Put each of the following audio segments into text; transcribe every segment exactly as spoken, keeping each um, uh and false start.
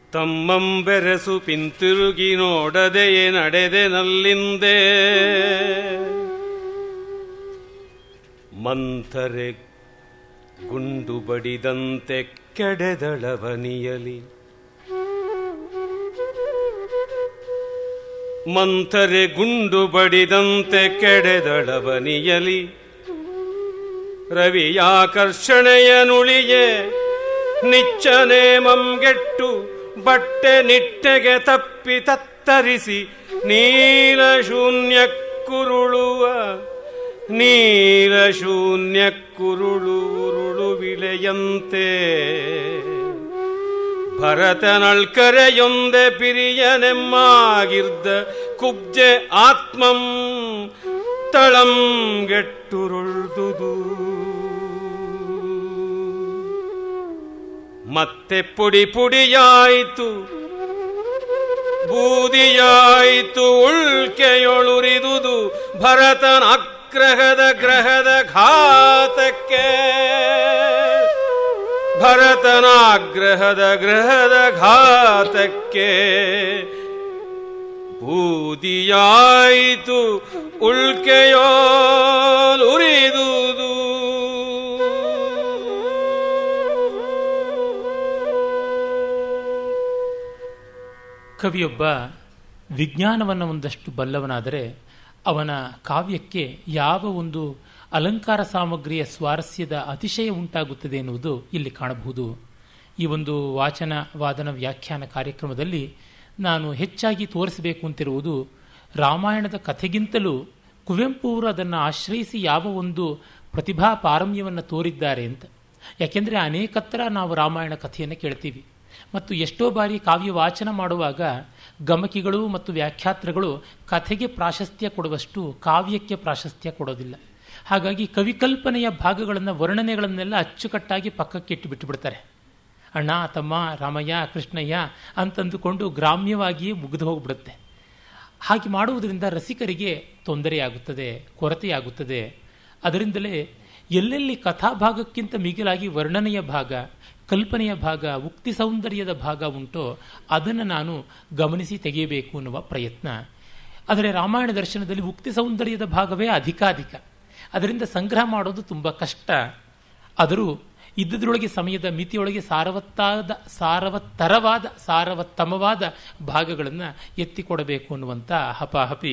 ತಮ್ಮಂ ಬೆರೆಸು ಪಿಂತಿರುಗಿ ನೋಡದೆಯೇ ನಡೆದೆನಲ್ಲಿಂದೆ ಮಂಥರೆ ಗುಂಡು ಬಡಿದಂತೆ ಕೆಡೆದಳವನಿಯಲಿ ಮಂಥರೆ ಗುಂಡು ಬಡಿದಂತೆ ಕೆಡೆದಳವನಿಯಲಿ ರವಿಯಾಕರ್ಷಣೆಯನುಳಿಯೇ ನಿಚ್ಚನೆ ಮಂಗೆಟ್ಟು ಬಟ್ಟೆ ನಿಟ್ಟೆಗೆ ತಪ್ಪಿ ತತ್ತರಿಸಿ ನೀಲ ಶೂನ್ಯ ಕುರುಳುವ ನೀಲ ಶೂನ್ಯ ಕುರುಳುರುಳು ವಿಳೆಯಂತೆ ಭರತನಳ್ಕರೆಯೊಂದೆ ಪಿರಿಯನೆಮ್ಮಾಗಿರ್ದ ಕುಬ್ಜೆ ಆತ್ಮಂ ತಳಂ ಗೆಟ್ಟುರುಳ್ದುದು ಮತ್ತೆ ಪುಡಿ ಪುಡಿಯಾಯಿತು ಬೂದಿಯಾಯಿತು ಉಳ್ಕೆಯೊಳುರಿದುದು ಭರತನ ಅಗ್ರಹದ ಗ್ರಹದ ಘಾತಕ್ಕೆ ಭರತನಾಗ್ರಹದ ಗ್ರಹದ ಘಾತಕ್ಕೆ ಬೂದಿಯಾಯಿತು ಉಳ್ಕೆಯೋಲುರಿದುದು. ಕವಿಯೊಬ್ಬ ವಿಜ್ಞಾನವನ್ನು ಒಂದಷ್ಟು ಬಲ್ಲವನಾದರೆ ಅವನ ಕಾವ್ಯಕ್ಕೆ ಯಾವ ಒಂದು ಅಲಂಕಾರ ಸಾಮಗ್ರಿಯ ಸ್ವಾರಸ್ಯದ ಅತಿಶಯ ಉಂಟಾಗುತ್ತದೆ ಎನ್ನುವುದು ಇಲ್ಲಿ ಕಾಣಬಹುದು. ಈ ಒಂದು ವಾಚನ ವಾದನ ವ್ಯಾಖ್ಯಾನ ಕಾರ್ಯಕ್ರಮದಲ್ಲಿ ನಾನು ಹೆಚ್ಚಾಗಿ ತೋರಿಸಬೇಕು ಅಂತಿರುವುದು ರಾಮಾಯಣದ ಕಥೆಗಿಂತಲೂ ಕುವೆಂಪು ಅವರು ಅದನ್ನು ಆಶ್ರಯಿಸಿ ಯಾವ ಒಂದು ಪ್ರತಿಭಾ ಪಾರಮ್ಯವನ್ನು ತೋರಿದ್ದಾರೆ ಅಂತ. ಯಾಕೆಂದರೆ ಅನೇಕತ್ರ ನಾವು ರಾಮಾಯಣ ಕಥೆಯನ್ನು ಕೇಳ್ತೀವಿ ಮತ್ತು ಎಷ್ಟೋ ಬಾರಿ ಕಾವ್ಯ ವಾಚನ ಮಾಡುವಾಗ ಗಮಕಿಗಳು ಮತ್ತು ವ್ಯಾಖ್ಯಾತೃಗಳು ಕಥೆಗೆ ಪ್ರಾಶಸ್ತ್ಯ ಕೊಡುವಷ್ಟು ಕಾವ್ಯಕ್ಕೆ ಪ್ರಾಶಸ್ತ್ಯ ಕೊಡೋದಿಲ್ಲ. ಹಾಗಾಗಿ ಕವಿಕಲ್ಪನೆಯ ಭಾಗಗಳನ್ನು ವರ್ಣನೆಗಳನ್ನೆಲ್ಲ ಅಚ್ಚುಕಟ್ಟಾಗಿ ಪಕ್ಕಕ್ಕೆ ಇಟ್ಟು ಬಿಟ್ಟುಬಿಡ್ತಾರೆ. ಅಣ್ಣ ತಮ್ಮ ರಾಮಯ್ಯ ಕೃಷ್ಣಯ್ಯ ಅಂತಂದುಕೊಂಡು ಗ್ರಾಮ್ಯವಾಗಿಯೇ ಮುಗಿದು ಹೋಗ್ಬಿಡುತ್ತೆ. ಹಾಗೆ ಮಾಡುವುದರಿಂದ ರಸಿಕರಿಗೆ ತೊಂದರೆಯಾಗುತ್ತದೆ, ಕೊರತೆಯಾಗುತ್ತದೆ. ಅದರಿಂದಲೇ ಎಲ್ಲೆಲ್ಲಿ ಕಥಾಭಾಗಕ್ಕಿಂತ ಮಿಗಿಲಾಗಿ ವರ್ಣನೆಯ ಭಾಗ, ಕಲ್ಪನೆಯ ಭಾಗ, ಉಕ್ತಿ ಸೌಂದರ್ಯದ ಭಾಗ ಉಂಟೋ ಅದನ್ನು ನಾನು ಗಮನಿಸಿ ತೆಗೆಯಬೇಕು ಅನ್ನುವ ಪ್ರಯತ್ನ. ಆದರೆ ರಾಮಾಯಣ ದರ್ಶನದಲ್ಲಿ ಉಕ್ತಿ ಸೌಂದರ್ಯದ ಭಾಗವೇ ಅಧಿಕಾಧಿಕ. ಅದರಿಂದ ಸಂಗ್ರಹ ಮಾಡೋದು ತುಂಬ ಕಷ್ಟ. ಆದರೂ ಇದ್ದದ್ರೊಳಗೆ ಸಮಯದ ಮಿತಿಯೊಳಗೆ ಸಾರವತ್ತಾದ ಸಾರವತ್ತರವಾದ ಸಾರವತ್ತಮವಾದ ಭಾಗಗಳನ್ನು ಎತ್ತಿಕೊಡಬೇಕು ಅನ್ನುವಂಥ ಹಪಾಹಪಿ.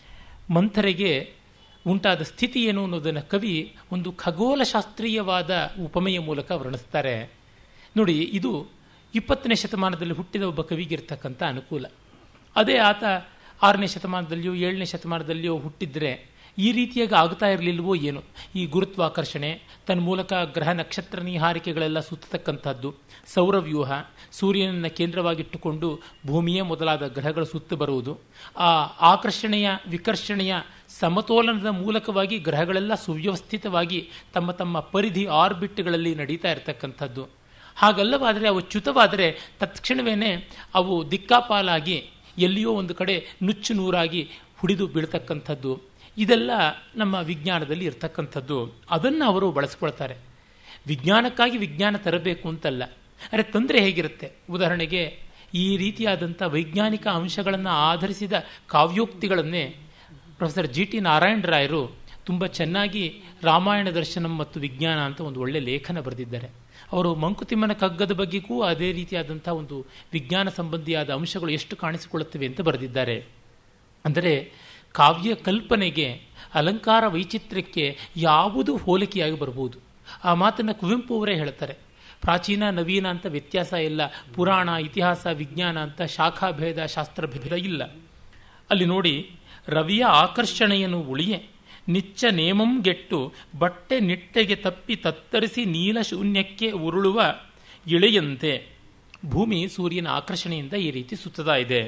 ಮಂಥರೆಗೆ ಉಂಟಾದ ಸ್ಥಿತಿ ಏನು ಅನ್ನೋದನ್ನು ಕವಿ ಒಂದು ಖಗೋಳಶಾಸ್ತ್ರೀಯವಾದ ಉಪಮೆಯ ಮೂಲಕ ವರ್ಣಿಸ್ತಾರೆ. ನೋಡಿ, ಇದು ಇಪ್ಪತ್ತನೇ ಶತಮಾನದಲ್ಲಿ ಹುಟ್ಟಿದ ಒಬ್ಬ ಕವಿಗಿರ್ತಕ್ಕಂಥ ಅನುಕೂಲ. ಅದೇ ಆತ ಆರನೇ ಶತಮಾನದಲ್ಲಿಯೋ ಏಳನೇ ಶತಮಾನದಲ್ಲಿಯೋ ಹುಟ್ಟಿದ್ರೆ ಈ ರೀತಿಯಾಗಿ ಆಗ್ತಾ ಇರಲಿಲ್ವೋ ಏನು. ಈ ಗುರುತ್ವಾಕರ್ಷಣೆ, ತನ್ನ ಮೂಲಕ ಗ್ರಹ ನಕ್ಷತ್ರ ನಿಹಾರಿಕೆಗಳೆಲ್ಲ ಸುತ್ತತಕ್ಕಂಥದ್ದು, ಸೌರವ್ಯೂಹ, ಸೂರ್ಯನನ್ನು ಕೇಂದ್ರವಾಗಿಟ್ಟುಕೊಂಡು ಭೂಮಿಯೇ ಮೊದಲಾದ ಗ್ರಹಗಳು ಸುತ್ತ ಬರುವುದು, ಆ ಆಕರ್ಷಣೆಯ ವಿಕರ್ಷಣೆಯ ಸಮತೋಲನದ ಮೂಲಕವಾಗಿ ಗ್ರಹಗಳೆಲ್ಲ ಸುವ್ಯವಸ್ಥಿತವಾಗಿ ತಮ್ಮ ತಮ್ಮ ಪರಿಧಿ ಆರ್ಬಿಟ್ಗಳಲ್ಲಿ ನಡೀತಾ ಇರತಕ್ಕಂಥದ್ದು. ಹಾಗಲ್ಲವಾದರೆ ಅವು ಚ್ಯುತವಾದರೆ ತತ್ಕ್ಷಣವೇ ಅವು ದಿಕ್ಕಾಪಾಲಾಗಿ ಎಲ್ಲಿಯೋ ಒಂದು ಕಡೆ ನುಚ್ಚು ನೂರಾಗಿ ಹುಡಿದು ಬೀಳ್ತಕ್ಕಂಥದ್ದು. ಇದೆಲ್ಲ ನಮ್ಮ ವಿಜ್ಞಾನದಲ್ಲಿ ಇರ್ತಕ್ಕಂಥದ್ದು. ಅದನ್ನು ಅವರು ಬಳಸ್ಕೊಳ್ತಾರೆ. ವಿಜ್ಞಾನಕ್ಕಾಗಿ ವಿಜ್ಞಾನ ತರಬೇಕು ಅಂತಲ್ಲ. ಅರೆ ತೊಂದರೆ ಹೇಗಿರುತ್ತೆ? ಉದಾಹರಣೆಗೆ ಈ ರೀತಿಯಾದಂಥ ವೈಜ್ಞಾನಿಕ ಅಂಶಗಳನ್ನು ಆಧರಿಸಿದ ಕಾವ್ಯೋಕ್ತಿಗಳನ್ನೇ ಪ್ರೊಫೆಸರ್ ಜಿ ಟಿ ನಾರಾಯಣ ರಾಯರು ತುಂಬ ಚೆನ್ನಾಗಿ ರಾಮಾಯಣ ದರ್ಶನಂ ಮತ್ತು ವಿಜ್ಞಾನ ಅಂತ ಒಂದು ಒಳ್ಳೆ ಲೇಖನ ಬರೆದಿದ್ದಾರೆ. ಅವರು ಮಂಕುತಿಮ್ಮನ ಕಗ್ಗದ ಬಗ್ಗೆಗೂ ಅದೇ ರೀತಿಯಾದಂಥ ಒಂದು ವಿಜ್ಞಾನ ಸಂಬಂಧಿಯಾದ ಅಂಶಗಳು ಎಷ್ಟು ಕಾಣಿಸಿಕೊಳ್ಳುತ್ತವೆ ಅಂತ ಬರೆದಿದ್ದಾರೆ. ಅಂದರೆ ಕಾವ್ಯ ಕಲ್ಪನೆಗೆ, ಅಲಂಕಾರ ವೈಚಿತ್ರ್ಯಕ್ಕೆ ಯಾವುದು ಹೋಲಿಕೆಯಾಗಿ ಬರಬಹುದು. ಆ ಮಾತನ್ನು ಕುವೆಂಪು ಅವರೇ ಹೇಳ್ತಾರೆ. ಪ್ರಾಚೀನ ನವೀನ ಅಂತ ವ್ಯತ್ಯಾಸ ಇಲ್ಲ, ಪುರಾಣ ಇತಿಹಾಸ ವಿಜ್ಞಾನ ಅಂತ ಶಾಖಾಭೇದ ಶಾಸ್ತ್ರಭೇದ ಇಲ್ಲ. ಅಲ್ಲಿ ನೋಡಿ, ರವಿಯ ಆಕರ್ಷಣೆಯನ್ನು ಉಳಿಯೆ ನಿಚ್ಚ ನೇಮಂ ಗೆಟ್ಟು ಬಟ್ಟೆ ನಿಟ್ಟೆಗೆ ತಪ್ಪಿ ತತ್ತರಿಸಿ ನೀಲ ಶೂನ್ಯಕ್ಕೆ ಉರುಳುವ ಇಳೆಯಂತೆ. ಭೂಮಿ ಸೂರ್ಯನ ಆಕರ್ಷಣೆಯಿಂದ ಈ ರೀತಿ ಸುತ್ತದ ಇದೆ.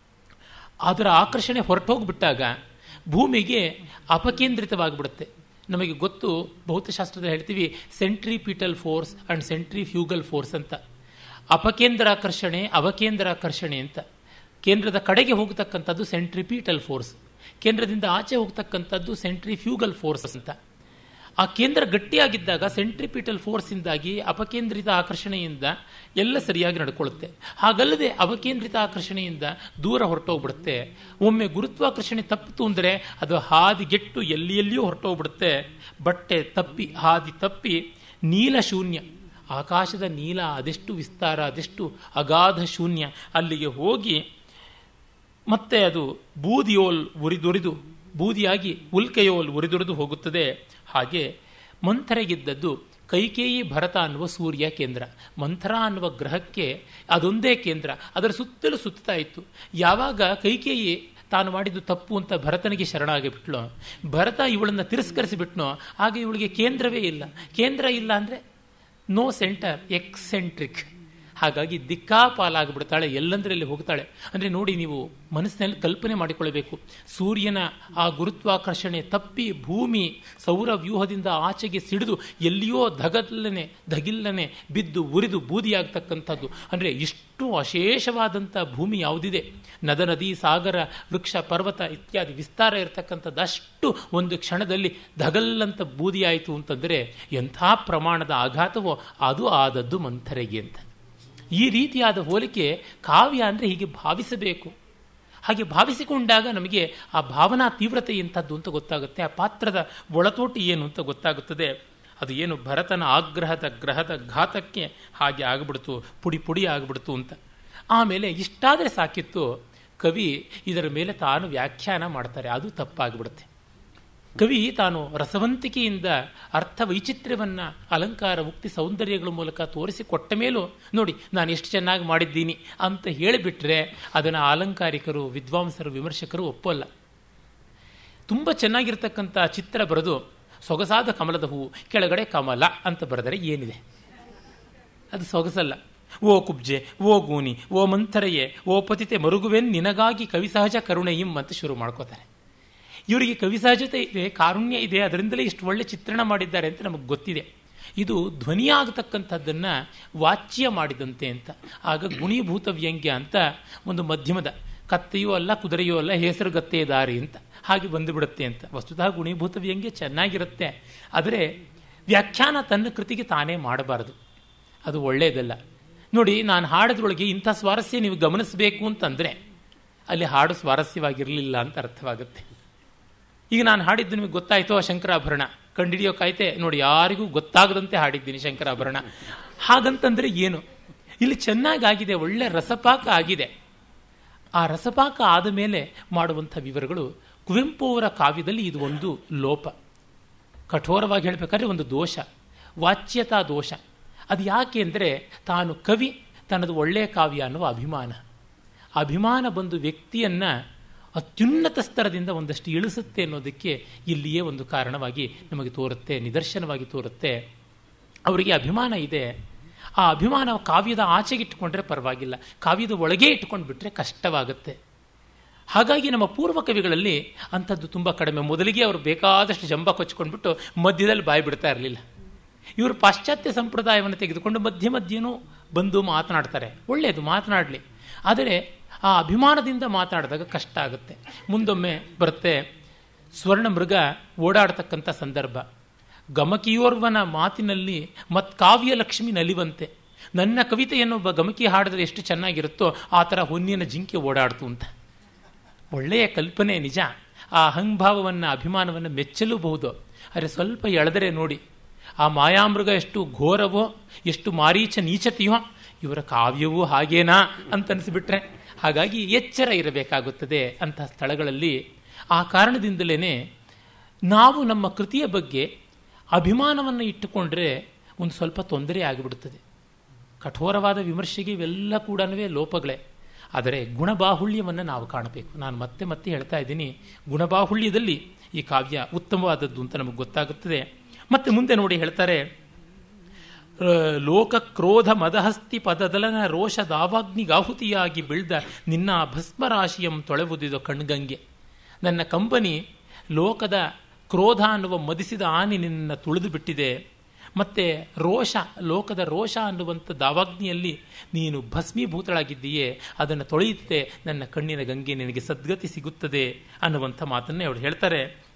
ಅದರ ಆಕರ್ಷಣೆ ಹೊರಟೋಗ್ಬಿಟ್ಟಾಗ ಭೂಮಿಗೆ ಅಪಕೇಂದ್ರಿತವಾಗಿಬಿಡುತ್ತೆ. ನಮಗೆ ಗೊತ್ತು, ಭೌತಶಾಸ್ತ್ರದಲ್ಲಿ ಹೇಳ್ತೀವಿ centripetal force and centrifugal force ಅಂತ. ಅಪಕೇಂದ್ರಾಕರ್ಷಣೆ ಅವಕೇಂದ್ರಾಕರ್ಷಣೆ ಅಂತ. ಕೇಂದ್ರದ ಕಡೆಗೆ ಹೋಗತಕ್ಕಂಥದ್ದು ಸೆಂಟ್ರಿಪೀಟಲ್ ಫೋರ್ಸ್, ಕೇಂದ್ರದಿಂದ ಆಚೆ ಹೋಗ್ತಕ್ಕಂಥದ್ದು ಸೆಂಟ್ರಿಫ್ಯೂಗಲ್ ಫೋರ್ಸ್ ಅಂತ. ಆ ಕೇಂದ್ರ ಗಟ್ಟಿಯಾಗಿದ್ದಾಗ ಸೆಂಟ್ರಿಪಿಟಲ್ ಫೋರ್ಸಿಂದಾಗಿ ಅಪಕೇಂದ್ರಿತ ಆಕರ್ಷಣೆಯಿಂದ ಎಲ್ಲ ಸರಿಯಾಗಿ ನಡ್ಕೊಳ್ಳುತ್ತೆ. ಹಾಗಲ್ಲದೆ ಅವಕೇಂದ್ರಿತ ಆಕರ್ಷಣೆಯಿಂದ ದೂರ ಹೊರಟೋಗ್ಬಿಡುತ್ತೆ. ಒಮ್ಮೆ ಗುರುತ್ವಾಕರ್ಷಣೆ ತಪ್ಪಿತು ಅಂದರೆ ಅದು ಹಾದಿಗೆಟ್ಟು ಎಲ್ಲಿ ಎಲ್ಲಿಯೂ ಹೊರಟೋಗ್ಬಿಡುತ್ತೆ. ಬಟ್ಟೆ ತಪ್ಪಿ ಹಾದಿ ತಪ್ಪಿ ನೀಲ ಶೂನ್ಯ, ಆಕಾಶದ ನೀಲ ಅದೆಷ್ಟು ವಿಸ್ತಾರ, ಅದೆಷ್ಟು ಅಗಾಧ ಶೂನ್ಯ, ಅಲ್ಲಿಗೆ ಹೋಗಿ ಮತ್ತೆ ಅದು ಬೂದಿಯೋಲ್ ಉರಿದುರಿದು ಬೂದಿಯಾಗಿ ಉಲ್ಕೆಯೋಲ್ ಉರಿದುರಿದು ಹೋಗುತ್ತದೆ. ಹಾಗೆ ಮಂಥರೆಗಿದ್ದದ್ದು ಕೈಕೇಯಿ ಭರತ ಅನ್ನುವ ಸೂರ್ಯ ಕೇಂದ್ರ. ಮಂಥರ ಅನ್ನುವ ಗ್ರಹಕ್ಕೆ ಅದೊಂದೇ ಕೇಂದ್ರ, ಅದರ ಸುತ್ತಲೂ ಸುತ್ತಾ ಇತ್ತು. ಯಾವಾಗ ಕೈಕೇಯಿ ತಾನು ಮಾಡಿದ್ದು ತಪ್ಪು ಅಂತ ಭರತನಿಗೆ ಶರಣಾಗಿಬಿಟ್ಲು, ಭರತ ಇವಳನ್ನು ತಿರಸ್ಕರಿಸಿಬಿಟ್ನೋ ಆಗ ಇವಳಿಗೆ ಕೇಂದ್ರವೇ ಇಲ್ಲ. ಕೇಂದ್ರ ಇಲ್ಲ ಅಂದರೆ ನೋ ಸೆಂಟರ್, ಎಕ್ಸೆಂಟ್ರಿಕ್. ಹಾಗಾಗಿ ದಿಕ್ಕಾಪಾಲಾಗಿಬಿಡ್ತಾಳೆ, ಎಲ್ಲಂದ್ರಲ್ಲಿ ಹೋಗ್ತಾಳೆ. ಅಂದರೆ ನೋಡಿ, ನೀವು ಮನಸ್ಸಿನಲ್ಲಿ ಕಲ್ಪನೆ ಮಾಡಿಕೊಳ್ಳಬೇಕು. ಸೂರ್ಯನ ಆ ಗುರುತ್ವಾಕರ್ಷಣೆ ತಪ್ಪಿ ಭೂಮಿ ಸೌರ ವ್ಯೂಹದಿಂದ ಆಚೆಗೆ ಸಿಡಿದು ಎಲ್ಲಿಯೋ ಧಗಲ್ಲನೆ ಧಗಿಲ್ಲನೆ ಬಿದ್ದು ಉರಿದು ಬೂದಿಯಾಗ್ತಕ್ಕಂಥದ್ದು. ಅಂದರೆ ಇಷ್ಟು ಅಶೇಷವಾದಂಥ ಭೂಮಿ ಯಾವುದಿದೆ, ನದ ನದಿ ಸಾಗರ ವೃಕ್ಷ ಪರ್ವತ ಇತ್ಯಾದಿ ವಿಸ್ತಾರ ಇರತಕ್ಕಂಥದ್ದು ಅಷ್ಟು ಒಂದು ಕ್ಷಣದಲ್ಲಿ ಧಗಲ್ಲಂತ ಬೂದಿಯಾಯಿತು ಅಂತಂದರೆ ಎಂಥ ಪ್ರಮಾಣದ ಆಘಾತವೋ ಅದು ಆದದ್ದು ಮಂಥರೆಗೆ ಅಂತ. ಈ ರೀತಿಯಾದ ಹೋಲಿಕೆ ಕಾವ್ಯ ಅಂದರೆ ಹೀಗೆ ಭಾವಿಸಬೇಕು. ಹಾಗೆ ಭಾವಿಸಿಕೊಂಡಾಗ ನಮಗೆ ಆ ಭಾವನಾ ತೀವ್ರತೆ ಎಂಥದ್ದು ಅಂತ ಗೊತ್ತಾಗುತ್ತೆ, ಆ ಪಾತ್ರದ ಒಳತೋಟಿ ಏನು ಅಂತ ಗೊತ್ತಾಗುತ್ತದೆ. ಅದು ಏನು ಭರತನ ಆಗ್ರಹದ ಗ್ರಹದ ಘಾತಕ್ಕೆ ಹಾಗೆ ಆಗಿಬಿಡ್ತು, ಪುಡಿ ಪುಡಿ ಆಗಿಬಿಡ್ತು ಅಂತ. ಆಮೇಲೆ ಇಷ್ಟಾದರೆ ಸಾಕಿತ್ತು, ಕವಿ ಇದರ ಮೇಲೆ ತಾನು ವ್ಯಾಖ್ಯಾನ ಮಾಡ್ತಾರೆ, ಅದು ತಪ್ಪಾಗಿಬಿಡುತ್ತೆ. ಕವಿ ತಾನು ರಸವಂತಿಕೆಯಿಂದ ಅರ್ಥ ವೈಚಿತ್ರ್ಯವನ್ನು ಅಲಂಕಾರ ಉಕ್ತಿ ಸೌಂದರ್ಯಗಳ ಮೂಲಕ ತೋರಿಸಿಕೊಟ್ಟ ಮೇಲೂ ನೋಡಿ ನಾನು ಎಷ್ಟು ಚೆನ್ನಾಗಿ ಮಾಡಿದ್ದೀನಿ ಅಂತ ಹೇಳಿಬಿಟ್ರೆ ಅದನ್ನು ಅಲಂಕಾರಿಕರು, ವಿದ್ವಾಂಸರು, ವಿಮರ್ಶಕರು ಒಪ್ಪಲ್ಲ. ತುಂಬ ಚೆನ್ನಾಗಿರ್ತಕ್ಕಂಥ ಚಿತ್ರ ಬರೆದು ಸೊಗಸಾದ ಕಮಲದ ಹೂವು ಕೆಳಗಡೆ ಕಮಲ ಅಂತ ಬರೆದರೆ ಏನಿದೆ, ಅದು ಸೊಗಸಲ್ಲ. ಓ ಕುಬ್ಜೆ, ಓ ಗೂನಿ, ಓ ಮಂಥರೆಯೇ, ಓ ಪತಿತೆ ಮರುಗುವೆನ್ ನಿನಗಾಗಿ ಕವಿ ಸಹಜ ಕರುಣೆಯಿಂ ಅಂತ ಶುರು ಮಾಡ್ಕೋತಾರೆ. ಇವರಿಗೆ ಕವಿ ಸಹಜತೆ ಇದೆ, ಕಾರುಣ್ಯ ಇದೆ, ಅದರಿಂದಲೇ ಇಷ್ಟು ಒಳ್ಳೆ ಚಿತ್ರಣ ಮಾಡಿದ್ದಾರೆ ಅಂತ ನಮಗೆ ಗೊತ್ತಿದೆ. ಇದು ಧ್ವನಿಯಾಗತಕ್ಕಂಥದ್ದನ್ನು ವಾಚ್ಯ ಮಾಡಿದಂತೆ ಅಂತ. ಆಗ ಗುಣೀಭೂತ ವ್ಯಂಗ್ಯ ಅಂತ ಒಂದು ಮಧ್ಯಮದ, ಕತ್ತೆಯೂ ಅಲ್ಲ ಕುದುರೆಯೂ ಅಲ್ಲ ಹೆಸರು ಗತ್ತೆ ದಾರಿ ಅಂತ ಹಾಗೆ ಬಂದುಬಿಡುತ್ತೆ ಅಂತ. ವಸ್ತುತಃ ಗುಣೀಭೂತ ವ್ಯಂಗ್ಯ ಚೆನ್ನಾಗಿರುತ್ತೆ, ಆದರೆ ವ್ಯಾಖ್ಯಾನ ತನ್ನ ಕೃತಿಗೆ ತಾನೇ ಮಾಡಬಾರದು, ಅದು ಒಳ್ಳೆಯದಲ್ಲ. ನೋಡಿ, ನಾನು ಹಾಡೋದ್ರೊಳಗೆ ಇಂಥ ಸ್ವಾರಸ್ಯ ನೀವು ಗಮನಿಸಬೇಕು ಅಂತಂದರೆ ಅಲ್ಲಿ ಹಾಡು ಸ್ವಾರಸ್ಯವಾಗಿರಲಿಲ್ಲ ಅಂತ ಅರ್ಥವಾಗುತ್ತೆ. ಈಗ ನಾನು ಹಾಡಿದ್ದು ನಿಮಗೆ ಗೊತ್ತಾಯ್ತೋ ಶಂಕರಾಭರಣ, ಕಂಡಿಡಿಯೋಕಾಯ್ತೆ ನೋಡಿ, ಯಾರಿಗೂ ಗೊತ್ತಾಗದಂತೆ ಹಾಡಿದ್ದೀನಿ ಶಂಕರಾಭರಣ. ಹಾಗಂತಂದರೆ ಏನು, ಇಲ್ಲಿ ಚೆನ್ನಾಗಾಗಿದೆ, ಒಳ್ಳೆ ರಸಪಾಕ ಆಗಿದೆ. ಆ ರಸಪಾಕ ಆದ ಮೇಲೆ ಮಾಡುವಂಥ ವಿವರಗಳು ಕುವೆಂಪು ಅವರ ಕಾವ್ಯದಲ್ಲಿ ಇದು ಒಂದು ಲೋಪ. ಕಠೋರವಾಗಿ ಹೇಳಬೇಕಾದ್ರೆ ಒಂದು ದೋಷ, ವಾಚ್ಯತಾ ದೋಷ. ಅದು ಯಾಕೆ ಅಂದರೆ ತಾನು ಕವಿ, ತನ್ನದು ಒಳ್ಳೆಯ ಕಾವ್ಯ ಅನ್ನುವ ಅಭಿಮಾನ. ಅಭಿಮಾನ ಬಂದು ವ್ಯಕ್ತಿಯನ್ನು ಅತ್ಯುನ್ನತ ಸ್ತರದಿಂದ ಒಂದಷ್ಟು ಇಳಿಸುತ್ತೆ ಅನ್ನೋದಕ್ಕೆ ಇಲ್ಲಿಯೇ ಒಂದು ಕಾರಣವಾಗಿ ನಮಗೆ ತೋರುತ್ತೆ, ನಿದರ್ಶನವಾಗಿ ತೋರುತ್ತೆ. ಅವರಿಗೆ ಅಭಿಮಾನ ಇದೆ. ಆ ಅಭಿಮಾನ ಕಾವ್ಯದ ಆಚೆಗಿಟ್ಟುಕೊಂಡ್ರೆ ಪರವಾಗಿಲ್ಲ, ಕಾವ್ಯದ ಒಳಗೆ ಇಟ್ಕೊಂಡು ಬಿಟ್ಟರೆ ಕಷ್ಟವಾಗುತ್ತೆ. ಹಾಗಾಗಿ ನಮ್ಮ ಪೂರ್ವ ಕವಿಗಳಲ್ಲಿ ಅಂಥದ್ದು ತುಂಬ ಕಡಿಮೆ. ಮೊದಲಿಗೆ ಅವರು ಬೇಕಾದಷ್ಟು ಜಂಬ ಕೊಚ್ಕೊಂಡ್ಬಿಟ್ಟು ಮಧ್ಯದಲ್ಲಿ ಬಾಯಿ ಬಿಡ್ತಾ ಇರಲಿಲ್ಲ. ಇವರು ಪಾಶ್ಚಾತ್ಯ ಸಂಪ್ರದಾಯವನ್ನು ತೆಗೆದುಕೊಂಡು ಮಧ್ಯ ಮಧ್ಯನೂ ಬಂದು ಮಾತನಾಡ್ತಾರೆ, ಒಳ್ಳೆಯದು, ಮಾತನಾಡಲಿ. ಆದರೆ ಆ ಅಭಿಮಾನದಿಂದ ಮಾತಾಡಿದಾಗ ಕಷ್ಟ ಆಗುತ್ತೆ. ಮುಂದೊಮ್ಮೆ ಬರುತ್ತೆ, ಸ್ವರ್ಣ ಮೃಗ ಓಡಾಡ್ತಕ್ಕಂಥ ಸಂದರ್ಭ, ಗಮಕಿಯೋರ್ವನ ಮಾತಿನಲ್ಲಿ ಮತ್ ಕಾವ್ಯ ಲಕ್ಷ್ಮಿ ನಲಿವಂತೆ. ನನ್ನ ಕವಿತೆಯನ್ನು ಒಬ್ಬ ಗಮಕಿ ಹಾಡಿದ್ರೆ ಎಷ್ಟು ಚೆನ್ನಾಗಿರುತ್ತೋ ಆ ಥರ ಹೊನ್ನಿನ ಜಿಂಕೆ ಓಡಾಡ್ತು ಅಂತ. ಒಳ್ಳೆಯ ಕಲ್ಪನೆ ನಿಜ. ಆ ಅಹಂಭಾವವನ್ನು, ಅಭಿಮಾನವನ್ನು ಮೆಚ್ಚಲೂಬಹುದು. ಆದರೆ ಸ್ವಲ್ಪ ಎಳೆದರೆ ನೋಡಿ, ಆ ಮಾಯಾಮೃಗ ಎಷ್ಟು ಘೋರವೋ, ಎಷ್ಟು ಮಾರೀಚ ನೀಚತೆಯೋ, ಇವರ ಕಾವ್ಯವೂ ಹಾಗೇನಾ ಅಂತ ಅನಿಸ್ಬಿಟ್ರೆ. ಹಾಗಾಗಿ ಎಚ್ಚರ ಇರಬೇಕಾಗುತ್ತದೆ ಅಂತಹ ಸ್ಥಳಗಳಲ್ಲಿ. ಆ ಕಾರಣದಿಂದಲೇ ನಾವು ನಮ್ಮ ಕೃತಿಯ ಬಗ್ಗೆ ಅಭಿಮಾನವನ್ನು ಇಟ್ಟುಕೊಂಡ್ರೆ ಒಂದು ಸ್ವಲ್ಪ ತೊಂದರೆ ಆಗಿಬಿಡುತ್ತದೆ. ಕಠೋರವಾದ ವಿಮರ್ಶೆಗೆ ಇವೆಲ್ಲ ಕೂಡ ಲೋಪಗಳೇ. ಆದರೆ ಗುಣಬಾಹುಳ್ಯವನ್ನು ನಾವು ಕಾಣಬೇಕು. ನಾನು ಮತ್ತೆ ಮತ್ತೆ ಹೇಳ್ತಾ ಇದ್ದೀನಿ, ಗುಣಬಾಹುಳ್ಯದಲ್ಲಿ ಈ ಕಾವ್ಯ ಉತ್ತಮವಾದದ್ದು ಅಂತ ನಮಗೆ ಗೊತ್ತಾಗುತ್ತದೆ. ಮತ್ತೆ ಮುಂದೆ ನೋಡಿ ಹೇಳ್ತಾರೆ, ಲೋಕ ಕ್ರೋಧ ಮದಹಸ್ತಿ ಪದದಲನ ರೋಷ ದಾವಾಗ್ನಿಗಾಹುತಿಯಾಗಿ ಬೆಳೆದ ನಿನ್ನ ಭಸ್ಮರಾಶಿಯಂ ತೊಳೆವುದಿದ ಕಣ್ಗಂಗೆ. ನನ್ನ ಕಂಬನಿ ಲೋಕದ ಕ್ರೋಧ ಅನ್ನುವ ಮದಿಸಿದ ಆನೆ ನಿನ್ನ ತುಳಿದು ಬಿಟ್ಟಿದೆ. ಮತ್ತೆ ರೋಷ, ಲೋಕದ ರೋಷ ಅನ್ನುವಂಥ ದಾವಾಗ್ನಿಯಲ್ಲಿ ನೀನು ಭಸ್ಮೀಭೂತಳಾಗಿದ್ದೀಯೇ, ಅದನ್ನು ತೊಳೆಯುತ್ತೆ ನನ್ನ ಕಣ್ಣಿನ ಗಂಗೆ, ನಿನಗೆ ಸದ್ಗತಿ ಸಿಗುತ್ತದೆ ಅನ್ನುವಂಥ ಮಾತನ್ನೇ ಅವರು ಹೇಳ್ತಾರೆ.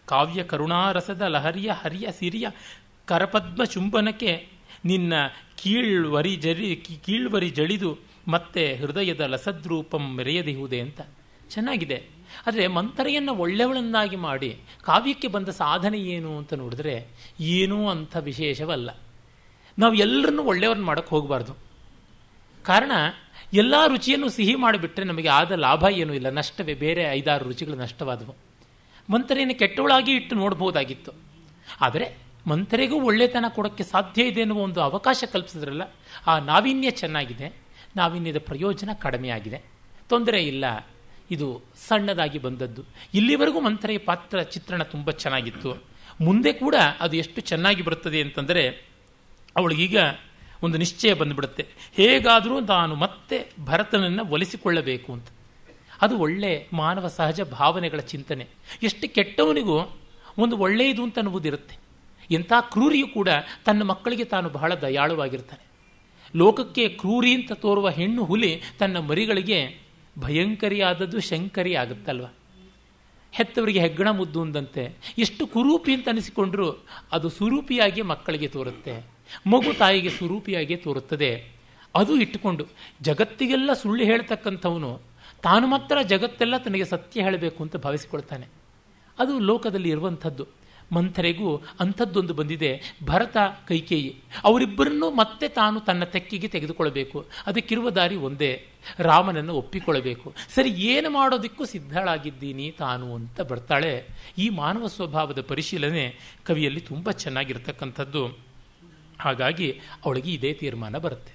ಕಾವ್ಯ ಕರುಣಾರಸದ ಲಹರಿಯ ಹರಿಯ ಸಿರಿಯ ಕರಪದ್ಮ ಚುಂಬನಕ್ಕೆ ನಿನ್ನ ಕೀಳ್ವರಿ ಜರಿ ಕೀಳ್ವರಿ ಜಳಿದು ಮತ್ತೆ ಹೃದಯದ ಲಸದ್ರೂಪಂ ಮೆರೆಯದಿಹುದೆ ಅಂತ ಚೆನ್ನಾಗಿದೆ. ಆದರೆ ಮಂಥರೆಯನ್ನು ಒಳ್ಳೆಯವಳನ್ನಾಗಿ ಮಾಡಿ ಕಾವ್ಯಕ್ಕೆ ಬಂದ ಸಾಧನೆ ಏನು ಅಂತ ನೋಡಿದ್ರೆ ಏನೂ ಅಂಥ ವಿಶೇಷವಲ್ಲ. ನಾವು ಎಲ್ಲರನ್ನೂ ಒಳ್ಳೆಯವ್ರನ್ನ ಮಾಡೋಕ್ಕೆ ಹೋಗಬಾರ್ದು. ಕಾರಣ ಎಲ್ಲ ರುಚಿಯನ್ನು ಸಿಹಿ ಮಾಡಿಬಿಟ್ರೆ ನಮಗೆ ಆದ ಲಾಭ ಏನೂ ಇಲ್ಲ, ನಷ್ಟವೇ. ಬೇರೆ ಐದಾರು ರುಚಿಗಳು ನಷ್ಟವಾದವು. ಮಂಥರೆಯನ್ನು ಕೆಟ್ಟವಳಾಗಿ ಇಟ್ಟು ನೋಡ್ಬೋದಾಗಿತ್ತು. ಆದರೆ ಮಂಥರೆಗೂ ಒಳ್ಳೆತನ ಕೊಡೋಕ್ಕೆ ಸಾಧ್ಯ ಇದೆ ಎನ್ನುವ ಒಂದು ಅವಕಾಶ ಕಲ್ಪಿಸಿದ್ರಲ್ಲ, ಆ ನಾವೀನ್ಯ ಚೆನ್ನಾಗಿದೆ, ನಾವೀನ್ಯದ ಪ್ರಯೋಜನ ಕಡಿಮೆ ಆಗಿದೆ. ತೊಂದರೆ ಇಲ್ಲ, ಇದು ಸಣ್ಣದಾಗಿ ಬಂದದ್ದು. ಇಲ್ಲಿವರೆಗೂ ಮಂಥರೆಯ ಪಾತ್ರ ಚಿತ್ರಣ ತುಂಬ ಚೆನ್ನಾಗಿತ್ತು. ಮುಂದೆ ಕೂಡ ಅದು ಎಷ್ಟು ಚೆನ್ನಾಗಿ ಬರುತ್ತದೆ ಅಂತಂದರೆ ಅವಳಿಗೀಗ ಒಂದು ನಿಶ್ಚಯ ಬಂದುಬಿಡುತ್ತೆ, ಹೇಗಾದರೂ ನಾನು ಮತ್ತೆ ಭರತನನ್ನು ಒಲಿಸಿಕೊಳ್ಳಬೇಕು ಅಂತ. ಅದು ಒಳ್ಳೆ ಮಾನವ ಸಹಜ ಭಾವನೆಗಳ ಚಿಂತನೆ. ಎಷ್ಟು ಕೆಟ್ಟವನಿಗೂ ಒಂದು ಒಳ್ಳೆಯದು ಅಂತ ಅನ್ನುವುದಿರುತ್ತೆ. ಎಂಥ ಕ್ರೂರಿಯೂ ಕೂಡ ತನ್ನ ಮಕ್ಕಳಿಗೆ ತಾನು ಬಹಳ ದಯಾಳುವಾಗಿರ್ತಾನೆ. ಲೋಕಕ್ಕೆ ಕ್ರೂರಿ ಅಂತ ತೋರುವ ಹೆಣ್ಣು ಹುಲಿ ತನ್ನ ಮರಿಗಳಿಗೆ ಭಯಂಕರಿಯಾದದ್ದು ಶಂಕರಿ ಆಗುತ್ತಲ್ವ. ಹೆತ್ತವರಿಗೆ ಹೆಗ್ಗಣ ಮುದ್ದು ಅಂದಂತೆ ಎಷ್ಟು ಕುರೂಪಿ ಅಂತ ಅನಿಸಿಕೊಂಡ್ರೂ ಅದು ಸುರೂಪಿಯಾಗಿ ಮಕ್ಕಳಿಗೆ ತೋರುತ್ತೆ. ಮಗು ತಾಯಿಗೆ ಸುರೂಪಿಯಾಗಿ ತೋರುತ್ತದೆ. ಅದು ಇಟ್ಟುಕೊಂಡು ಜಗತ್ತಿಗೆಲ್ಲ ಸುಳ್ಳು ಹೇಳ್ತಕ್ಕಂಥವನು ತಾನು ಮಾತ್ರ ಜಗತ್ತೆಲ್ಲ ತನಗೆ ಸತ್ಯ ಹೇಳಬೇಕು ಅಂತ ಭಾವಿಸಿಕೊಳ್ತಾನೆ. ಅದು ಲೋಕದಲ್ಲಿ ಇರುವಂಥದ್ದು. ಮಂಥರೆಗೂ ಅಂಥದ್ದೊಂದು ಬಂದಿದೆ. ಭರತ ಕೈಕೇಯಿ ಅವರಿಬ್ಬರನ್ನು ಮತ್ತೆ ತಾನು ತನ್ನ ತೆಕ್ಕಿಗೆ ತೆಗೆದುಕೊಳ್ಳಬೇಕು. ಅದಕ್ಕಿರುವ ದಾರಿ ಒಂದೇ, ರಾಮನನ್ನು ಒಪ್ಪಿಕೊಳ್ಳಬೇಕು. ಸರಿ, ಏನು ಮಾಡೋದಕ್ಕೂ ಸಿದ್ಧಳಾಗಿದ್ದೀನಿ ತಾನು ಅಂತ ಬರ್ತಾಳೆ. ಈ ಮಾನವ ಸ್ವಭಾವದ ಪರಿಶೀಲನೆ ಕವಿಯಲ್ಲಿ ತುಂಬ ಚೆನ್ನಾಗಿರ್ತಕ್ಕಂಥದ್ದು. ಹಾಗಾಗಿ ಅವಳಿಗೆ ಇದೇ ತೀರ್ಮಾನ ಬರುತ್ತೆ.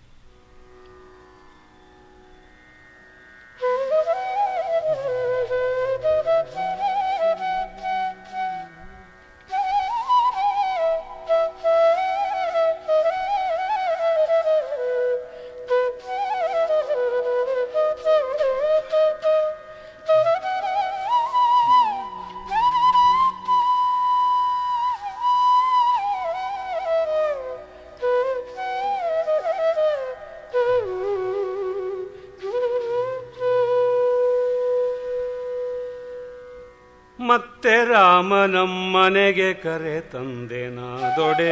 ಮತ್ತೆ ರಾಮನಮ್ಮನೆಗೆ ಕರೆ ತಂದೆ ನಾದೊಡೆ,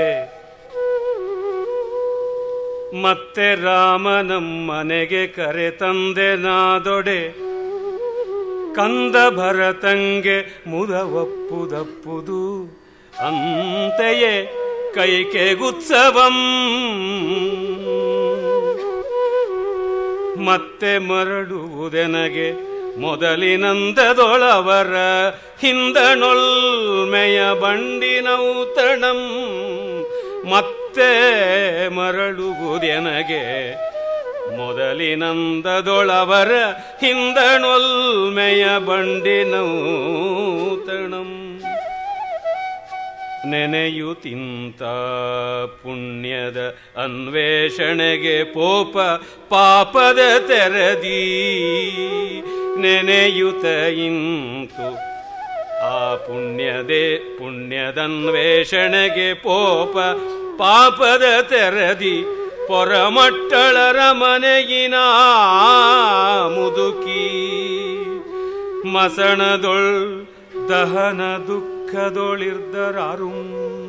ಮತ್ತೆ ರಾಮನಮ್ಮನೆಗೆ ಕರೆ ತಂದೆ ನಾದೊಡೆ, ಕಂದ ಭರತಂಗೆ ಮುದವಪ್ಪುದಪ್ಪುದು ಅಂತೆಯೇ ಕೈಕೆಗುತ್ಸವಂ. ಮತ್ತೆ ಮರಳುವುದೆನಗೆ ಮೊದಲಿನಂದದೊಳವರ ಹಿಂದನೊಲ್ಮೆಯ ಬಂಡಿನೌತಣಂ. ಮತ್ತೆ ಮರಳುವುದೆನಗೆ ಮೊದಲಿನಂದದೊಳವರ ಹಿಂದನೊಲ್ಮೆಯ ಬಂಡಿನೌತಣಂ. ನೆನೆಯುತ್ತಿಂತ ಪುಣ್ಯದ ಅನ್ವೇಷಣೆಗೆ ಪೋಪ ಪಾಪದ ತೆರದಿ, ನೆನೆಯುತ ಇಂತು ಆ ಪುಣ್ಯದೇ ಪುಣ್ಯದನ್ವೇಷಣೆಗೆ ಪೋಪ ಪಾಪದ ತೆರದಿ, ಪೊರಮಟ್ಟಳರ ಮನೆಗಿನ ಮುದುಕಿ ಮಸಣದೊಳ್ ದಹನ ದುಃಖದೊಳಿರ್ದರಾರು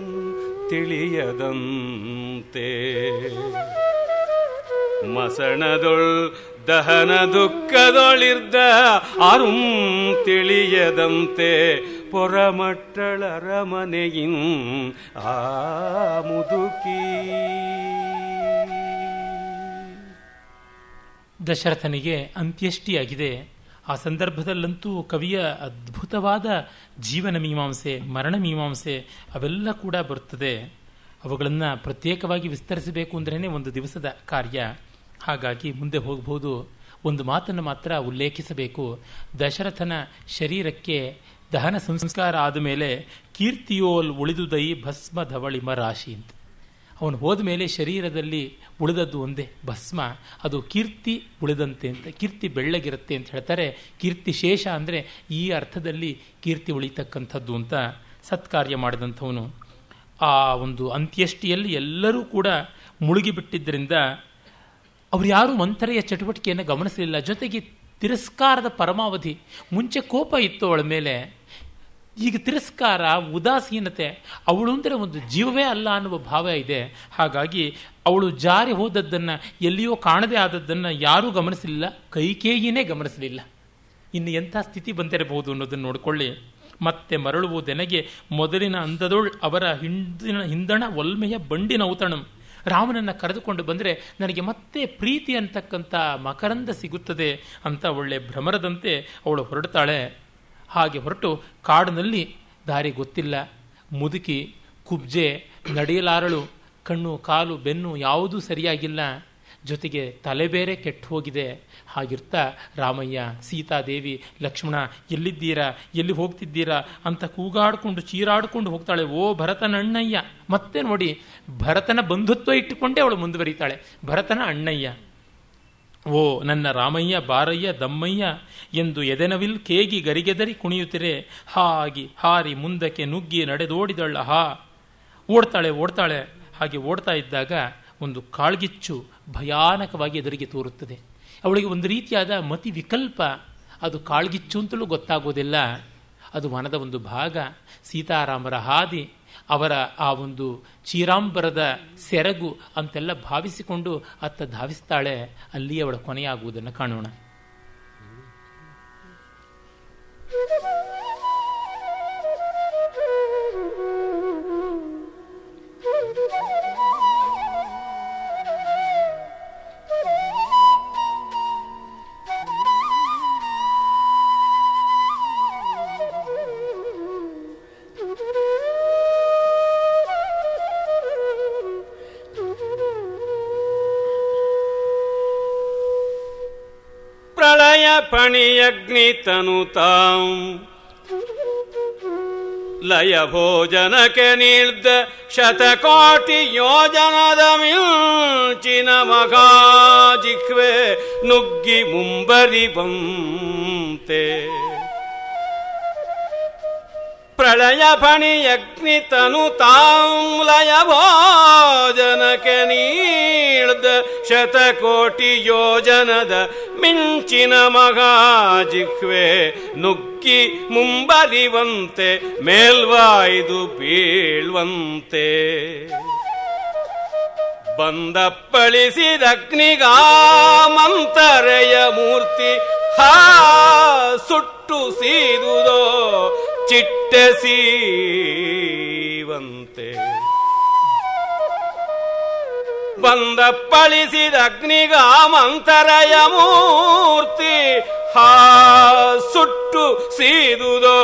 ತಿಳಿಯದಂತೆ. ಮಸಣದೊಳ್ ದಹನ ದುಃಖದೊಳಿರ್ದ ಆರುಂ ತಿಳಿಯದಂತೆ, ಪೊರಮಟ್ಟಳರ ಮನೆಯಿನ್ ಆ ಮುದುಕಿ. ದಶರಥನಿಗೆ ಅಂತ್ಯಷ್ಟಿಯಾಗಿದೆ. ಆ ಸಂದರ್ಭದಲ್ಲಂತೂ ಕವಿಯ ಅದ್ಭುತವಾದ ಜೀವನ ಮೀಮಾಂಸೆ, ಮರಣ ಮೀಮಾಂಸೆ ಅವೆಲ್ಲ ಕೂಡ ಬರುತ್ತದೆ. ಅವುಗಳನ್ನು ಪ್ರತ್ಯೇಕವಾಗಿ ವಿಸ್ತರಿಸಬೇಕು ಅಂದ್ರೇ ಒಂದು ದಿವಸದ ಕಾರ್ಯ. ಹಾಗಾಗಿ ಮುಂದೆ ಹೋಗಬಹುದು. ಒಂದು ಮಾತನ್ನು ಮಾತ್ರ ಉಲ್ಲೇಖಿಸಬೇಕು. ದಶರಥನ ಶರೀರಕ್ಕೆ ದಹನ ಸಂಸ್ಕಾರ ಆದ ಮೇಲೆ ಕೀರ್ತಿಯೋಲ್ ಉಳಿದುದೈ ಭಸ್ಮ ಧವಳಿಮ ರಾಶಿ ಅಂತ. ಅವನು ಹೋದ ಮೇಲೆ ಶರೀರದಲ್ಲಿ ಉಳಿದದ್ದು ಒಂದೇ ಭಸ್ಮ, ಅದು ಕೀರ್ತಿ ಉಳಿದಂತೆ ಅಂತ. ಕೀರ್ತಿ ಬೆಳ್ಳಗಿರುತ್ತೆ ಅಂತ ಹೇಳ್ತಾರೆ. ಕೀರ್ತಿ ಶೇಷ ಅಂದರೆ ಈ ಅರ್ಥದಲ್ಲಿ ಕೀರ್ತಿ ಉಳಿತಕ್ಕಂಥದ್ದು ಅಂತ. ಸತ್ಕಾರ್ಯ ಮಾಡಿದಂಥವನು. ಆ ಒಂದು ಅಂತ್ಯಷ್ಟಿಯಲ್ಲಿ ಎಲ್ಲರೂ ಕೂಡ ಮುಳುಗಿಬಿಟ್ಟಿದ್ದರಿಂದ ಅವರು ಯಾರೂ ಮಂಥರೆಯ ಚಟುವಟಿಕೆಯನ್ನು ಗಮನಿಸಲಿಲ್ಲ. ಜೊತೆಗೆ ತಿರಸ್ಕಾರದ ಪರಮಾವಧಿ. ಮುಂಚೆ ಕೋಪ ಇತ್ತು ಅವಳ ಮೇಲೆ, ಈಗ ತಿರಸ್ಕಾರ, ಉದಾಸೀನತೆ, ಅವಳು ಅಂದರೆ ಒಂದು ಜೀವವೇ ಅಲ್ಲ ಅನ್ನುವ ಭಾವ ಇದೆ. ಹಾಗಾಗಿ ಅವಳು ಜಾರಿ ಹೋದದ್ದನ್ನು, ಎಲ್ಲಿಯೋ ಕಾಣದೇ ಆದದ್ದನ್ನು ಯಾರೂ ಗಮನಿಸಲಿಲ್ಲ, ಕೈಕೇಯಿನೇ ಗಮನಿಸಲಿಲ್ಲ. ಇನ್ನು ಎಂಥ ಸ್ಥಿತಿ ಬಂದಿರಬಹುದು ಅನ್ನೋದನ್ನು ನೋಡಿಕೊಳ್ಳಿ. ಮತ್ತೆ ಮರಳುವುದೆನಗೆ ಮೊದಲಿನ ಅಂದದೊಳ್ ಅವರ ಹಿಂದಿನ ಹಿಂದಣ ಒಲ್ಮೆಯ ಬಂಡಿನ ಔತಣಂ. ರಾಮನನ್ನು ಕರೆದುಕೊಂಡು ಬಂದರೆ ನನಗೆ ಮತ್ತೆ ಪ್ರೀತಿ ಅಂತಕ್ಕಂಥ ಮಕರಂದ ಸಿಗುತ್ತದೆ ಅಂತ ಒಳ್ಳೆ ಭ್ರಮರದಂತೆ ಅವಳು ಹೊರಡ್ತಾಳೆ. ಹಾಗೆ ಹೊರಟು ಕಾಡಿನಲ್ಲಿ ದಾರಿ ಗೊತ್ತಿಲ್ಲ, ಮುದುಕಿ, ಕುಬ್ಜೆ, ನಡೆಯಲಾರಳು, ಕಣ್ಣು ಕಾಲು ಬೆನ್ನು ಯಾವುದೂ ಸರಿಯಾಗಿಲ್ಲ, ಜೊತೆಗೆ ತಲೆ ಬೇರೆ ಕೆಟ್ಟು ಹೋಗಿದೆ. ಹಾಗಿರ್ತಾ ರಾಮಯ್ಯ, ಸೀತಾದೇವಿ, ಲಕ್ಷ್ಮಣ ಎಲ್ಲಿದ್ದೀರಾ, ಎಲ್ಲಿ ಹೋಗ್ತಿದ್ದೀರಾ ಅಂತ ಕೂಗಾಡಿಕೊಂಡು ಚೀರಾಡಿಕೊಂಡು ಹೋಗ್ತಾಳೆ. ಓ ಭರತನ ಅಣ್ಣಯ್ಯ. ಮತ್ತೆ ನೋಡಿ, ಭರತನ ಬಂಧುತ್ವ ಇಟ್ಟುಕೊಂಡೇ ಅವಳು ಮುಂದುವರಿತಾಳೆ. ಭರತನ ಅಣ್ಣಯ್ಯ, ಓ ನನ್ನ ರಾಮಯ್ಯ ಬಾರಯ್ಯ ದಮ್ಮಯ್ಯ ಎಂದು ಎದೆನವಿಲ್ ಕೇಗಿ ಗರಿಗೆದರಿ ಕುಣಿಯುತ್ತಿರೆ. ಹಾಗಿ ಹಾರಿ ಮುಂದಕ್ಕೆ ನುಗ್ಗಿ ನಡೆದೋಡಿದಳ್ಳ. ಹಾ ಓಡ್ತಾಳೆ ಓಡ್ತಾಳೆ. ಹಾಗೆ ಓಡ್ತಾ ಇದ್ದಾಗ ಒಂದು ಕಾಳ್ಗಿಚ್ಚು ಭಯಾನಕವಾಗಿ ಎದುರಿಗೆ ತೋರುತ್ತದೆ. ಅವಳಿಗೆ ಒಂದು ರೀತಿಯಾದ ಮತಿ ವಿಕಲ್ಪ. ಅದು ಕಾಳ್ಗಿಚ್ಚು ಅಂತಲೂ ಗೊತ್ತಾಗೋದಿಲ್ಲ, ಅದು ವನದ ಒಂದು ಭಾಗ. ಸೀತಾರಾಮರ ಹಾದಿ, ಅವರ ಆ ಒಂದು ಚೀರಾಂಬರದ ಸೆರಗು ಅಂತೆಲ್ಲ ಭಾವಿಸಿಕೊಂಡು ಅತ್ತ ಧಾವಿಸ್ತಾಳೆ. ಅಲ್ಲಿ ಅವಳ ಕೊನೆಯಾಗುವುದನ್ನು ಕಾಣೋಣ. ಪಣಿಯಗ್ನಿತನುತಾಂ ಲಯ ಭೋಜನಕ್ಕೆ ನೀಡ್ದ ಶತಕೋಟಿ ಯೋಜನದ ಮಿಂಚಿನ ಮಗಾಜಿಕ್ವೆ ನುಗ್ಗಿ ಮುಂಬರಿ ಬಂತೆ. ಪ್ರಳಯ ಫಣಿಯಗ್ನಿತನು ತಾಂ ಲಯ ಭೋಜನಕ್ಕೆ ನೀಡ್ದ ಶತಕೋಟಿ ಯೋಜನದ ಮಿಂಚಿನ ಮಗಾಜಿಕ್ವೆ ನುಗ್ಗಿ ಮುಂಬರಿವಂತೆ ಮೇಲ್ವಾಯ್ದು ಬೀಳ್ವಂತೆ. ಬಂದಪ್ಪಳಿಸಿದಗ್ನಿಗಾಮಂತರೆಯ ಮೂರ್ತಿ ಹಾ ಸುಟ್ಟು ಸೀದುದೋ ಚಿಟ್ಟೆಸೀವಂತೆ. ಬಂದಪ್ಪಳಿಸಿದಗ್ನಿಗಾಮಂತರೆಯ ಮೂರ್ತಿ ಹಾ ಸುಟ್ಟು ಸೀದುದೋ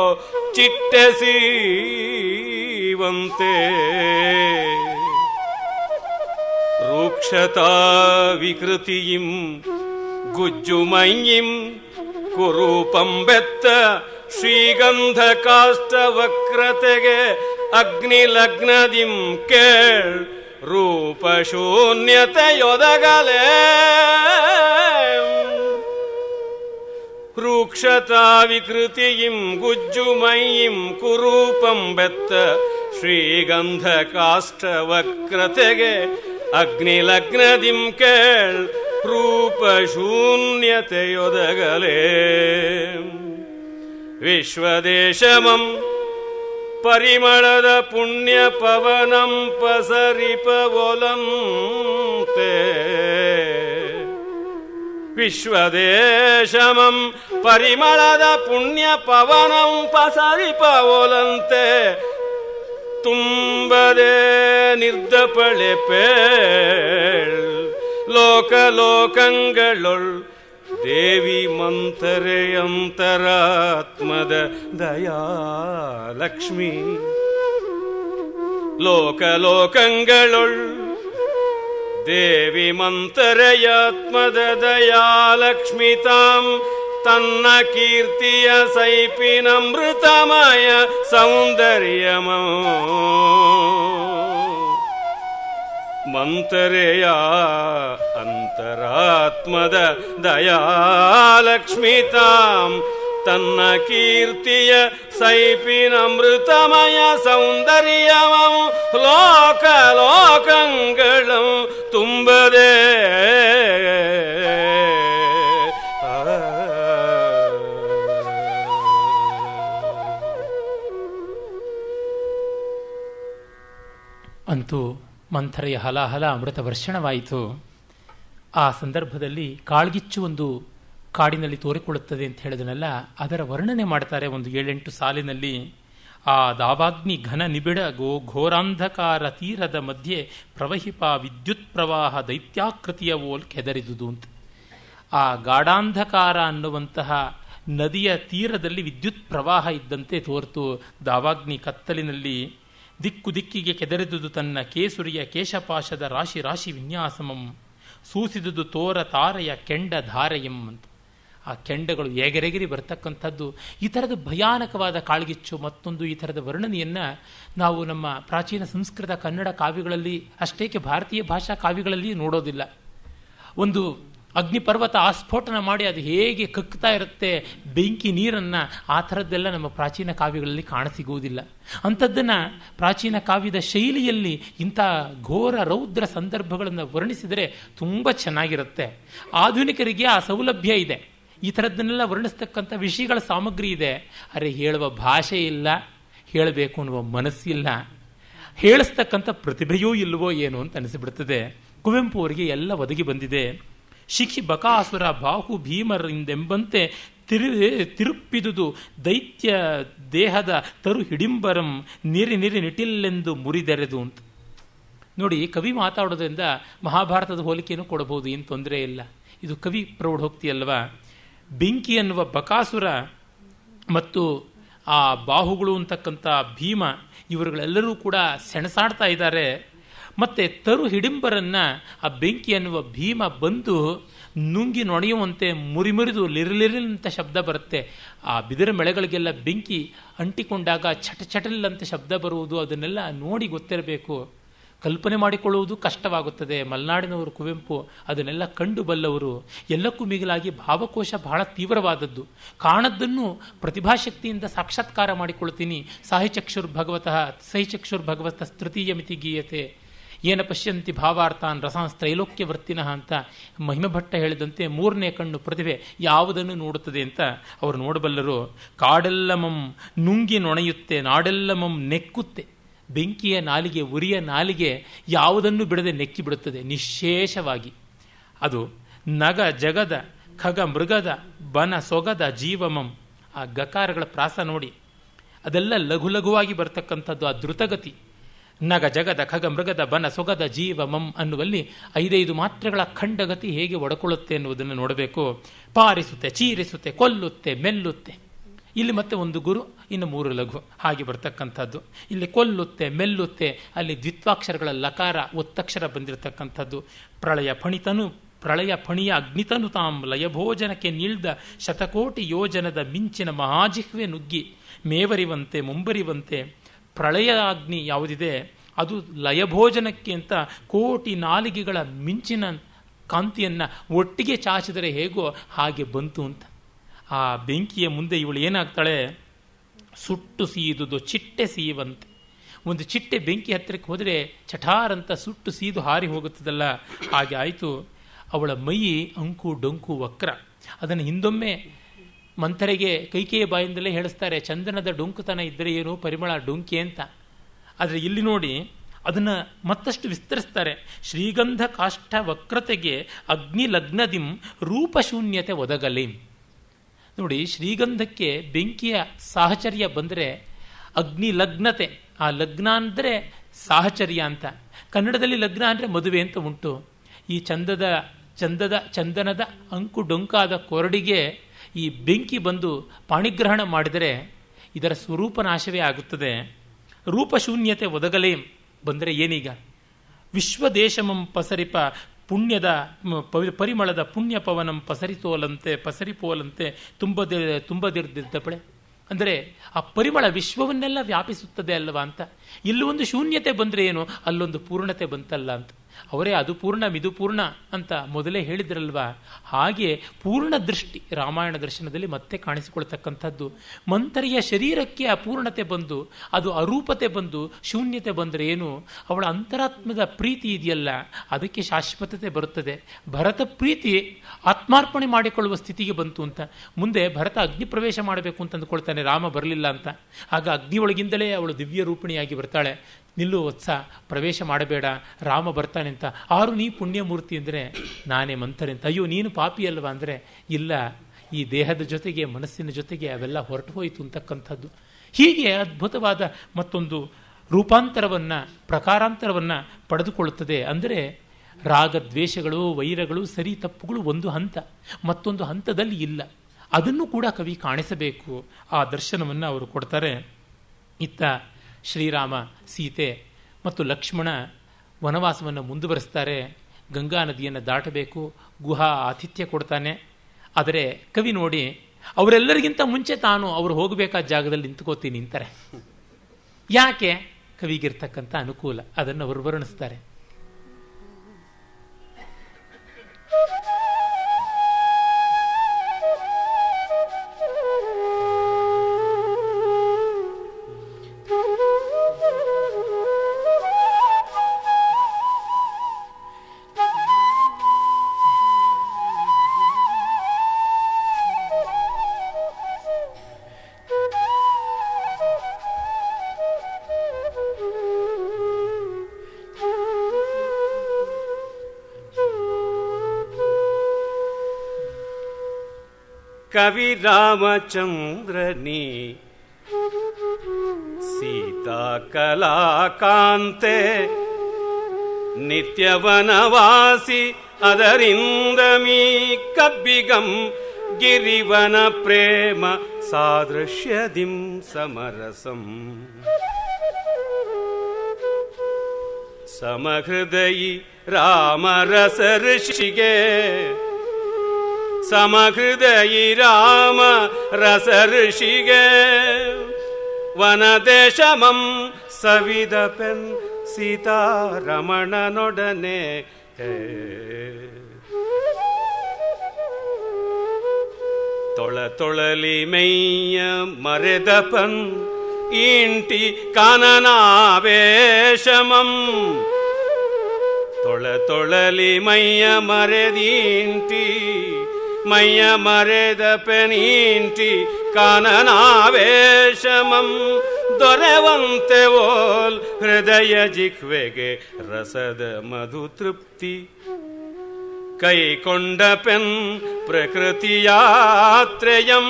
ಚಿಟ್ಟೆಸೀವಂತೆ. ರೂಕ್ಷತಾ ವಿಕೃತಿಯಿಂ ಗುಜ್ಜುಮಯ್ಯಿಂ ಕುರೂಪಂ ಬೆತ್ತ ಶ್ರೀಗಂಧ ಕಾಷ್ಟ ವಕ್ರತೆಗೆ ಅಗ್ನಿಲಗ್ನದಿಂ ಕೇಳ್ ರೂಪ ಶೂನ್ಯತೆಯೊದಗಲೇ. ರೂಕ್ಷತಾ ವಿಕೃತಿಯಿಂ ಗುಜ್ಜುಮಯ್ಯಿಂ ಕುರೂಪಂ ಬೆತ್ತ ಶ್ರೀಗಂಧ ಕಾಷ್ಟ ವಕ್ರತೆಗೆ ಅಗ್ನಿಲಗ್ನದಿಂ ಕೇಳ್ ರೂಪ ಶೂನ್ಯತೆಯೊದಗಲೇ. ವಿಶ್ವದೇಶಮಂ ಪರಿಮಳದ ಪುಣ್ಯ ಪವನಂ ಪಸರಿಪ ಒಲಂತೆ. ವಿಶ್ವದೇಶಮಂ ಪರಿಮಳದ ಪುಣ್ಯ ಪವನಂ ಪಸರಿಪ ಒಲಂತೆ. ತುಂಬದೆ ನಿರ್ದಪಳೆ ಪೇಳ್ ಲೋಕಲೋಕಂಗಳೊಳ್ ದೇವಿ ಮಂತರೆಯಂತರಾತ್ಮದ ದಯಾಲಕ್ಷ್ಮಿ. ಲೋಕಲೋಕಂಗಳೊಳ್ ದೇವಿ ಮಂತರೆಯಾತ್ಮದ ದಯಾಲಕ್ಷ್ಮಿ ತಾಂ ತನ್ನ ಕೀರ್ತಿಯ ಸೈಪಿನಮೃತಮಯ ಸೌಂದರ್ಯಮೋ. ಮಂತರೆಯ ಅಂತರಾತ್ಮದ ದಯಾಲಕ್ಷ್ಮಿ ತಾಂ ತನ್ನ ಕೀರ್ತಿಯ ಸೈಪಿನಮೃತಮಯ ಸೌಂದರ್ಯಮಂ ಲೋಕ ಲೋಕಂಗಳಂ ತುಂಬದೆ. ಅಂತೂ ಮಂಥರೆಯ ಹಲಾಹಲ ಅಮೃತ ವರ್ಷಣವಾಯಿತು. ಆ ಸಂದರ್ಭದಲ್ಲಿ ಕಾಳ್ಗಿಚ್ಚು ಒಂದು ಕಾಡಿನಲ್ಲಿ ತೋರಿಕೊಳ್ಳುತ್ತದೆ ಅಂತ ಹೇಳಿದನಲ್ಲ, ಅದರ ವರ್ಣನೆ ಮಾಡ್ತಾರೆ ಒಂದು ಏಳೆಂಟು ಸಾಲಿನಲ್ಲಿ. ಆ ದಾವಾಗ್ನಿ ಘನ ನಿಬಿಡ ಗೋ ಘೋರಾಂಧಕಾರ ತೀರದ ಮಧ್ಯೆ ಪ್ರವಹಿಪ ವಿದ್ಯುತ್ ಪ್ರವಾಹ ದೈತ್ಯಾಕೃತಿಯ ಓಲ್ ಕೆದರಿದುದು ಅಂತ. ಆ ಗಾಢಾಂಧಕಾರ ಅನ್ನುವಂತಹ ನದಿಯ ತೀರದಲ್ಲಿ ವಿದ್ಯುತ್ ಪ್ರವಾಹ ಇದ್ದಂತೆ ತೋರ್ತು. ದಾವಾಗ್ನಿ ಕತ್ತಲಿನಲ್ಲಿ ದಿಕ್ಕು ದಿಕ್ಕಿಗೆ ಕೆದರಿದುದು ತನ್ನ ಕೇಸುರಿಯ ಕೇಶಪಾಶದ ರಾಶಿ ರಾಶಿ ವಿನ್ಯಾಸಮಂ ಸೂಸಿದುದು ತೋರ ತಾರೆಯ ಕೆಂಡ ಧಾರೆಯಂ ಅಂತ. ಆ ಕೆಂಡಗಳು ಎಗರೆಗಿರಿ ಬರ್ತಕ್ಕಂಥದ್ದು. ಈ ಥರದ ಭಯಾನಕವಾದ ಕಾಳ್ಗಿಚ್ಚು ಮತ್ತೊಂದು ಈ ಥರದ ವರ್ಣನೆಯನ್ನು ನಾವು ನಮ್ಮ ಪ್ರಾಚೀನ ಸಂಸ್ಕೃತ ಕನ್ನಡ ಕಾವ್ಯಗಳಲ್ಲಿ ಅಷ್ಟೇಕೆ ಭಾರತೀಯ ಭಾಷಾ ಕಾವ್ಯಗಳಲ್ಲಿ ನೋಡೋದಿಲ್ಲ. ಒಂದು ಅಗ್ನಿಪರ್ವತ ಆಸ್ಫೋಟನ ಮಾಡಿ ಅದು ಹೇಗೆ ಕಕ್ತಾ ಇರುತ್ತೆ ಬೆಂಕಿ ನೀರನ್ನು, ಆ ಥರದ್ದೆಲ್ಲ ನಮ್ಮ ಪ್ರಾಚೀನ ಕಾವ್ಯಗಳಲ್ಲಿ ಕಾಣಸಿಗುವುದಿಲ್ಲ. ಅಂಥದ್ದನ್ನು ಪ್ರಾಚೀನ ಕಾವ್ಯದ ಶೈಲಿಯಲ್ಲಿ ಇಂಥ ಘೋರ ರೌದ್ರ ಸಂದರ್ಭಗಳನ್ನು ವರ್ಣಿಸಿದರೆ ತುಂಬ ಚೆನ್ನಾಗಿರುತ್ತೆ. ಆಧುನಿಕರಿಗೆ ಆ ಸೌಲಭ್ಯ ಇದೆ, ಈ ಥರದ್ದನ್ನೆಲ್ಲ ವರ್ಣಿಸ್ತಕ್ಕಂಥ ವಿಷಯಗಳ ಸಾಮಗ್ರಿ ಇದೆ. ಅರೆ, ಹೇಳುವ ಭಾಷೆ ಇಲ್ಲ, ಹೇಳಬೇಕು ಅನ್ನುವ ಮನಸ್ಸಿಲ್ಲ, ಹೇಳಿಸ್ತಕ್ಕಂಥ ಪ್ರತಿಭೆಯೂ ಇಲ್ಲವೋ ಏನು ಅಂತ ಅನಿಸಿಬಿಡ್ತದೆ. ಕುವೆಂಪು ಅವರಿಗೆ ಎಲ್ಲ ಒದಗಿ ಬಂದಿದೆ. ಶಿಖಿ ಬಕಾಸುರ ಬಾಹು ಭೀಮರಿಂದೆಂಬಂತೆ ತಿರು ತಿರುಪ್ಪಿದುದು ದೈತ್ಯ ದೇಹದ ತರು ಹಿಡಿಂಬರಂ ನಿರಿ ನಿರಿ ನಿಟಿಲ್ಲೆಂದು ಮುರಿದೆರೆದು ಅಂತ. ನೋಡಿ, ಕವಿ ಮಾತಾಡೋದ್ರಿಂದ ಮಹಾಭಾರತದ ಹೋಲಿಕೆಯನ್ನು ಕೊಡಬಹುದು, ಏನು ತೊಂದರೆ ಇಲ್ಲ. ಇದು ಕವಿ ಪ್ರೌಢೋಕ್ತಿ ಅಲ್ವಾ. ಬೆಂಕಿ ಅನ್ನುವ ಬಕಾಸುರ ಮತ್ತು ಆ ಬಾಹುಗಳು ಅಂತಕ್ಕಂಥ ಭೀಮ ಇವರುಗಳೆಲ್ಲರೂ ಕೂಡ ಸೆಣಸಾಡ್ತಾ ಇದ್ದಾರೆ. ಮತ್ತೆ ತರು ಹಿಡಿಂಬರನ್ನ ಆ ಬೆಂಕಿ ಅನ್ನುವ ಭೀಮ ಬಂದು ನುಂಗಿ ನೊಣೆಯುವಂತೆ ಮುರಿಮುರಿದು ಲಿರಿಲಿರಿಲಂತ ಶಬ್ದ ಬರುತ್ತೆ. ಆ ಬಿದಿರ ಮೆಳೆಗಳಿಗೆಲ್ಲ ಬೆಂಕಿ ಅಂಟಿಕೊಂಡಾಗ ಚಟ ಚಟಲ್ಲಂತ ಶಬ್ದ ಬರುವುದು, ಅದನ್ನೆಲ್ಲ ನೋಡಿ ಗೊತ್ತಿರಬೇಕು. ಕಲ್ಪನೆ ಮಾಡಿಕೊಳ್ಳುವುದು ಕಷ್ಟವಾಗುತ್ತದೆ. ಮಲೆನಾಡಿನವರು ಕುವೆಂಪು ಅದನ್ನೆಲ್ಲ ಕಂಡು ಬಲ್ಲವರು. ಎಲ್ಲಕ್ಕೂ ಮಿಗಿಲಾಗಿ ಭಾವಕೋಶ ಬಹಳ ತೀವ್ರವಾದದ್ದು. ಕಾಣದ್ದನ್ನು ಪ್ರತಿಭಾಶಕ್ತಿಯಿಂದ ಸಾಕ್ಷಾತ್ಕಾರ ಮಾಡಿಕೊಳ್ತೀನಿ. ಸಾಹಿಚಕ್ಷುರ್ ಭಗವತಃ ಸಹಿಚಕ್ಷುರ್ ಭಗವತಃ ತೃತೀಯ ಮಿತಿ ಗೀಯತೆ ಏನ ಪಶ್ಯಂತಿ ಭಾವಾರ್ಥಾನ್ ರಸಾನ್ ತ್ರೈಲೋಕ್ಯವರ್ತಿನಃ ಅಂತ ಮಹಿಮಭಟ್ಟ ಹೇಳಿದಂತೆ ಮೂರನೇ ಕಣ್ಣು ಪ್ರತಿಭೆ ಯಾವುದನ್ನು ನೋಡುತ್ತದೆ ಅಂತ ಅವರು ನೋಡಬಲ್ಲರು. ಕಾಡೆಲ್ಲಮಂ ನುಂಗಿ ನೊಣೆಯುತ್ತೆ, ನಾಡೆಲ್ಲಮಂ ನೆಕ್ಕುತ್ತೆ. ಬೆಂಕಿಯ ನಾಲಿಗೆ, ಉರಿಯ ನಾಲಿಗೆ ಯಾವುದನ್ನು ಬಿಡದೆ ನೆಕ್ಕಿ ಬಿಡುತ್ತದೆ ನಿಶೇಷವಾಗಿ. ಅದು ನಗ ಜಗದ ಖಗ ಮೃಗದ ಬನ ಸೊಗದ ಜೀವಮಂ. ಆ ಗಕಾರಗಳ ಪ್ರಾಸ ನೋಡಿ, ಅದೆಲ್ಲ ಲಘು ಲಘುವಾಗಿ ಬರ್ತಕ್ಕಂಥದ್ದು. ಆ ದ್ರುತಗತಿ ನಗ ಜಗದ ಖಗ ಮೃಗದ ಬನ ಸೊಗದ ಜೀವಮಂ ಅನ್ನುವಲ್ಲಿ ಐದೈದು ಮಾತ್ರೆಗಳ ಖಂಡಗತಿ ಹೇಗೆ ಒಡಕೊಳ್ಳುತ್ತೆ ಎನ್ನುವುದನ್ನು ನೋಡಬೇಕು. ಪಾರಿಸುತ್ತೆ, ಚೀರಿಸುತ್ತೆ, ಕೊಲ್ಲುತ್ತೆ, ಮೆಲ್ಲುತ್ತೆ. ಇಲ್ಲಿ ಮತ್ತೆ ಒಂದು ಗುರು, ಇನ್ನು ಮೂರು ಲಘು, ಹಾಗೆ ಬರ್ತಕ್ಕಂಥದ್ದು. ಇಲ್ಲಿ ಕೊಲ್ಲುತ್ತೆ, ಮೆಲ್ಲುತ್ತೆ, ಅಲ್ಲಿ ದ್ವಿತ್ವಾಕ್ಷರಗಳ ಲಕಾರ ಒತ್ತಕ್ಷರ ಬಂದಿರತಕ್ಕಂಥದ್ದು. ಪ್ರಳಯ ಫಣಿತನು ಪ್ರಳಯ ಫಣಿಯ ಅಗ್ನಿತನು ತಾಂ ಲಯಭೋಜನಕ್ಕೆ ನಿಲ್ದ ಶತಕೋಟಿ ಯೋಜನದ ಮಿಂಚಿನ ಮಹಾಜಿಹ್ವೆ ನುಗ್ಗಿ ಮೇವರಿವಂತೆ ಮುಂಬರಿವಂತೆ. ಪ್ರಳಯ ಅಗ್ನಿ ಯಾವುದಿದೆ ಅದು ಲಯಭೋಜನಕ್ಕೆ ಅಂತ ಕೋಟಿ ನಾಲಿಗೆಗಳ ಮಿಂಚಿನ ಕಾಂತಿಯನ್ನು ಒಟ್ಟಿಗೆ ಚಾಚಿದರೆ ಹೇಗೋ ಹಾಗೆ ಬಂತು ಅಂತ. ಆ ಬೆಂಕಿಯ ಮುಂದೆ ಇವಳು ಏನಾಗ್ತಾಳೆ, ಸುಟ್ಟು ಸೀದುದು ಚಿಟ್ಟೆ ಸೀವಂತೆ. ಒಂದು ಚಿಟ್ಟೆ ಬೆಂಕಿ ಹತ್ತಿರಕ್ಕೆ ಹೋದರೆ ಚಠಾರಂತ ಸುಟ್ಟು ಸೀದು ಹಾರಿ ಹೋಗುತ್ತದಲ್ಲ, ಹಾಗೆ ಆಯಿತು. ಅವಳ ಮೈ ಅಂಕು ಡೊಂಕು ವಕ್ರ. ಅದನ್ನು ಹಿಂದೊಮ್ಮೆ ಮಂಥರೆಗೆ ಕೈಕೇಯ ಬಾಯಿಂದಲೇ ಹೇಳಿಸ್ತಾರೆ, ಚಂದನದ ಡೊಂಕುತನ ಇದ್ದರೆ ಏನು ಪರಿಮಳ ಡೊಂಕಿ ಅಂತ. ಆದರೆ ಇಲ್ಲಿ ನೋಡಿ ಅದನ್ನು ಮತ್ತಷ್ಟು ವಿಸ್ತರಿಸ್ತಾರೆ. ಶ್ರೀಗಂಧ ಕಾಷ್ಠ ವಕ್ರತೆಗೆ ಅಗ್ನಿ ಲಗ್ನದಿಂ ರೂಪಶೂನ್ಯತೆ ಒದಗಲಿ. ನೋಡಿ, ಶ್ರೀಗಂಧಕ್ಕೆ ಬೆಂಕಿಯ ಸಾಹಚರ್ಯ ಬಂದರೆ ಅಗ್ನಿ ಲಗ್ನತೆ. ಆ ಲಗ್ನ ಅಂದರೆ ಸಾಹಚರ್ಯ ಅಂತ. ಕನ್ನಡದಲ್ಲಿ ಲಗ್ನ ಅಂದರೆ ಮದುವೆ ಅಂತ ಉಂಟು. ಈ ಚಂದದ ಚಂದದ ಚಂದನದ ಅಂಕು ಡೊಂಕಾದ ಕೊರಡಿಗೆ ಈ ಬೆಂಕಿ ಬಂದು ಪಾಣಿಗ್ರಹಣ ಮಾಡಿದರೆ ಇದರ ಸ್ವರೂಪ ನಾಶವೇ ಆಗುತ್ತದೆ. ರೂಪಶೂನ್ಯತೆ ಒದಗಲೇ ಬಂದರೆ ಏನೀಗ, ವಿಶ್ವದೇಶಮಂ ಪಸರಿಪ ಪುಣ್ಯದ ಪರಿಮಳದ ಪುಣ್ಯ ಪವನಂ ಪಸರಿತೋಲಂತೆ ಪಸರಿಪೋಲಂತೆ ತುಂಬದಿ ತುಂಬದಿರ್ದಿದ್ದಪಳೆ. ಅಂದರೆ ಆ ಪರಿಮಳ ವಿಶ್ವವನ್ನೆಲ್ಲ ವ್ಯಾಪಿಸುತ್ತದೆ ಅಲ್ವಾ ಅಂತ. ಇಲ್ಲೊಂದು ಶೂನ್ಯತೆ ಬಂದರೆ ಏನು, ಅಲ್ಲೊಂದು ಪೂರ್ಣತೆ ಬಂತಲ್ಲ ಅಂತ. ಅವರೇ ಅದು ಪೂರ್ಣ ಮಿದು ಪೂರ್ಣ ಅಂತ ಮೊದಲೇ ಹೇಳಿದ್ರಲ್ವಾ. ಹಾಗೆ ಪೂರ್ಣ ದೃಷ್ಟಿ ರಾಮಾಯಣ ದರ್ಶನದಲ್ಲಿ ಮತ್ತೆ ಕಾಣಿಸಿಕೊಳ್ತಕ್ಕಂಥದ್ದು. ಮಂಥರೆಯ ಶರೀರಕ್ಕೆ ಅಪೂರ್ಣತೆ ಬಂದು ಅದು ಅರೂಪತೆ ಬಂದು ಶೂನ್ಯತೆ ಬಂದರೆ ಏನು, ಅವಳ ಅಂತರಾತ್ಮದ ಪ್ರೀತಿ ಇದೆಯಲ್ಲ ಅದಕ್ಕೆ ಶಾಶ್ವತತೆ ಬರುತ್ತದೆ. ಭರತ ಪ್ರೀತಿ ಆತ್ಮಾರ್ಪಣೆ ಮಾಡಿಕೊಳ್ಳುವ ಸ್ಥಿತಿಗೆ ಬಂತು ಅಂತ. ಮುಂದೆ ಭರತ ಅಗ್ನಿ ಪ್ರವೇಶ ಮಾಡಬೇಕು ಅಂತ ಅಂದುಕೊಳ್ತಾನೆ, ರಾಮ ಬರಲಿಲ್ಲ ಅಂತ. ಆಗ ಅಗ್ನಿ ಒಳಗಿಂದಲೇ ಅವಳು ದಿವ್ಯ ರೂಪಿಣಿಯಾಗಿ ಬರ್ತಾಳೆ. ನಿಲ್ಲು ವತ್ಸ, ಪ್ರವೇಶ ಮಾಡಬೇಡ, ರಾಮ ಬರ್ತಾನೆ ಅಂತ. ಆರು ನೀ ಪುಣ್ಯಮೂರ್ತಿ ಅಂದರೆ ನಾನೇ ಮಂಥರೆ ಅಂತ. ಅಯ್ಯೋ ನೀನು ಪಾಪಿ ಅಲ್ವಾ ಅಂದರೆ ಇಲ್ಲ, ಈ ದೇಹದ ಜೊತೆಗೆ ಮನಸ್ಸಿನ ಜೊತೆಗೆ ಅವೆಲ್ಲ ಹೊರಟು ಹೋಯಿತು ಅಂತಕ್ಕಂಥದ್ದು. ಹೀಗೆ ಅದ್ಭುತವಾದ ಮತ್ತೊಂದು ರೂಪಾಂತರವನ್ನು, ಪ್ರಕಾರಾಂತರವನ್ನು ಪಡೆದುಕೊಳ್ಳುತ್ತದೆ. ಅಂದರೆ ರಾಗದ್ವೇಷಗಳು, ವೈರಗಳು, ಸರಿ ತಪ್ಪುಗಳು ಒಂದು ಹಂತ, ಮತ್ತೊಂದು ಹಂತದಲ್ಲಿ ಇಲ್ಲ. ಅದನ್ನು ಕೂಡ ಕವಿ ಕಾಣಿಸಬೇಕು. ಆ ದರ್ಶನವನ್ನು ಅವರು ಕೊಡ್ತಾರೆ. ಇತ್ತ ಶ್ರೀರಾಮ, ಸೀತೆ ಮತ್ತು ಲಕ್ಷ್ಮಣ ವನವಾಸವನ್ನು ಮುಂದುವರಿಸ್ತಾರೆ. ಗಂಗಾ ನದಿಯನ್ನು ದಾಟಬೇಕು, ಗುಹಾ ಆತಿಥ್ಯ ಕೊಡ್ತಾನೆ. ಆದರೆ ಕವಿ ನೋಡಿ, ಅವರೆಲ್ಲರಿಗಿಂತ ಮುಂಚೆ ತಾನು ಅವರು ಹೋಗಬೇಕಾದ ಜಾಗದಲ್ಲಿ ನಿಂತ್ಕೋತೀನಿ ನಿಂತಾರೆ. ಯಾಕೆ? ಕವಿಗಿರ್ತಕ್ಕಂಥ ಅನುಕೂಲ. ಅದನ್ನು ಅವರು ವರ್ಣಿಸ್ತಾರೆ. ಕವಿ ರಾಮಚಂದ್ರನಿ ಸೀತಾ ಕಲಾಕಾಂತೆ ನಿತ್ಯವನವಾಸಿ ಅದರಿಂದ ಮೀ ಕಬ್ಬಿಗಂ ಗಿರಿವನ ಪ್ರೇಮ ಸಾದೃಶ್ಯದಿಂ ಸಮರಸಂ ಸಮಹೃದಯಿ ರಾಮರಸ ಋಷಿಗೆ ಸಮಹೃದಯಿ ರಾಮ ರಸ ಋಷಿಗೆ ವನದೇಶಮಂ ಸವಿದಪೆನ್ ಸೀತಾರಮಣನೊಡನೆ ತೊಳ ತೊಳಲಿ ಮೈಯ ಮರೆದಪನ್ ಇಂಟಿ ಕಾನನಾವೇಶಮಂ ತೊಳ ತೊಳಲಿ ಮೈಯ ಮರೆದೀಂಟಿ ಮಯ್ಯ ಮರೆದ ಪೆನೀಂಟಿ ಕಾನನಾವೇಶಮಂ ದೊರೆವಂತೆ ಓಲ್ ಹೃದಯ ಜಿಹ್ವೆಗೆ ರಸದ ಮಧು ತೃಪ್ತಿ ಕೈಕೊಂಡ ಪೆನ್ ಪ್ರಕೃತಿಯಾತ್ರೆಯಂ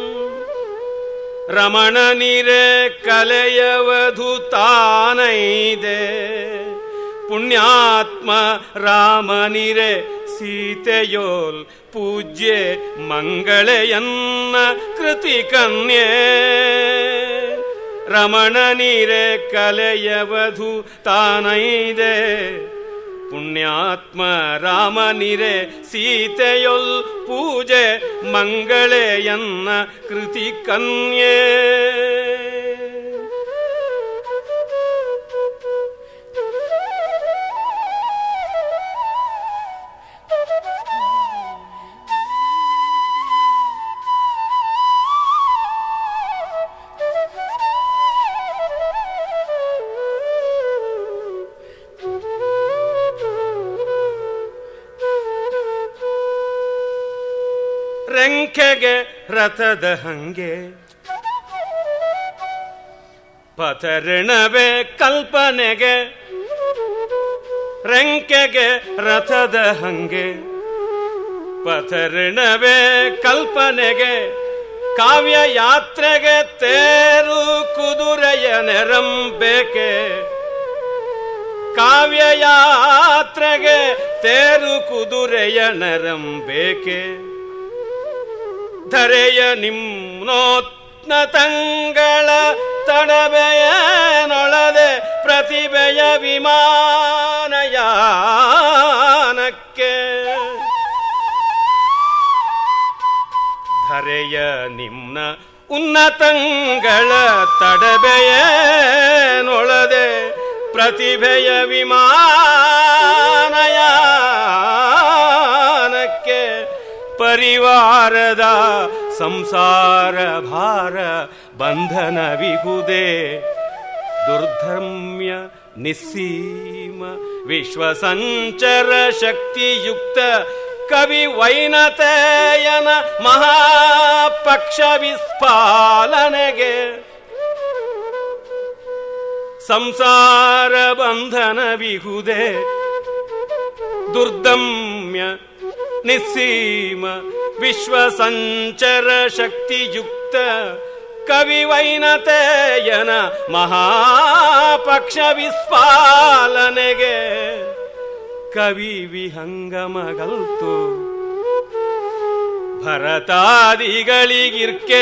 ರಮಣ ನೀರೆ ಕಲೆಯವಧು ತಾನೈದೆ ಪುಣ್ಯಾತ್ಮ ರಾಮನಿರೆ ಸೀತೆಯೋಲ್ ಪೂಜ್ಯೆ ಮಂಗಳೆಯನ್ನ ಕೃತಿ ಕನ್ಯೆ ರಮಣ ನೀರೆ ಕಲೆಯವಧು ತಾನೈದೆ ಪುಣ್ಯಾತ್ಮ ರಾಮನಿರೆ ಸೀತೆಯೊಲ್ ಪೂಜೆ ಮಂಗಳೆಯನ್ನ ಕೃತಿ ಕನ್ಯೆ ರೆಂಕೆಗೆ ರಥದ ಹಂಗೆ ಪಥರಿಣವೇ ಕಲ್ಪನೆಗೆ ರೆಂಕೆಗೆ ರಥದ ಹಂಗೆ ಪಥರಿಣವೇ ಕಲ್ಪನೆಗೆ ಕಾವ್ಯ ಯಾತ್ರೆಗೆ ತೇರು ಕುದುರೆಯ ನೆರಂಬೇಕೆ ಕಾವ್ಯ ಯಾತ್ರೆಗೆ ತೇರು ಕುದುರೆಯ ನೆರಂಬೇಕೆ ಧರೆಯ ನಿಮ್ನೋತ್ನತಂಗಳ ತಡಬೆಯನೊಳದೆ ಪ್ರತಿಭೆಯ ವಿಮಾನಯಾನಕ್ಕೆ ಧರೆಯ ನಿಮ್ನ ಉನ್ನತಂಗಳ ತಡಬೆಯನೊಳದೆ ಪ್ರತಿಭೆಯ ವಿಮಾನಯಾನಕ್ಕೆ ಪರಿವಾರದ ಸಂಸಾರ ಭಾರ ಬಂಧನವಿಗುದೇ ದುರ್ಧರ್ಮ್ಯ ನಿಸ್ಸೀಮ ವಿಶ್ವಸಂಚರ ಶಕ್ತಿಯುಕ್ತ ಕವಿ ವೈನತೆಯನ ಮಹಾಪಕ್ಷ ವಿಸ್ಫಾಲನೆಗೆ ಸಂಸಾರ ಬಂಧನವಿಹುದೇ ದುರ್ದಮ್ಯ ನಿಸ್ಸೀಮ ವಿಶ್ವ ಸಂಚರ ಶಕ್ತಿಯುಕ್ತ ಕವಿ ವೈನತೆಯನ ಮಹಾಪಕ್ಷ ವಿಸ್ಫಾಲನೆಗೆ ಕವಿ ವಿಹಂಗಮಗಲ್ತು ಭರತಾದಿಗಳಿಗಿರ್ಕೆ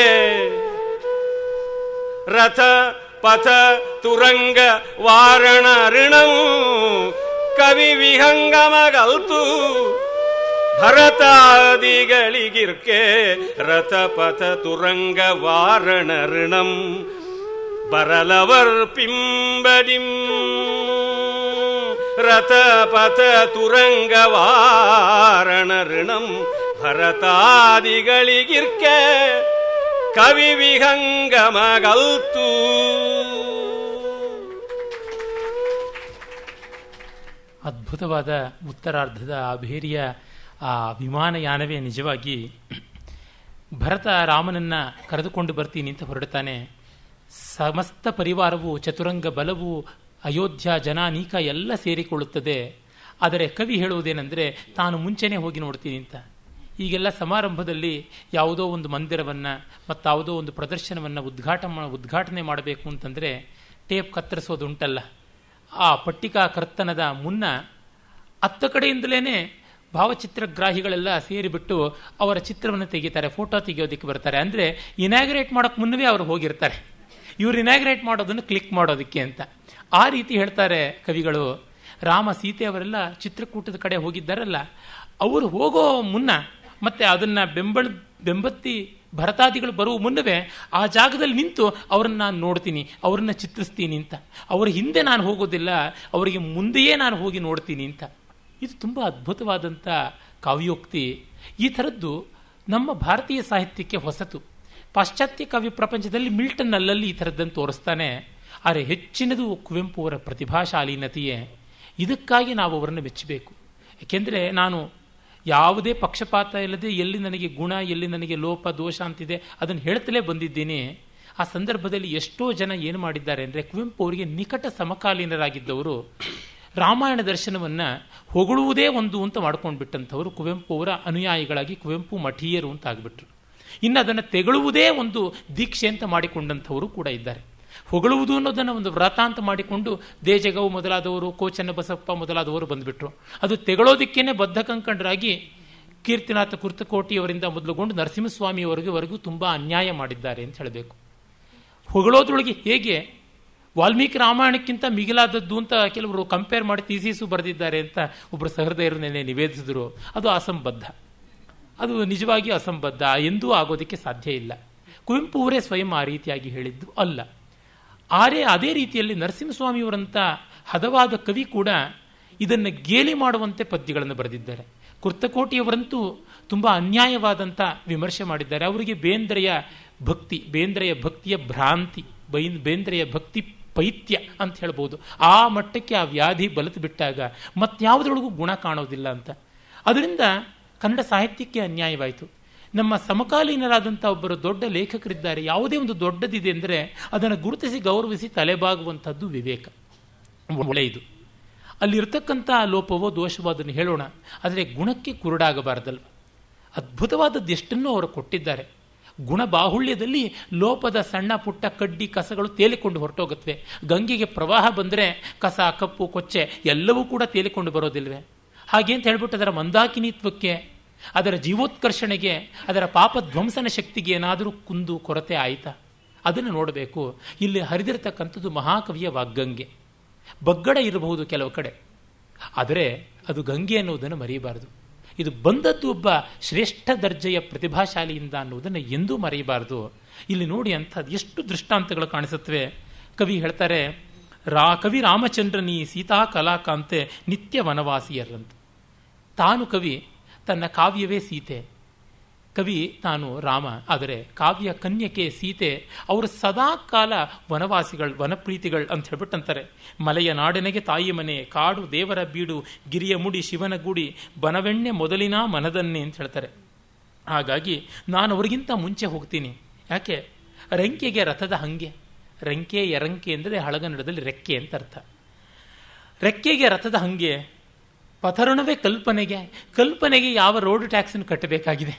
ರಥ ಪಥ ತುರಂಗ ವಾರಣ ಋಣಂ ಕವಿ ವಿಹಂಗಮಗಲ್ತು ಭರತಾದಿಗಳಿಗಿರ್ಕೆ ರಥ ಪಥ ತುರಂಗ ವಾರಣ ಋಣಂ ಬರಲವರ್ ಪಿಂಬಡಿಂ ರಥ ಪಥ ತುರಂಗ ವಾರಣ ಋಣಂ ಭರತಾದಿಗಳಿಗಿರ್ಕೆ ಕವಿ ವಿಹಂಗಮಗಲ್ತು. ಅದ್ಭುತವಾದ ಉತ್ತರಾರ್ಧದ ಆ ಭೇರಿಯ ಆ ವಿಮಾನಯಾನವೇ ನಿಜವಾಗಿ ಭರತ ರಾಮನನ್ನ ಕರೆದುಕೊಂಡು ಬರ್ತೀನಿ ಅಂತ ಹೊರಡ್ತಾನೆ. ಸಮಸ್ತ ಪರಿವಾರವು ಚತುರಂಗ ಬಲವು ಅಯೋಧ್ಯ ಜನಾನೀಕ ಎಲ್ಲ ಸೇರಿಕೊಳ್ಳುತ್ತದೆ. ಆದರೆ ಕವಿ ಹೇಳುವುದೇನೆಂದರೆ ತಾನು ಮುಂಚೆನೇ ಹೋಗಿ ನೋಡ್ತೀನಿ ಅಂತ. ಈಗೆಲ್ಲ ಸಮಾರಂಭದಲ್ಲಿ ಯಾವುದೋ ಒಂದು ಮಂದಿರವನ್ನು ಮತ್ತು ಯಾವುದೋ ಒಂದು ಪ್ರದರ್ಶನವನ್ನು ಉದ್ಘಾಟ ಉದ್ಘಾಟನೆ ಮಾಡಬೇಕು ಅಂತಂದರೆ ಟೇಪ್ ಕತ್ತರಿಸೋದುಂಟಲ್ಲ, ಆ ಪಟ್ಟಿಕಾ ಕರ್ತನದ ಮುನ್ನ ಹತ್ತ ಕಡೆಯಿಂದಲೇ ಭಾವಚಿತ್ರಗ್ರಾಹಿಗಳೆಲ್ಲ ಸೇರಿಬಿಟ್ಟು ಅವರ ಚಿತ್ರವನ್ನು ತೆಗಿತಾರೆ, ಫೋಟೋ ತೆಗೆಯೋದಕ್ಕೆ ಬರ್ತಾರೆ. ಅಂದರೆ ಇನಾಗ್ರೇಟ್ ಮಾಡೋಕ್ಕೆ ಮುನ್ನವೇ ಅವರು ಹೋಗಿರ್ತಾರೆ, ಇವರು ಇನಾಗ್ರೇಟ್ ಮಾಡೋದನ್ನು ಕ್ಲಿಕ್ ಮಾಡೋದಕ್ಕೆ ಅಂತ. ಆ ರೀತಿ ಹೇಳ್ತಾರೆ ಕವಿಗಳು. ರಾಮ ಸೀತೆ ಅವರೆಲ್ಲ ಚಿತ್ರಕೂಟದ ಕಡೆ ಹೋಗಿದ್ದಾರಲ್ಲ, ಅವರು ಹೋಗೋ ಮುನ್ನ ಮತ್ತೆ ಅದನ್ನು ಬೆಂಬಳ ಬೆಂಬತ್ತಿ ಭರತಾದಿಗಳು ಬರುವ ಮುನ್ನವೇ ಆ ಜಾಗದಲ್ಲಿ ನಿಂತು ಅವ್ರನ್ನ ನಾನು ನೋಡ್ತೀನಿ, ಅವ್ರನ್ನ ಚಿತ್ರಿಸ್ತೀನಿ ಅಂತ. ಅವರ ಹಿಂದೆ ನಾನು ಹೋಗೋದಿಲ್ಲ, ಅವರಿಗೆ ಮುಂದೆಯೇ ನಾನು ಹೋಗಿ ನೋಡ್ತೀನಿ ಅಂತ. ಇದು ತುಂಬ ಅದ್ಭುತವಾದಂಥ ಕಾವ್ಯೋಕ್ತಿ. ಈ ಥರದ್ದು ನಮ್ಮ ಭಾರತೀಯ ಸಾಹಿತ್ಯಕ್ಕೆ ಹೊಸತು. ಪಾಶ್ಚಾತ್ಯ ಕಾವ್ಯ ಪ್ರಪಂಚದಲ್ಲಿ ಮಿಲ್ಟನ್ ಅಲ್ಲಲ್ಲಿ ಈ ಥರದ್ದನ್ನು ತೋರಿಸ್ತಾನೆ. ಆದರೆ ಹೆಚ್ಚಿನದು ಕುವೆಂಪು ಅವರ ಪ್ರತಿಭಾಶಾಲೀನತೆಯೇ. ಇದಕ್ಕಾಗಿ ನಾವು ಅವರನ್ನು ಮೆಚ್ಚಬೇಕು. ಏಕೆಂದರೆ ನಾನು ಯಾವುದೇ ಪಕ್ಷಪಾತ ಇಲ್ಲದೆ ಎಲ್ಲಿ ನನಗೆ ಗುಣ, ಎಲ್ಲಿ ನನಗೆ ಲೋಪ ದೋಷ ಅಂತಿದೆ ಅದನ್ನು ಹೇಳ್ತಲೇ ಬಂದಿದ್ದೀನಿ. ಆ ಸಂದರ್ಭದಲ್ಲಿ ಎಷ್ಟೋ ಜನ ಏನು ಮಾಡಿದ್ದಾರೆ ಅಂದರೆ, ಕುವೆಂಪು ಅವರಿಗೆ ನಿಕಟ ಸಮಕಾಲೀನರಾಗಿದ್ದವರು ರಾಮಾಯಣ ದರ್ಶನವನ್ನು ಹೊಗಳುವುದೇ ಒಂದು ಅಂತ ಮಾಡ್ಕೊಂಡು ಬಿಟ್ಟಂಥವರು ಕುವೆಂಪು ಅವರ ಅನುಯಾಯಿಗಳಾಗಿ ಕುವೆಂಪು ಮಠೀಯರು ಅಂತ ಆಗಿಬಿಟ್ರು. ಇನ್ನು ಅದನ್ನು ತೆಗಳುವುದೇ ಒಂದು ದೀಕ್ಷೆ ಅಂತ ಮಾಡಿಕೊಂಡಂಥವರು ಕೂಡ ಇದ್ದಾರೆ. ಹೊಗಳುವುದು ಅನ್ನೋದನ್ನು ಒಂದು ವ್ರತ ಅಂತ ಮಾಡಿಕೊಂಡು ದೇಜಗವು ಮೊದಲಾದವರು, ಕೋಚನ್ನ ಬಸಪ್ಪ ಮೊದಲಾದವರು ಬಂದುಬಿಟ್ರು. ಅದು ತೆಗಳೋದಕ್ಕೇನೆ ಬದ್ಧ ಕಂಕಣರಾಗಿ ಕೀರ್ತಿನಾಥ ಕುರ್ತಕೋಟಿಯವರಿಂದ ಮೊದಲುಗೊಂಡು ನರಸಿಂಹಸ್ವಾಮಿಯವರೆಗೂ ತುಂಬ ಅನ್ಯಾಯ ಮಾಡಿದ್ದಾರೆ ಅಂತ ಹೇಳಬೇಕು. ಹೊಗಳೋದ್ರೊಳಗೆ ಹೇಗೆ ವಾಲ್ಮೀಕಿ ರಾಮಾಯಣಕ್ಕಿಂತ ಮಿಗಿಲಾದದ್ದು ಅಂತ ಕೆಲವರು ಕಂಪೇರ್ ಮಾಡಿ ಥೀಸಿಸು ಬರೆದಿದ್ದಾರೆ ಅಂತ ಒಬ್ಬರು ಸಹೃದಯರು ನೆನೆ ನಿವೇದಿಸಿದ್ರು. ಅದು ಅಸಂಬದ್ಧ, ಅದು ನಿಜವಾಗಿ ಅಸಂಬದ್ಧ, ಎಂದೂ ಆಗೋದಕ್ಕೆ ಸಾಧ್ಯ ಇಲ್ಲ. ಕುವೆಂಪು ಅವರೇ ಸ್ವಯಂ ಆ ರೀತಿಯಾಗಿ ಹೇಳಿದ್ದು ಅಲ್ಲ. ಆರೇ ಅದೇ ರೀತಿಯಲ್ಲಿ ನರಸಿಂಹಸ್ವಾಮಿಯವರಂಥ ಹದವಾದ ಕವಿ ಕೂಡ ಇದನ್ನು ಗೇಲಿ ಮಾಡುವಂತೆ ಪದ್ಯಗಳನ್ನು ಬರೆದಿದ್ದಾರೆ. ಕುರ್ತಕೋಟಿಯವರಂತೂ ತುಂಬ ಅನ್ಯಾಯವಾದಂಥ ವಿಮರ್ಶೆ ಮಾಡಿದ್ದಾರೆ. ಅವರಿಗೆ ಬೇಂದ್ರೆಯ ಭಕ್ತಿ, ಬೇಂದ್ರೆಯ ಭಕ್ತಿಯ ಭ್ರಾಂತಿ, ಬೈ ಬೇಂದ್ರೆಯ ಭಕ್ತಿ ಪೈತ್ಯ ಅಂತ ಹೇಳ್ಬೋದು. ಆ ಮಟ್ಟಕ್ಕೆ ಆ ವ್ಯಾಧಿ ಬಲತು ಬಿಟ್ಟಾಗ ಮತ್ಯಾವುದರೊಳಗೂ ಗುಣ ಕಾಣೋದಿಲ್ಲ ಅಂತ. ಅದರಿಂದ ಕನ್ನಡ ಸಾಹಿತ್ಯಕ್ಕೆ ಅನ್ಯಾಯವಾಯಿತು. ನಮ್ಮ ಸಮಕಾಲೀನರಾದಂಥ ಒಬ್ಬರು ದೊಡ್ಡ ಲೇಖಕರಿದ್ದಾರೆ, ಯಾವುದೇ ಒಂದು ದೊಡ್ಡದಿದೆ ಅಂದರೆ ಅದನ್ನು ಗುರುತಿಸಿ ಗೌರವಿಸಿ ತಲೆಬಾಗುವಂಥದ್ದು ವಿವೇಕ, ಒಳ್ಳೆಯದು. ಅಲ್ಲಿರ್ತಕ್ಕಂಥ ಲೋಪವೋ ದೋಷವೋ ಅದನ್ನು ಹೇಳೋಣ, ಆದರೆ ಗುಣಕ್ಕೆ ಕುರುಡಾಗಬಾರ್ದಲ್ವ. ಅದ್ಭುತವಾದದ್ದು ಎಷ್ಟನ್ನೂ ಅವರು ಕೊಟ್ಟಿದ್ದಾರೆ. ಗುಣ ಬಾಹುಳ್ಯದಲ್ಲಿ ಲೋಪದ ಸಣ್ಣ ಪುಟ್ಟ ಕಡ್ಡಿ ಕಸಗಳು ತೇಲಿಕೊಂಡು ಹೊರಟೋಗುತ್ತವೆ. ಗಂಗೆಗೆ ಪ್ರವಾಹ ಬಂದರೆ ಕಸ, ಕಪ್ಪು, ಕೊಚ್ಚೆ ಎಲ್ಲವೂ ಕೂಡ ತೇಲಿಕೊಂಡು ಬರೋದಿಲ್ವೇ? ಹಾಗೆ ಅಂತ ಹೇಳ್ಬಿಟ್ಟು ಅದರ ಮಂದಾಕಿನಿತ್ವಕ್ಕೆ, ಅದರ ಜೀವೋತ್ಕರ್ಷಣೆಗೆ, ಅದರ ಪಾಪಧ್ವಂಸನ ಶಕ್ತಿಗೆ ಏನಾದರೂ ಕುಂದು ಕೊರತೆ ಆಯಿತಾ? ಅದನ್ನು ನೋಡಬೇಕು. ಇಲ್ಲಿ ಹರಿದಿರತಕ್ಕಂಥದ್ದು ಮಹಾಕವಿಯ ವಾಗ್ಗಂಗೆ. ಬಗ್ಗಡ ಇರಬಹುದು ಕೆಲವು ಕಡೆ, ಆದರೆ ಅದು ಗಂಗೆ ಅನ್ನೋದನ್ನು ಮರೆಯಬಾರದು. ಇದು ಬಂದದ್ದು ಒಬ್ಬ ಶ್ರೇಷ್ಠ ದರ್ಜೆಯ ಪ್ರತಿಭಾಶಾಲಿಯಿಂದ ಅನ್ನೋದನ್ನು ಎಂದೂ ಮರೆಯಬಾರದು. ಇಲ್ಲಿ ನೋಡಿ ಅಂಥದ್ದು ಎಷ್ಟು ದೃಷ್ಟಾಂತಗಳು ಕಾಣಿಸುತ್ತವೆ. ಕವಿ ಹೇಳ್ತಾರೆ, ರಾ ಕವಿ ರಾಮಚಂದ್ರನಿ ಸೀತಾ ಕಲಾಕಾಂತೆ ನಿತ್ಯ ವನವಾಸಿಯರಂತ. ತಾನು ಕವಿ, ತನ್ನ ಕಾವ್ಯವೇ ಸೀತೆ. ಕವಿ ತಾನು ರಾಮ, ಆದರೆ ಕಾವ್ಯ ಕನ್ಯಕೆ ಸೀತೆ. ಅವರು ಸದಾ ಕಾಲ ವನವಾಸಿಗಳು, ವನಪ್ರೀತಿಗಳು ಅಂತ ಹೇಳ್ಬಿಟ್ಟಂತಾರೆ. ಮಲೆಯ ನಾಡಿನೆಗೆ ತಾಯಿ ಮನೆ, ಕಾಡು ದೇವರ ಬೀಡು, ಗಿರಿಯ ಮುಡಿ ಶಿವನ ಗುಡಿ, ಬನವೆಣ್ಣೆ ಮೊದಲಿನ ಮನದನ್ನೇ ಅಂತ ಹೇಳ್ತಾರೆ. ಹಾಗಾಗಿ ನಾನು ಅವರಿಗಿಂತ ಮುಂಚೆ ಹೋಗ್ತೀನಿ. ಯಾಕೆ? ರಂಕೆಗೆ ರಥದ ಹಂಗೆ, ರಂಕೆ ಎರಂಕೆ ಅಂದರೆ ಹಳಗನ್ನಡದಲ್ಲಿ ರೆಕ್ಕೆ ಅಂತ ಅರ್ಥ. ರೆಕ್ಕೆಗೆ ರಥದ ಹಂಗೆ, ಪಥಋಣವೇ ಕಲ್ಪನೆಗೆ. ಕಲ್ಪನೆಗೆ ಯಾವ ರೋಡ್ ಟ್ಯಾಕ್ಸನ್ನು ಕಟ್ಟಬೇಕಾಗಿದೆ,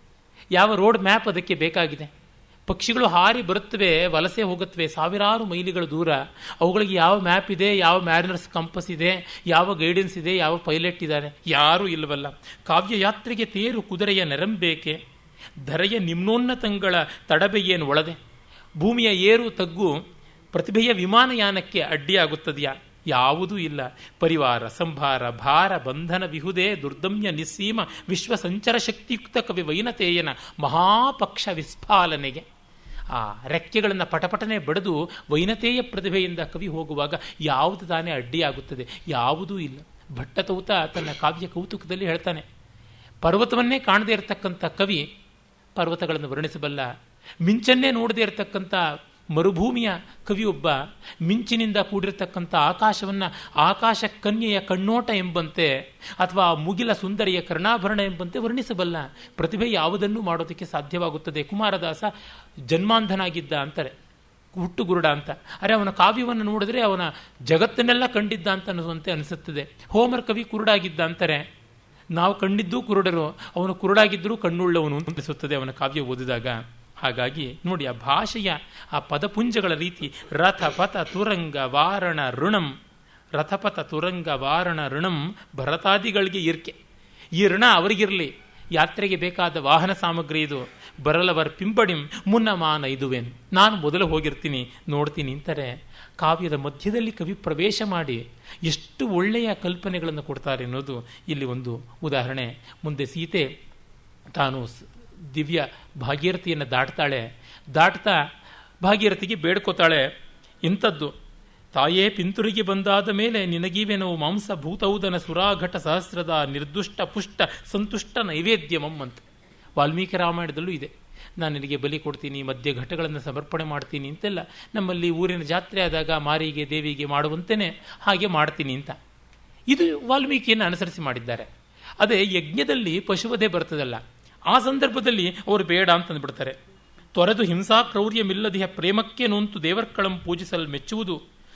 ಯಾವ ರೋಡ್ ಮ್ಯಾಪ್ ಅದಕ್ಕೆ ಬೇಕಾಗಿದೆ. ಪಕ್ಷಿಗಳು ಹಾರಿ ಬರುತ್ತವೆ, ವಲಸೆ ಹೋಗುತ್ತವೆ ಸಾವಿರಾರು ಮೈಲಿಗಳ ದೂರ. ಅವುಗಳಿಗೆ ಯಾವ ಮ್ಯಾಪ್ ಇದೆ, ಯಾವ ಮ್ಯಾರಿನರ್ಸ್ ಕಂಪಸ್ ಇದೆ, ಯಾವ ಗೈಡೆನ್ಸ್ ಇದೆ, ಯಾವ ಪೈಲಟ್ ಇದ್ದಾರೆ? ಯಾರೂ ಇಲ್ಲವಲ್ಲ. ಕಾವ್ಯ ಯಾತ್ರೆಗೆ ತೇರು ಕುದುರೆಯ ನೆರಂಬೇಕೆ, ಧರೆಯ ನಿಮ್ನೋನ್ನತಂಗಳ ತಡಬೆಯೇನು ಒಳದೆ. ಭೂಮಿಯ ಏರು ತಗ್ಗು ಪ್ರತಿಭೆಯ ವಿಮಾನಯಾನಕ್ಕೆ ಅಡ್ಡಿಯಾಗುತ್ತದೆಯಾ? ಯಾವುದೂ ಇಲ್ಲ. ಪರಿವಾರ ಸಂಭಾರ ಭಾರ ಬಂಧನ ವಿಹುದೇ ದುರ್ದಮ್ಯ ನಿಸ್ಸೀಮ ವಿಶ್ವ ಸಂಚರ ಶಕ್ತಿಯುಕ್ತ ಕವಿ ವೈನತೇಯನ ಮಹಾಪಕ್ಷ ವಿಸ್ಫಾಲನೆಗೆ. ಆ ರೆಕ್ಕೆಗಳನ್ನು ಪಟಪಟನೆ ಬಡಿದು ವೈನತೇಯ ಪ್ರತಿಭೆಯಿಂದ ಕವಿ ಹೋಗುವಾಗ ಯಾವುದು ತಾನೇ ಅಡ್ಡಿಯಾಗುತ್ತದೆ? ಯಾವುದೂ ಇಲ್ಲ. ಭಟ್ಟತೌತ ತನ್ನ ಕಾವ್ಯ ಕೌತುಕದಲ್ಲಿ ಹೇಳ್ತಾನೆ, ಪರ್ವತವನ್ನೇ ಕಾಣದೇ ಇರತಕ್ಕಂಥ ಕವಿ ಪರ್ವತಗಳನ್ನು ವರ್ಣಿಸಬಲ್ಲ. ಮಿಂಚನ್ನೇ ನೋಡದೇ ಇರತಕ್ಕಂಥ ಮರುಭೂಮಿಯ ಕವಿಯೊಬ್ಬ ಮಿಂಚಿನಿಂದ ಕೂಡಿರತಕ್ಕಂಥ ಆಕಾಶವನ್ನು ಆಕಾಶ ಕನ್ಯೆಯ ಕಣ್ಣೋಟ ಎಂಬಂತೆ ಅಥವಾ ಮುಗಿಲ ಸುಂದರಿಯ ಕರ್ಣಾಭರಣ ಎಂಬಂತೆ ವರ್ಣಿಸಬಲ್ಲ. ಪ್ರತಿಭೆ ಯಾವುದನ್ನು ಮಾಡೋದಕ್ಕೆ ಸಾಧ್ಯವಾಗುತ್ತದೆ. ಕುಮಾರದಾಸ ಜನ್ಮಾಂಧನಾಗಿದ್ದ ಅಂತಾರೆ, ಹುಟ್ಟುಗುರುಡ ಅಂತ. ಅರೆ ಅವನ ಕಾವ್ಯವನ್ನು ನೋಡಿದ್ರೆ ಅವನ ಜಗತ್ತನ್ನೆಲ್ಲ ಕಂಡಿದ್ದ ಅಂತ ಅನ್ನುವಂತೆ ಅನಿಸುತ್ತದೆ. ಹೋಮರ್ ಕವಿ ಕುರುಡಾಗಿದ್ದ ಅಂತಾರೆ, ನಾವು ಕಂಡಿದ್ದೂ ಕುರುಡರು, ಅವನು ಕುರುಡಾಗಿದ್ದರೂ ಕಣ್ಣುಳ್ಳವನು ಅಂತ ಅನಿಸುತ್ತದೆ ಅವನ ಕಾವ್ಯ ಓದಿದಾಗ. ಹಾಗಾಗಿ ನೋಡಿ ಆ ಭಾಷೆಯ ಆ ಪದಪುಂಜಗಳ ರೀತಿ. ರಥಪಥ ತುರಂಗ ವಾರಣ ಋಣಂ, ರಥಪಥ ತುರಂಗ ವಾರಣ ಋಣಂ ಭರತಾದಿಗಳಿಗೆ ಇರ್ಕೆ. ಈ ಋಣ ಅವರಿಗಿರಲಿ, ಯಾತ್ರೆಗೆ ಬೇಕಾದ ವಾಹನ ಸಾಮಗ್ರಿ ಇದು. ಬರಲವರ್ ಪಿಂಪಡಿಂ ಮುನ್ನ ಮಾನ ಇದುವೇನು, ನಾನು ಮೊದಲು ಹೋಗಿರ್ತೀನಿ ನೋಡ್ತೀನಿ ಅಂತಾರೆ. ಕಾವ್ಯದ ಮಧ್ಯದಲ್ಲಿ ಕವಿ ಪ್ರವೇಶ ಮಾಡಿ ಎಷ್ಟು ಒಳ್ಳೆಯ ಕಲ್ಪನೆಗಳನ್ನು ಕೊಡ್ತಾರೆ ಅನ್ನೋದು ಇಲ್ಲಿ ಒಂದು ಉದಾಹರಣೆ. ಮುಂದೆ ಸೀತೆ ತಾನು ದಿವ್ಯ ಭಾಗೀರಥಿಯನ್ನು ದಾಟ್ತಾಳೆ. ದಾಟ್ತಾ ಭಾಗೀರಥಿಗೆ ಬೇಡ್ಕೋತಾಳೆ, ಇಂಥದ್ದು ತಾಯೇ ಪಿಂತುರಿಗೆ ಬಂದಾದ ಮೇಲೆ ನಿನಗೀವೆ ನಾವು ಮಾಂಸ ಭೂತೌದನ ಸುರಾಘಟ ಸಹಸ್ರದ ನಿರ್ದುಷ್ಟ ಪುಷ್ಟ ಸಂತುಷ್ಟ ನೈವೇದ್ಯಮಂ ಅಂತ. ವಾಲ್ಮೀಕಿ ರಾಮಾಯಣದಲ್ಲೂ ಇದೆ, ನಾನು ನಿನಗೆ ಬಲಿ ಕೊಡ್ತೀನಿ, ಮಧ್ಯ ಘಟಗಳನ್ನು ಸಮರ್ಪಣೆ ಮಾಡ್ತೀನಿ ಅಂತೆಲ್ಲ. ನಮ್ಮಲ್ಲಿ ಊರಿನ ಜಾತ್ರೆ ಆದಾಗ ಮಾರಿಗೆ ದೇವಿಗೆ ಮಾಡುವಂತೆಯೇ ಹಾಗೆ ಮಾಡ್ತೀನಿ ಅಂತ. ಇದು ವಾಲ್ಮೀಕಿಯನ್ನು ಅನುಸರಿಸಿ ಮಾಡಿದ್ದಾರೆ. ಅದೇ ಯಜ್ಞದಲ್ಲಿ ಪಶುವಧೆ ಬರ್ತದಲ್ಲ, ಆ ಸಂದರ್ಭದಲ್ಲಿ ಅವರು ಬೇಡ ಅಂತಂದ್ಬಿಡ್ತಾರೆ. ತೊರೆದು ಹಿಂಸಾ ಕ್ರೌರ್ಯಮಿಲ್ಲದಿಹ ಪ್ರೇಮಕ್ಕೆ ನೊಂತು ದೇವರ್ಕಳಂ ಪೂಜಿಸಲು ಮೆಚ್ಚುವುದು,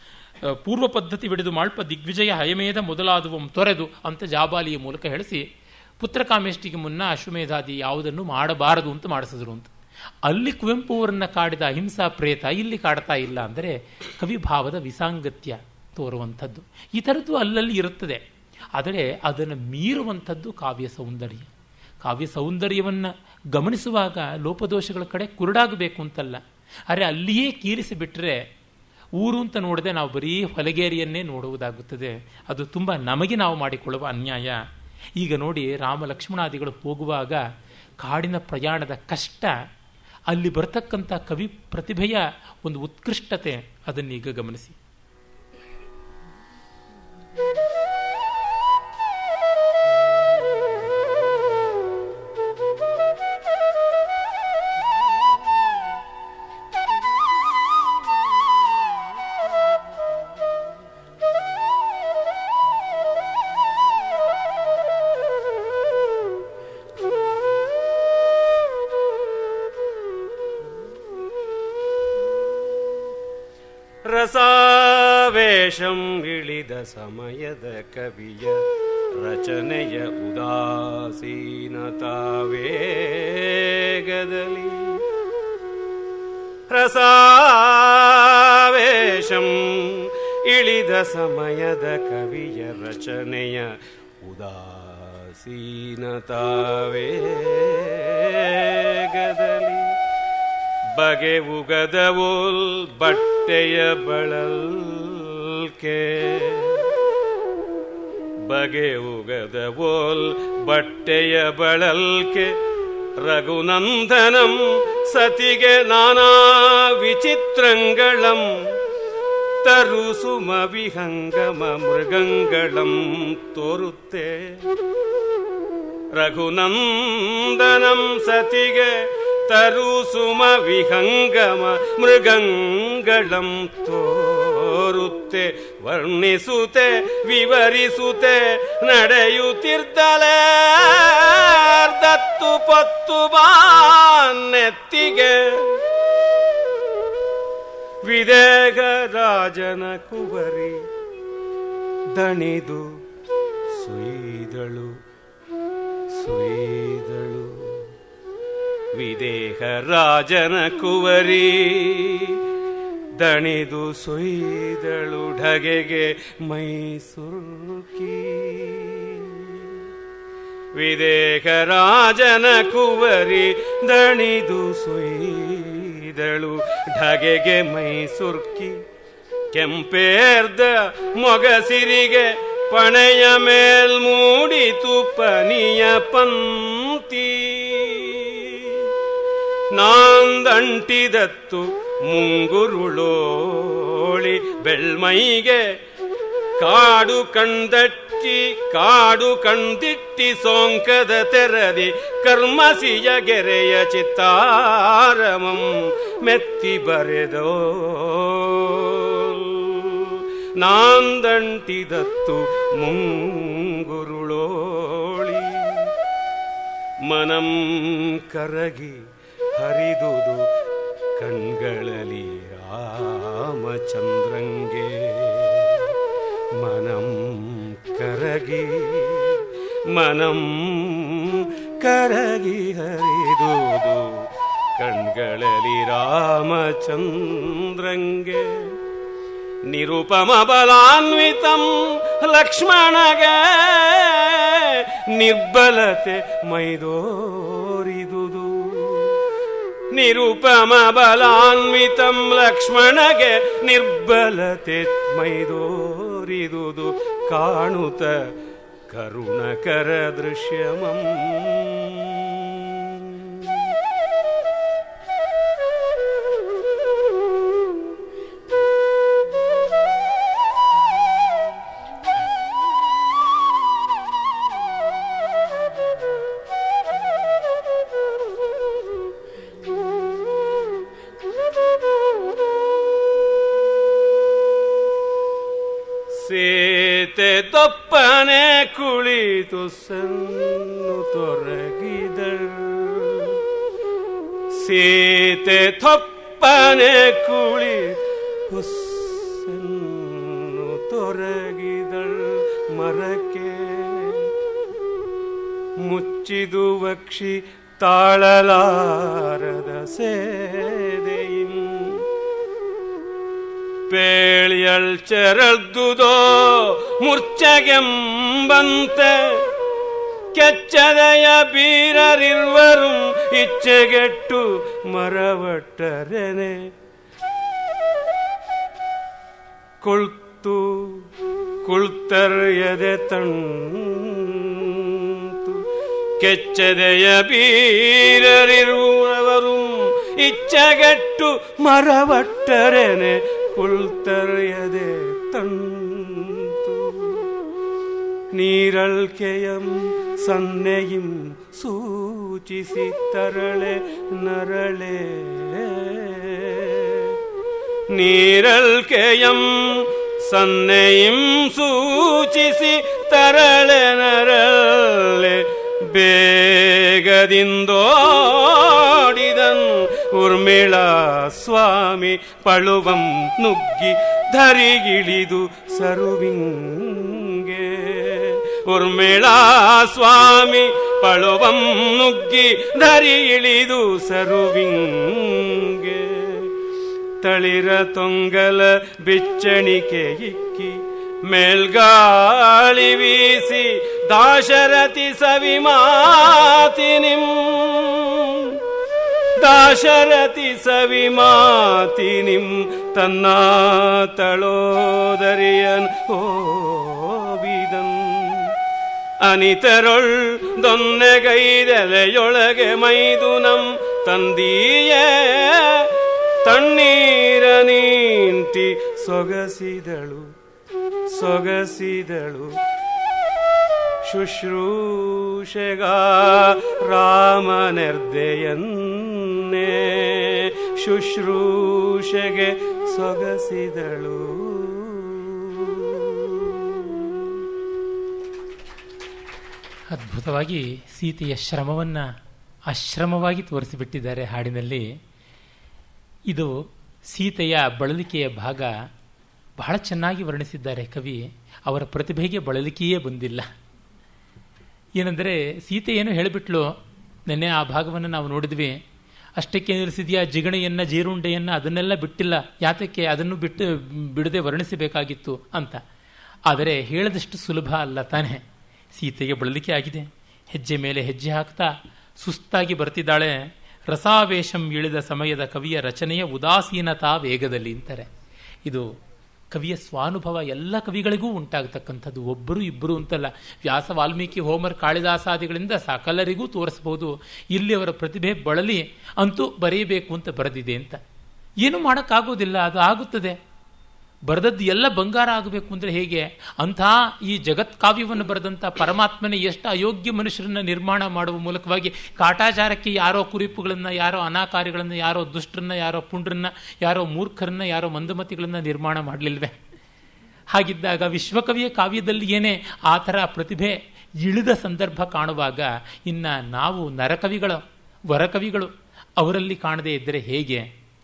ಪೂರ್ವ ಪದ್ಧತಿ ಬಿಡಿದು ಮಾಳ್ಪ ದಿಗ್ವಿಜಯ ಹಯಮೇಧ ಮೊದಲಾದುವಂ ತೊರೆದು ಅಂತ ಜಾಬಾಲಿಯ ಮೂಲಕ ಹೇಳಿಸಿ ಪುತ್ರಕಾಮೇಷ್ಟಿಗೆ ಮುನ್ನ ಅಶ್ವಮೇಧಾದಿ ಯಾವುದನ್ನು ಮಾಡಬಾರದು ಅಂತ ಮಾಡಿಸಿದ್ರು ಅಂತ. ಅಲ್ಲಿ ಕುವೆಂಪು ಅವರನ್ನ ಕಾಡಿದ ಅಹಿಂಸಾ ಪ್ರೇತ ಇಲ್ಲಿ ಕಾಡ್ತಾ ಇಲ್ಲ ಅಂದರೆ ಕವಿಭಾವದ ವಿಸಾಂಗತ್ಯ ತೋರುವಂಥದ್ದು. ಈ ಥರದ್ದು ಅಲ್ಲಲ್ಲಿ ಇರುತ್ತದೆ. ಆದರೆ ಅದನ್ನು ಮೀರುವಂಥದ್ದು ಕಾವ್ಯ ಸೌಂದರ್ಯ. ಕಾವ್ಯ ಸೌಂದರ್ಯವನ್ನು ಗಮನಿಸುವಾಗ ಲೋಪದೋಷಗಳ ಕಡೆ ಕುರುಡಾಗಬೇಕು ಅಂತಲ್ಲ. ಅರೆ ಅಲ್ಲಿಯೇ ಕೀರಿಸಿಬಿಟ್ರೆ ಊರು ಅಂತ ನೋಡದೆ ನಾವು ಬರೀ ಹೊಲಗೇರಿಯನ್ನೇ ನೋಡುವುದಾಗುತ್ತದೆ. ಅದು ತುಂಬ ನಮಗೆ ನಾವು ಮಾಡಿಕೊಳ್ಳುವ ಅನ್ಯಾಯ. ಈಗ ನೋಡಿ, ರಾಮ ಲಕ್ಷ್ಮಣಾದಿಗಳು ಹೋಗುವಾಗ ಕಾಡಿನ ಪ್ರಯಾಣದ ಕಷ್ಟ, ಅಲ್ಲಿ ಬರತಕ್ಕಂಥ ಕವಿ ಪ್ರತಿಭೆಯ ಒಂದು ಉತ್ಕೃಷ್ಟತೆ, ಅದನ್ನೀಗ ಗಮನಿಸಿ. ರಸಾವೇಶಂ ಇಳಿದ ಸಮಯದ ಕವಿಯ ರಚನೆಯ ಉದಾಸೀನತಾವೇಗದಲ್ಲಿ. ರಸಾವೇಶಂ ಇಳಿದ ಸಮಯದ ಕವಿಯ ರಚನೆಯ ಉದಾಸೀನತಾವೇಗದಲ್ಲಿ. ಬಗೆ ಉಗದವೋಲ್ ಬಟ್ಟೆಯ ಬಳಲ್ಕೆ, ಬಗೆ ಉಗದವೋಲ್ ಬಟ್ಟೆಯ ಬಳಲ್ಕೆ. ರಘುನಂದನಂ ಸತಿಗೆ ನಾನಾ ವಿಚಿತ್ರಂಗಳಂ ತರು ಸುಮ ವಿಹಂಗಮ ಮೃಗಂಗಳಂ ತೋರುತ್ತೆ. ರಘುನಂದನಂ ಸತಿಗೆ ತರು ಸುಮ ವಿಹಂಗಮ ಮೃಗಂಗಳಂ ತೋರುತ್ತೆ. ವರ್ಣಿಸುತ್ತೆ ವಿವರಿಸುತ್ತೆ ನಡೆಯುತ್ತಿರ್ದಲೇ ದತ್ತು ಪತ್ತು ಬಾನೆತ್ತಿಗೆ. ವಿದೇಹ ರಾಜನ ಕುವರಿ ದಣಿದು ಸುಯ್ದಳು ಸುಯ್ದಳು. ವಿದೇಹ ರಾಜನ ಕುವರಿ ದಣಿದು ಸುಯ್ದಳು ಢಗೆಗೆ ಮೈಸುರುಕಿ. ವಿದೇಹ ರಾಜನ ಕುವರಿ ದಣಿದು ಸುಯ್ದಳು ಢಗೆಗೆ ಮೈಸುರ್ಕಿ. ಕೆಂಪೇರ್ದ ಮೊಗಸಿರಿಗೆ ಪಣೆಯ ಮೇಲ್ಮೂಡಿತು ಪನಿಯ ಪಂಕ್ತಿ. ನಾಂದಂಟಿದತ್ತು ಮುಂಗುರುಳೋಳಿ ಬೆಳ್ಮೈಗೆ ಕಾಡು ಕಣ್ದಟ್ಟಿ ಕಾಡು ಕಣ್ದಿಟ್ಟಿ ಸೋಂಕದ ತೆರದಿ ಕರ್ಮಸಿಯ ಗೆರೆಯ ಚಿತ್ತಾರಮಂ ಮೆತ್ತಿ ಬರೆದೋ. ನಾಂದಂಟಿದತ್ತು ಮುಂಗುರುಳೋಳಿ ಮನಂ ಕರಗಿ ಹರಿದುದು ಕಣ್ಗಳಲ್ಲಿ ರಾಮಚಂದ್ರಂಗೆ. ಮನಂ ಕರಗಿ ಮನಂ ಕರಗಿ ಹರಿದುದು ಕಣ್ಗಳಲ್ಲಿ ರಾಮಚಂದ್ರಂಗೆ. ನಿರುಪಮ ಬಲಾನ್ವಿತಂ ಲಕ್ಷ್ಮಣಗೆ ನಿರ್ಬಲತೆ ಮೈದೋರಿದುದು. ನಿರುಪಮ ಬಲಾನ್ವಿತಂ ಲಕ್ಷ್ಮಣಗೆ ನಿರ್ಬಲತೆ ಮೈದೋರಿದುದು ಕಾಣುತ್ತ ಕರುಣಕರ ದೃಶ್ಯಮಂ. ಸೀತೆ ತೊಪ್ಪನೆ ಕುಳಿತು ಸನ್ನು ತೊರಗಿದಳು. ಸೀತೆ ತೊಪ್ಪನೆ ಕುಳಿತು ಸನ್ನು ತೊರಗಿದಳು ಮರಕ್ಕೆ. ಮುಚ್ಚಿದು ವಕ್ಷಿ ತಾಳಲಾರದ ಸೇದೆಯಿಂ. പേളിയൽ ചെറൽതുതോ മുർച്ചകെമ്പന്തെ ಕೆಚ್ಚದೆಯ ಬೀರರಿರುವರು ಇಚ್ಛೆಗೆಟ್ಟು ಮರವಟ್ಟರೆನೆ. ಕೊಳ್ತು ಕುಳ್ತರ್ಯದೆ ತಂತು ಕೆಚ್ಚದೆಯ ಬೀರರಿರುವವರು ಇಚ್ಛೆಗೆಟ್ಟು ಮರವಟ್ಟರೆನೆ. ಕುಳ್ತರ್ಯದೆ ತಂತು ನೀರಳ್ಕೆಯಂ ಸನ್ನೆಯಿಂ ಸೂಚಿಸಿ ತರಳೆ ನರಳೆ. ನೀರಳ್ಕೆಯಂ ಸನ್ನೆಯಿಂ ಸೂಚಿಸಿ ತರಳೆ ನರಳೆ. ಬೇಗದಿಂದೋಡಿದನ್ ಉರ್ಮಿಳಾ ಸ್ವಾಮಿ ಪಳುವಂ ನುಗ್ಗಿ ಧರಿಗಿಳಿದು ಸರುವಿಂಗೆ. ಉರ್ಮಿಳಾ ಸ್ವಾಮಿ ಪಳುವಂ ನುಗ್ಗಿ ಧರಿ ಇಳಿದು ಸರುವಿಂಗೆ. ತಳಿರ ತೊಂಗಲ ಬಿಚ್ಚಣಿಕೆ ಇಕ್ಕಿ ಮೇಲ್ಗಾಳಿ ವೀಸಿ ದಾಶರಥಿ ಸವಿಮಾತಿನಿಂ. ದಾಶರಥಿ ಸವಿಮಾತಿನಿಂ ತನ್ನ ತಳೋದರಿಯನ್ ಓಬಿದನ್. ಅನಿತರೊಳ್ ದೊನ್ನೆಗೈದೆಲೆಯೊಳಗೆ ಮೈದುನಂ ತಂದೀಯೇ ತಣ್ಣೀರ ನೀಂತಿ ಸೊಗಸಿದಳು ಸೊಗಸಿದಳು. ಶುಶ್ರೂಷೆಗ ರಾಮನೆರ್ದೆಯನ್ನೇ ಶುಶ್ರೂಷೆಗೆ ಸೊಗಸಿದಳು. ಅದ್ಭುತವಾಗಿ ಸೀತೆಯ ಶ್ರಮವನ್ನು ಅಶ್ರಮವಾಗಿ ತೋರಿಸಿಬಿಟ್ಟಿದ್ದಾರೆ ಹಾಡಿನಲ್ಲಿ. ಇದು ಸೀತೆಯ ಬಳಲಿಕೆಯ ಭಾಗ ಬಹಳ ಚೆನ್ನಾಗಿ ವರ್ಣಿಸಿದ್ದಾರೆ ಕವಿ. ಅವರ ಪ್ರತಿಭೆಗೆ ಬಳಲಿಕೆಯೇ ಬಂದಿಲ್ಲ. ಏನೆಂದರೆ ಸೀತೆ ಏನು ಹೇಳಿಬಿಟ್ಲು, ನೆನ್ನೆ ಆ ಭಾಗವನ್ನು ನಾವು ನೋಡಿದ್ವಿ. ಅಷ್ಟಕ್ಕೆ ನಿಲ್ಲಿಸಿದೆಯಾ ಜಿಗಣೆಯನ್ನು, ಜೀರುಂಡೆಯನ್ನು, ಅದನ್ನೆಲ್ಲ ಬಿಟ್ಟಿಲ್ಲ, ಯಾತಕ್ಕೆ ಅದನ್ನು ಬಿಟ್ಟು ಬಿಡದೆ ವರ್ಣಿಸಬೇಕಾಗಿತ್ತು ಅಂತ. ಆದರೆ ಹೇಳದಷ್ಟು ಸುಲಭ ಅಲ್ಲ ತಾನೆ. ಸೀತೆಗೆ ಬಳಲಿಕೆ ಆಗಿದೆ. ಹೆಜ್ಜೆ ಮೇಲೆ ಹೆಜ್ಜೆ ಹಾಕ್ತಾ ಸುಸ್ತಾಗಿ ಬರ್ತಿದ್ದಾಳೆ. ರಸಾವೇಶಂ ಇಳಿದ ಸಮಯದ ಕವಿಯ ರಚನೆಯ ಉದಾಸೀನತಾ ವೇಗದಲ್ಲಿ ಅಂತಾರೆ. ಇದು ಕವಿಯ ಸ್ವಾನುಭವ ಎಲ್ಲ ಕವಿಗಳಿಗೂ ಉಂಟಾಗತಕ್ಕಂಥದ್ದು. ಒಬ್ಬರು ಇಬ್ಬರು ಅಂತಲ್ಲ. ವ್ಯಾಸ, ವಾಲ್ಮೀಕಿ, ಹೋಮರ್, ಕಾಳಿದಾಸಾದಿಗಳಿಂದ ಸಕಲರಿಗೂ ತೋರಿಸಬಹುದು. ಇಲ್ಲಿ ಅವರ ಪ್ರತಿಭೆ ಬಳಲಿ ಅಂತೂ ಬರೆಯಬೇಕು ಅಂತ ಬರೆದಿದೆ ಅಂತ. ಏನು ಮಾಡೋಕ್ಕಾಗೋದಿಲ್ಲ, ಅದು ಆಗುತ್ತದೆ. ಬರೆದದ್ದು ಎಲ್ಲ ಬಂಗಾರ ಆಗಬೇಕು ಅಂದರೆ ಹೇಗೆ? ಅಂಥ ಈ ಜಗತ್ ಕಾವ್ಯವನ್ನು ಬರೆದಂಥ ಪರಮಾತ್ಮನೇ ಎಷ್ಟು ಅಯೋಗ್ಯ ಮನುಷ್ಯರನ್ನ ನಿರ್ಮಾಣ ಮಾಡುವ ಮೂಲಕವಾಗಿ ಕಾಟಾಚಾರಕ್ಕೆ ಯಾರೋ ಕುರಿಪುಗಳನ್ನು, ಯಾರೋ ಅನಾಕಾರಿಗಳನ್ನು, ಯಾರೋ ದುಷ್ಟರನ್ನ, ಯಾರೋ ಪುಂಡ್ರನ್ನ, ಯಾರೋ ಮೂರ್ಖರನ್ನ, ಯಾರೋ ಮಂದಮತಿಗಳನ್ನು ನಿರ್ಮಾಣ ಮಾಡಲಿಲ್ವೇ? ಹಾಗಿದ್ದಾಗ ವಿಶ್ವಕವಿಯ ಕಾವ್ಯದಲ್ಲಿ ಏನೇ ಆ ಥರ ಪ್ರತಿಭೆ ಇಳಿದ ಸಂದರ್ಭ ಕಾಣುವಾಗ ಇನ್ನು ನಾವು ನರಕವಿಗಳು, ವರಕವಿಗಳು ಅವರಲ್ಲಿ ಕಾಣದೇ ಇದ್ದರೆ ಹೇಗೆ?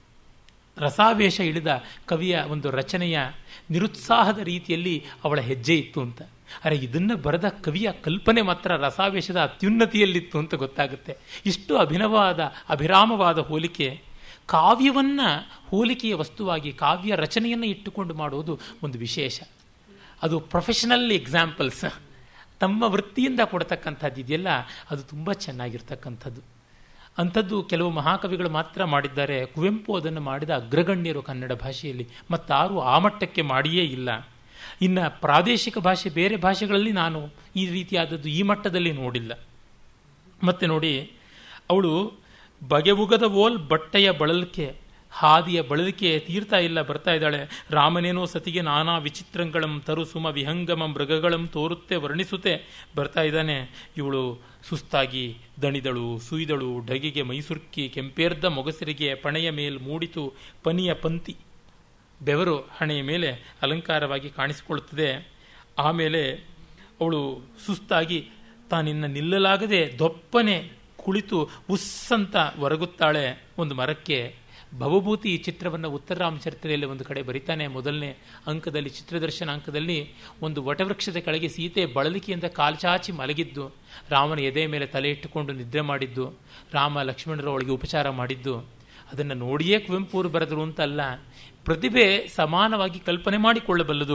ರಸಾವೇಶ ಇಳಿದ ಕವಿಯ ಒಂದು ರಚನೆಯ ನಿರುತ್ಸಾಹದ ರೀತಿಯಲ್ಲಿ ಅವಳ ಹೆಜ್ಜೆ ಇತ್ತು ಅಂತ. ಅರೆ, ಇದನ್ನು ಬರೆದ ಕವಿಯ ಕಲ್ಪನೆ ಮಾತ್ರ ರಸಾವೇಶದ ಅತ್ಯುನ್ನತಿಯಲ್ಲಿತ್ತು ಅಂತ ಗೊತ್ತಾಗುತ್ತೆ. ಇಷ್ಟು ಅಭಿನವವಾದ ಅಭಿರಾಮವಾದ ಹೋಲಿಕೆ. ಕಾವ್ಯವನ್ನು ಹೋಲಿಕೆಯ ವಸ್ತುವಾಗಿ ಕಾವ್ಯ ರಚನೆಯನ್ನು ಇಟ್ಟುಕೊಂಡು ಮಾಡುವುದು ಒಂದು ವಿಶೇಷ. ಅದು ಪ್ರೊಫೆಷನಲ್ ಎಕ್ಸಾಂಪಲ್ಸ್ ತಮ್ಮ ವೃತ್ತಿಯಿಂದ ಕೊಡ್ತಕ್ಕಂಥದ್ದು ಇದೆಯಲ್ಲ, ಅದು ತುಂಬ ಚೆನ್ನಾಗಿರ್ತಕ್ಕಂಥದ್ದು. ಅಂಥದ್ದು ಕೆಲವು ಮಹಾಕವಿಗಳು ಮಾತ್ರ ಮಾಡಿದ್ದಾರೆ. ಕುವೆಂಪು ಅದನ್ನು ಮಾಡಿದ ಅಗ್ರಗಣ್ಯರು ಕನ್ನಡ ಭಾಷೆಯಲ್ಲಿ, ಮತ್ತಾರು ಆ ಮಟ್ಟಕ್ಕೆ ಮಾಡಿಯೇ ಇಲ್ಲ. ಇನ್ನು ಪ್ರಾದೇಶಿಕ ಭಾಷೆ ಬೇರೆ ಭಾಷೆಗಳಲ್ಲಿ ನಾನು ಈ ರೀತಿಯಾದದ್ದು ಈ ಮಟ್ಟದಲ್ಲಿ ನೋಡಿಲ್ಲ. ಮತ್ತೆ ನೋಡಿ, ಅವಳು ಬಗೆವುಗದ ಓಲ್ ಬಟ್ಟೆಯ ಬಳಲಿಕೆ, ಹಾದಿಯ ಬಳಲಿಕೆ ತೀರ್ತಾ ಇಲ್ಲ, ಬರ್ತಾ ಇದ್ದಾಳೆ. ರಾಮನೇನೋ ಸತಿಗೆ ನಾನಾ ವಿಚಿತ್ರಂಗಳಂ ತರು ಸುಮ ವಿಹಂಗಮ ಮೃಗಗಳಂ ತೋರುತ್ತೆ ವರ್ಣಿಸುತ್ತೆ ಬರ್ತಾ ಇದ್ದಾನೆ. ಇವಳು ಸುಸ್ತಾಗಿ ದಣಿದಳು, ಸುಯ್ದಳು, ಢಗಿಗೆ ಮೈಸುರ್ಕಿ, ಕೆಂಪೇರ್ದ ಮೊಗಸಿರಿಗೆ ಪಣೆಯ ಮೇಲ್ ಮೂಡಿತು ಪನಿಯ ಪಂತಿ, ಬೆವರು ಹಣೆಯ ಮೇಲೆ ಅಲಂಕಾರವಾಗಿ ಕಾಣಿಸಿಕೊಳ್ಳುತ್ತದೆ. ಆಮೇಲೆ ಅವಳು ಸುಸ್ತಾಗಿ ತಾನಿನ್ನ ನಿಲ್ಲಲಾಗದೆ ದೊಪ್ಪನೆ ಕುಳಿತು ಉಸ್ಸಂತ ಒರಗುತ್ತಾಳೆ ಒಂದು ಮರಕ್ಕೆ. ಭವಭೂತಿ ಈ ಚಿತ್ರವನ್ನು ಉತ್ತರರಾಮಚರಿತ್ರೆಯಲ್ಲಿ ಒಂದು ಕಡೆ ಬರಿತಾನೆ. ಮೊದಲನೇ ಅಂಕದಲ್ಲಿ, ಚಿತ್ರದರ್ಶನ ಅಂಕದಲ್ಲಿ, ಒಂದು ವಟವೃಕ್ಷದ ಕೆಳಗೆ ಸೀತೆ ಬಳಲಿಕೆಯಿಂದ ಕಾಲ್ಚಾಚಿ ಮಲಗಿದ್ದು, ರಾಮನ ಎದೆ ಮೇಲೆ ತಲೆ ಇಟ್ಟುಕೊಂಡು ನಿದ್ರೆ ಮಾಡಿದ್ದು, ರಾಮ ಲಕ್ಷ್ಮಣರು ಅವಳಿಗೆ ಉಪಚಾರ ಮಾಡಿದ್ದು, ಅದನ್ನು ನೋಡಿಯೇ ಕುವೆಂಪು ಬರೆದರು ಅಂತಲ್ಲ, ಪ್ರತಿಭೆ ಸಮಾನವಾಗಿ ಕಲ್ಪನೆ ಮಾಡಿಕೊಳ್ಳಬಲ್ಲದು.